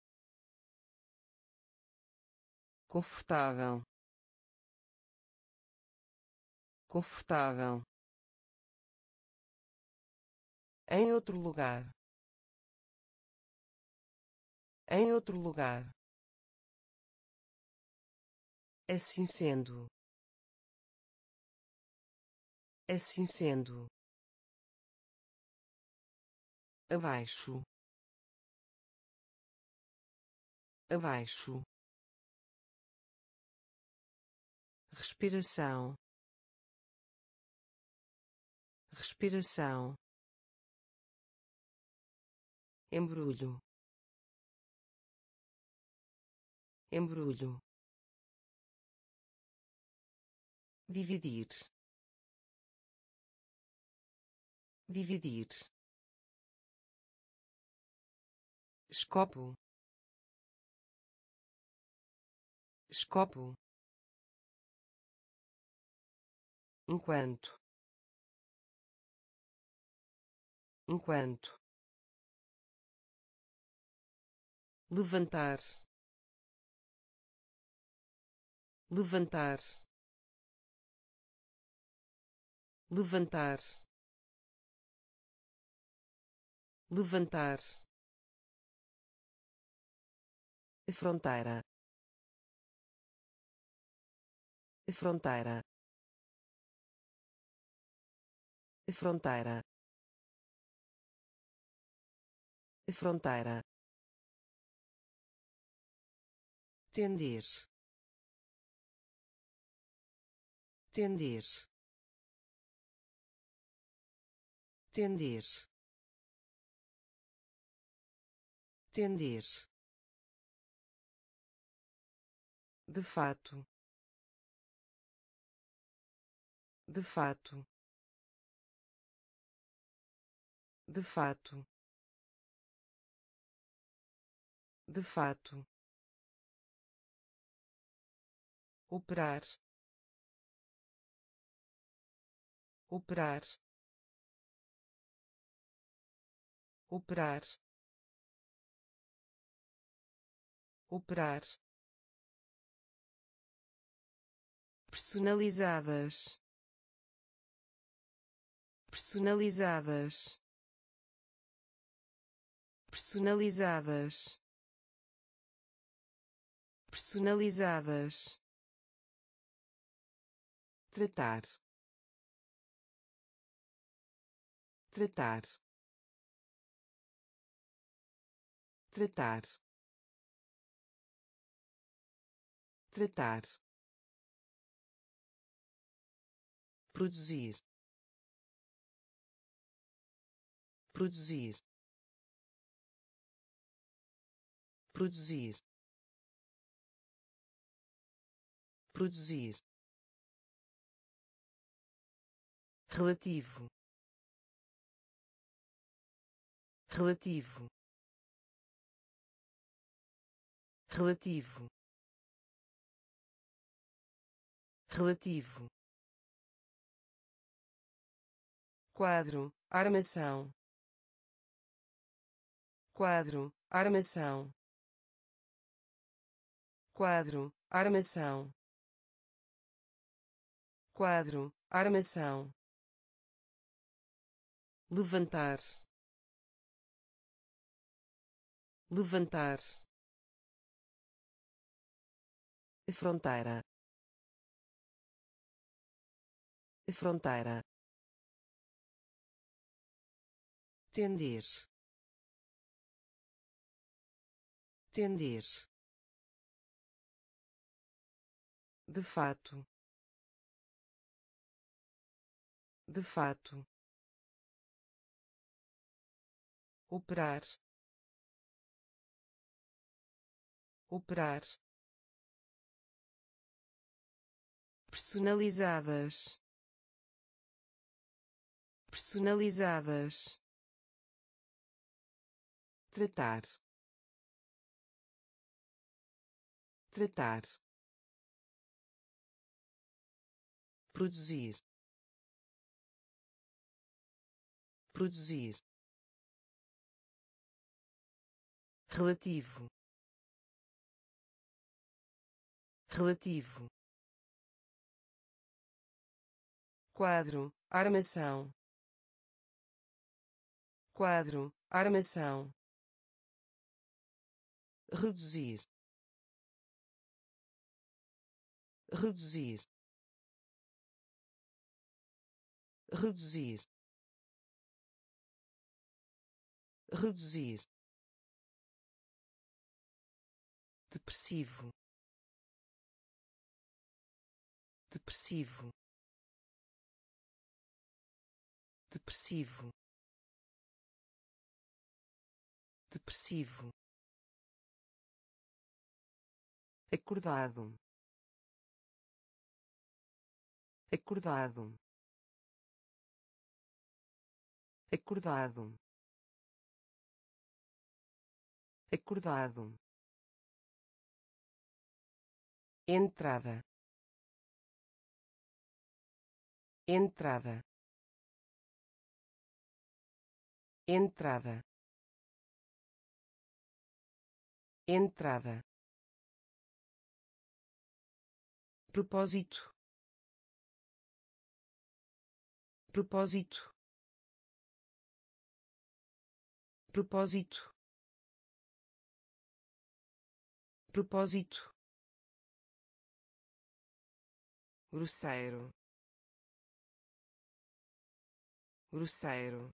confortável, confortável, em outro lugar, em outro lugar, assim sendo, assim sendo, abaixo, abaixo, respiração, respiração, embrulho, embrulho, dividir, dividir, escopo, escopo, enquanto, enquanto, levantar, levantar, levantar, levantar, fronteira, fronteira, fronteira, fronteira, tender, tender, tender, tender, de fato, de fato, de fato, de fato, operar, operar, operar, operar, personalizadas, personalizadas, personalizadas, personalizadas, tratar, tratar, tratar, tratar, produzir, produzir, produzir, produzir, relativo, relativo, relativo, relativo, quadro, armação, quadro, armação, quadro, armação, quadro, armação, levantar, levantar, fronteira, fronteira, tender, tender, de fato, de fato, operar, operar, personalizadas, personalizadas, tratar, tratar, produzir, produzir, relativo, relativo, quadro, armação, quadro, armação, reduzir, reduzir, reduzir, reduzir, depressivo, depressivo, depressivo, depressivo, acordado, acordado, acordado, acordado, entrada, entrada, entrada, entrada, propósito, propósito, propósito, propósito, grosseiro, grosseiro,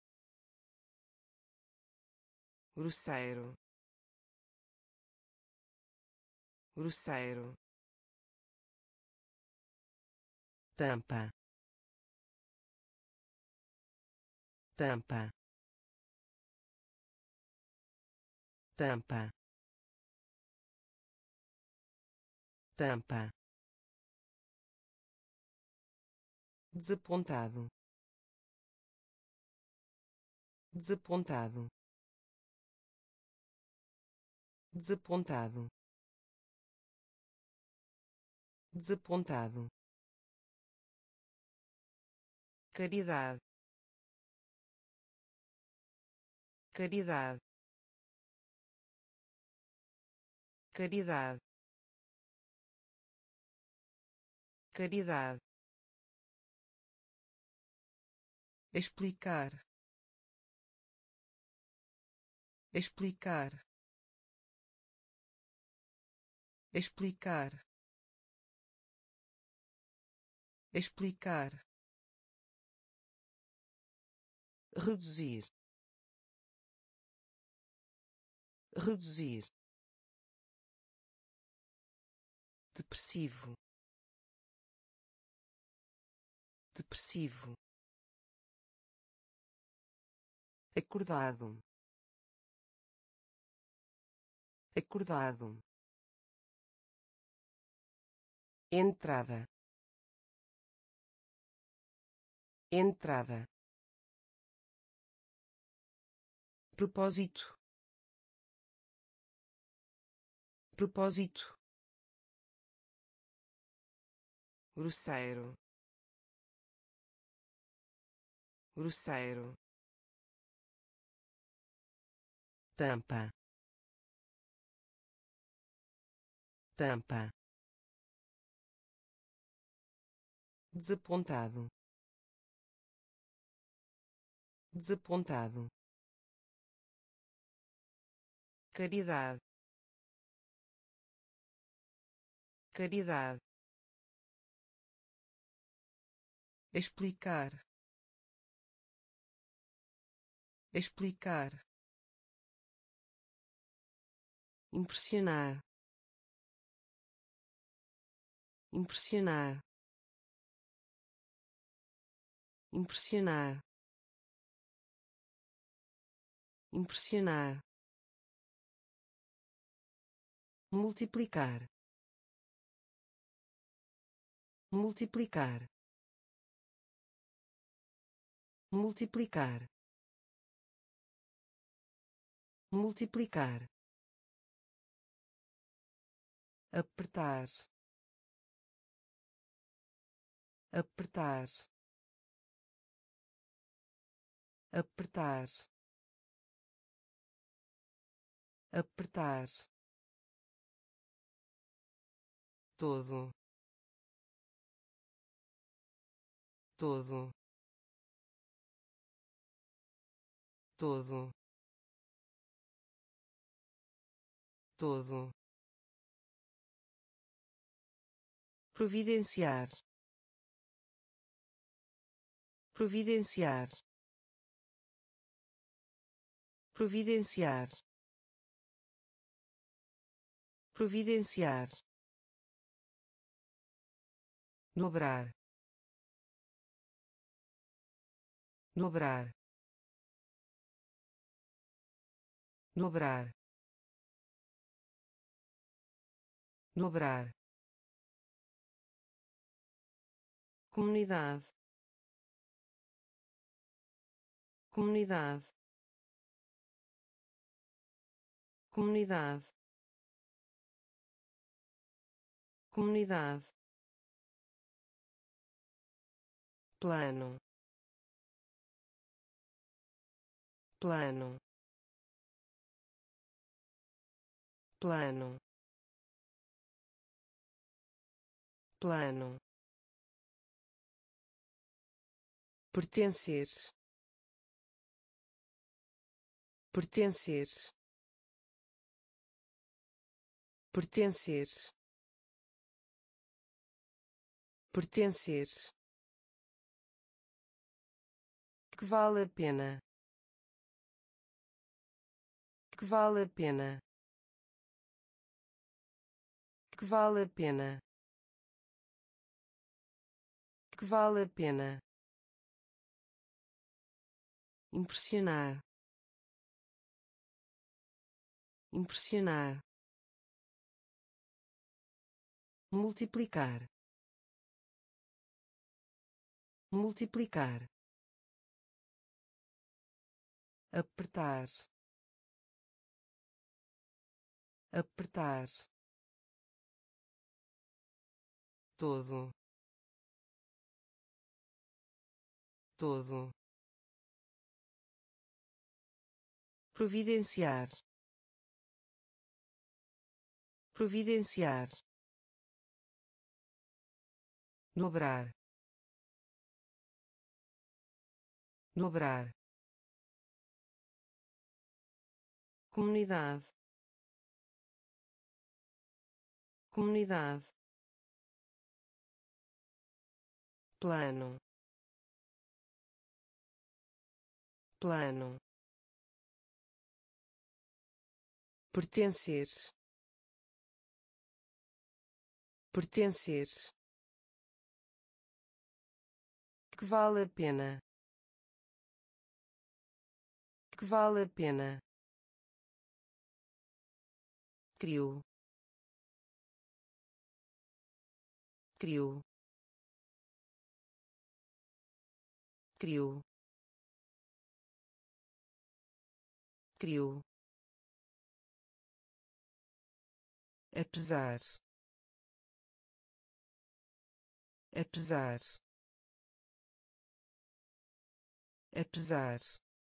grosseiro, grosseiro, tampa, tampa, tampa, tampa, desapontado, desapontado, desapontado, desapontado, caridade, caridade, caridade, caridade, explicar, explicar, explicar, explicar, reduzir, reduzir, depressivo, depressivo, acordado, acordado, entrada, entrada, propósito, propósito, grosseiro, grosseiro, tampa, tampa, desapontado, desapontado, caridade, caridade, explicar, explicar, impressionar, impressionar, impressionar, impressionar, multiplicar, multiplicar, multiplicar, multiplicar, apertar, apertar, apertar, apertar, todo, todo, todo, todo, providenciar, providenciar, providenciar, providenciar, dobrar, dobrar, dobrar, dobrar, comunidade, comunidade, comunidade, comunidade, plano, plano, plano, plano, pertencer, pertencer, pertencer, pertencer, que vale a pena, que vale a pena, que vale a pena, que vale a pena, impressionar, impressionar, multiplicar, multiplicar, apertar, apertar, todo, todo, providenciar, providenciar, dobrar, dobrar, comunidade, comunidade, plano, plano, pertencer, pertencer, que vale a pena, que vale a pena, criou, criou, criou, criou, apesar, apesar, apesar,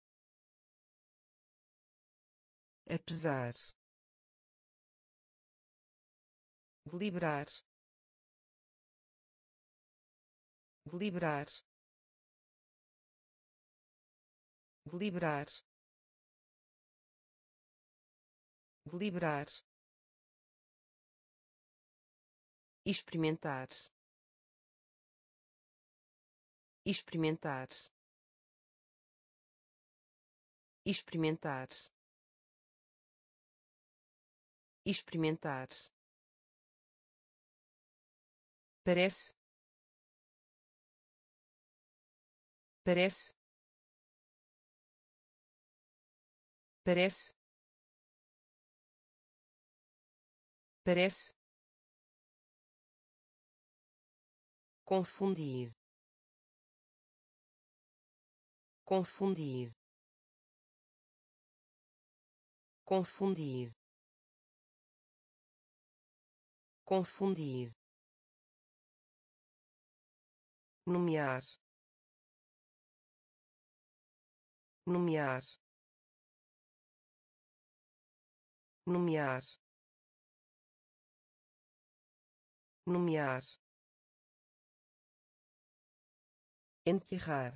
apesar, deliberar, deliberar, deliberar, deliberar, experimentar, experimentar, experimentar, experimentar, parece, parece, parece, parece, confundir, confundir, confundir, confundir, nomear, nomear, nomear, nomear, enterrar,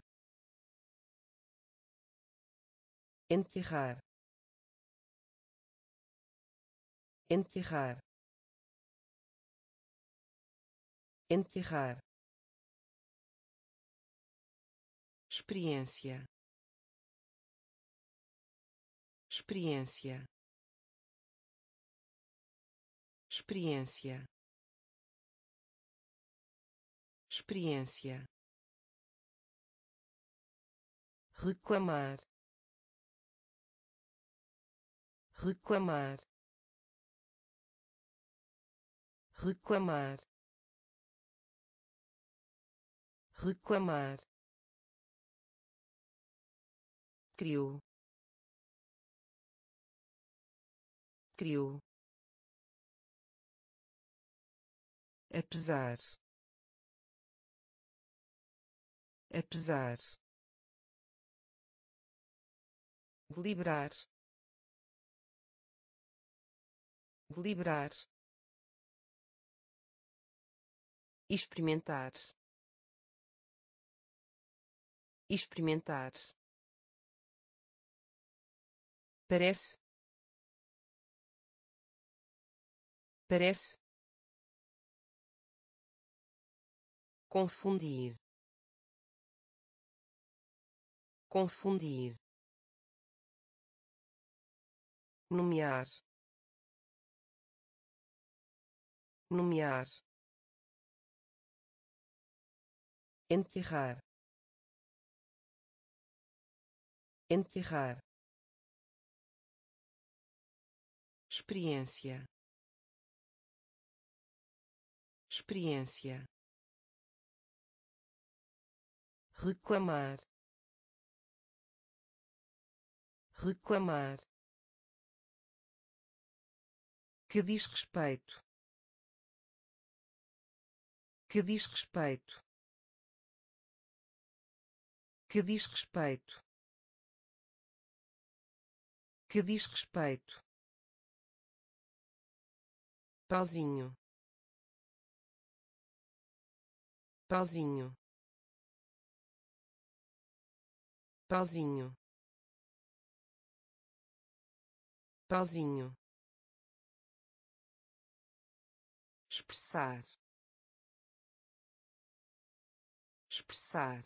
enterrar, enterrar, enterrar, experiência, experiência, experiência, experiência, reclamar, reclamar, reclamar, reclamar, criou, criou, apesar, apesar, deliberar, deliberar, experimentar, experimentar, parece, parece, confundir, confundir, nomear, nomear, enterrar, enterrar, experiência, experiência, reclamar, reclamar, que diz respeito, que diz respeito, que diz respeito, que diz respeito, pauzinho, pauzinho, pauzinho, pauzinho, expressar, expressar,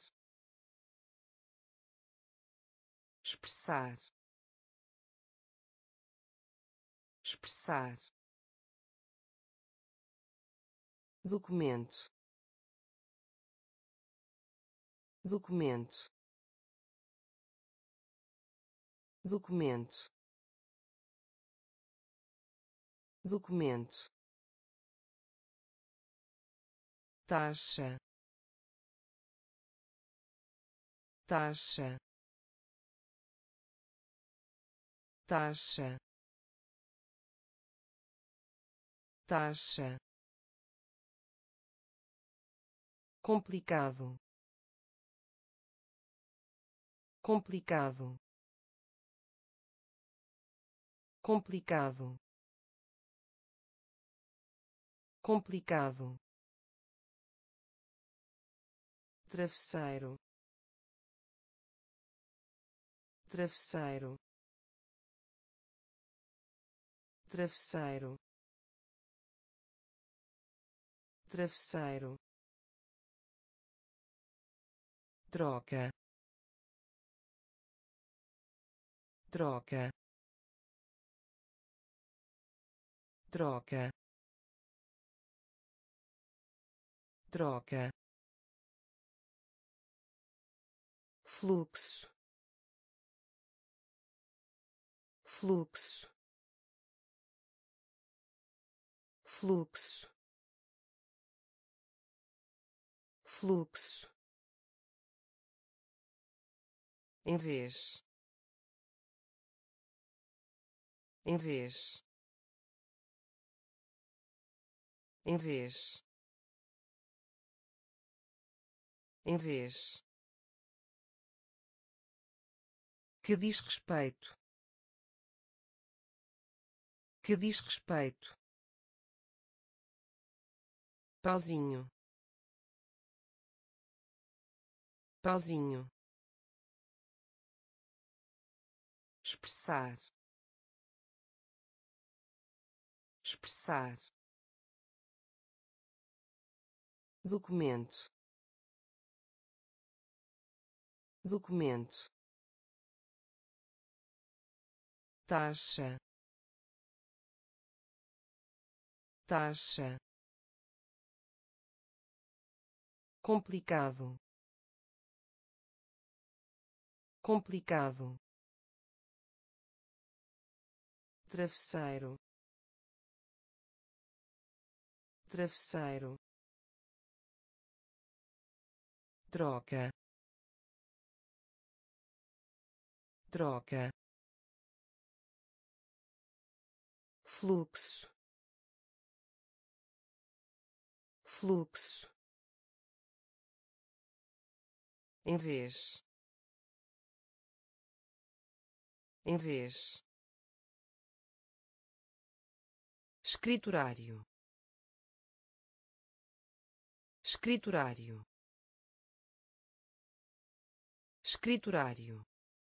expressar, expressar, documento, documento, documento, documento, taxa, taxa, taxa, taxa, complicado, complicado, complicado, complicado, travesseiro, travesseiro, travesseiro, travesseiro, troca, troca, troca, troca, fluxo, fluxo, fluxo, fluxo, em vez, em vez, em vez, em vez, que diz respeito, que diz respeito, pauzinho, pauzinho, expressar, expressar, documento, documento, taxa, taxa, complicado, complicado, travesseiro, travesseiro, troca, troca, fluxo, fluxo, em vez, em vez, escriturário, escriturário, escriturário,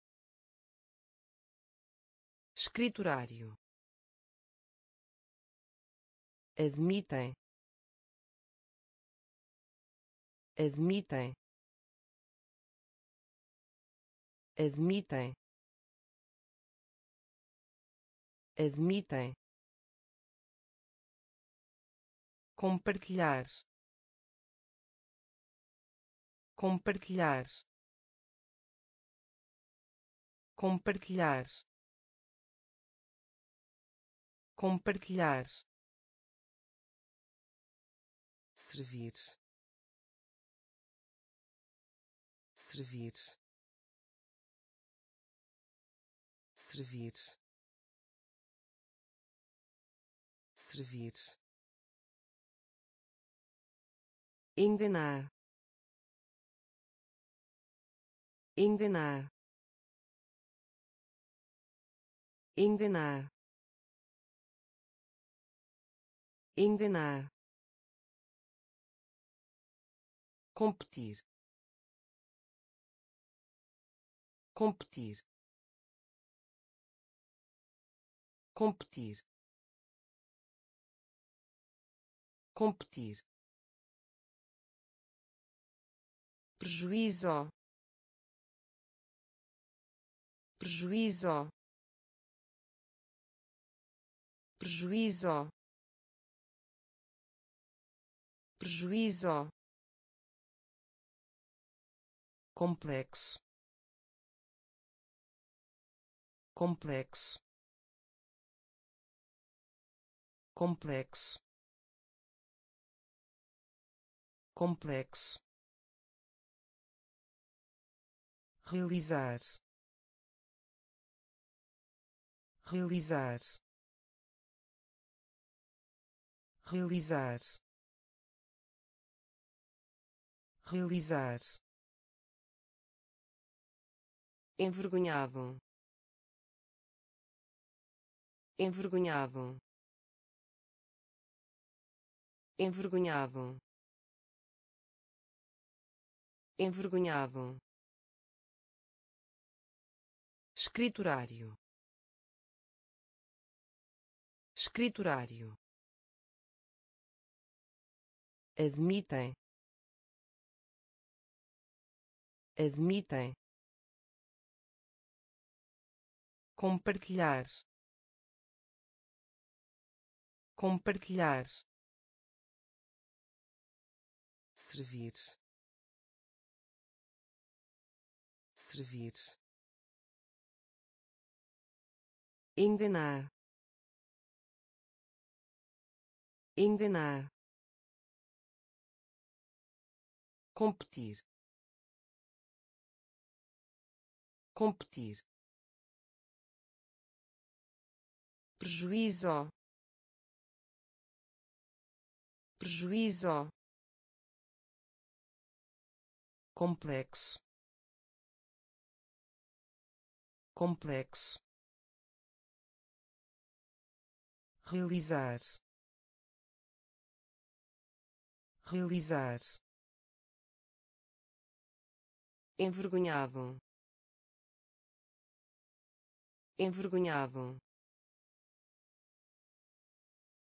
escriturário, admitem, admitem, admitem, admitem, compartilhar, compartilhar, compartilhar, compartilhar, servir, servir, servir, servir, enganar, enganar, enganar, enganar, competir, competir, competir, competir, prejuízo, prejuízo, prejuízo, prejuízo, complexo, complexo, complexo, complexo, realizar, realizar, realizar, realizar, envergonhado, envergonhado, envergonhado, envergonhado, escriturário, escriturário, admitem, admitem, compartilhar, compartilhar, servir, servir, enganar, enganar, competir, competir, prejuízo, prejuízo, complexo, complexo, realizar, realizar, envergonhado, envergonhado,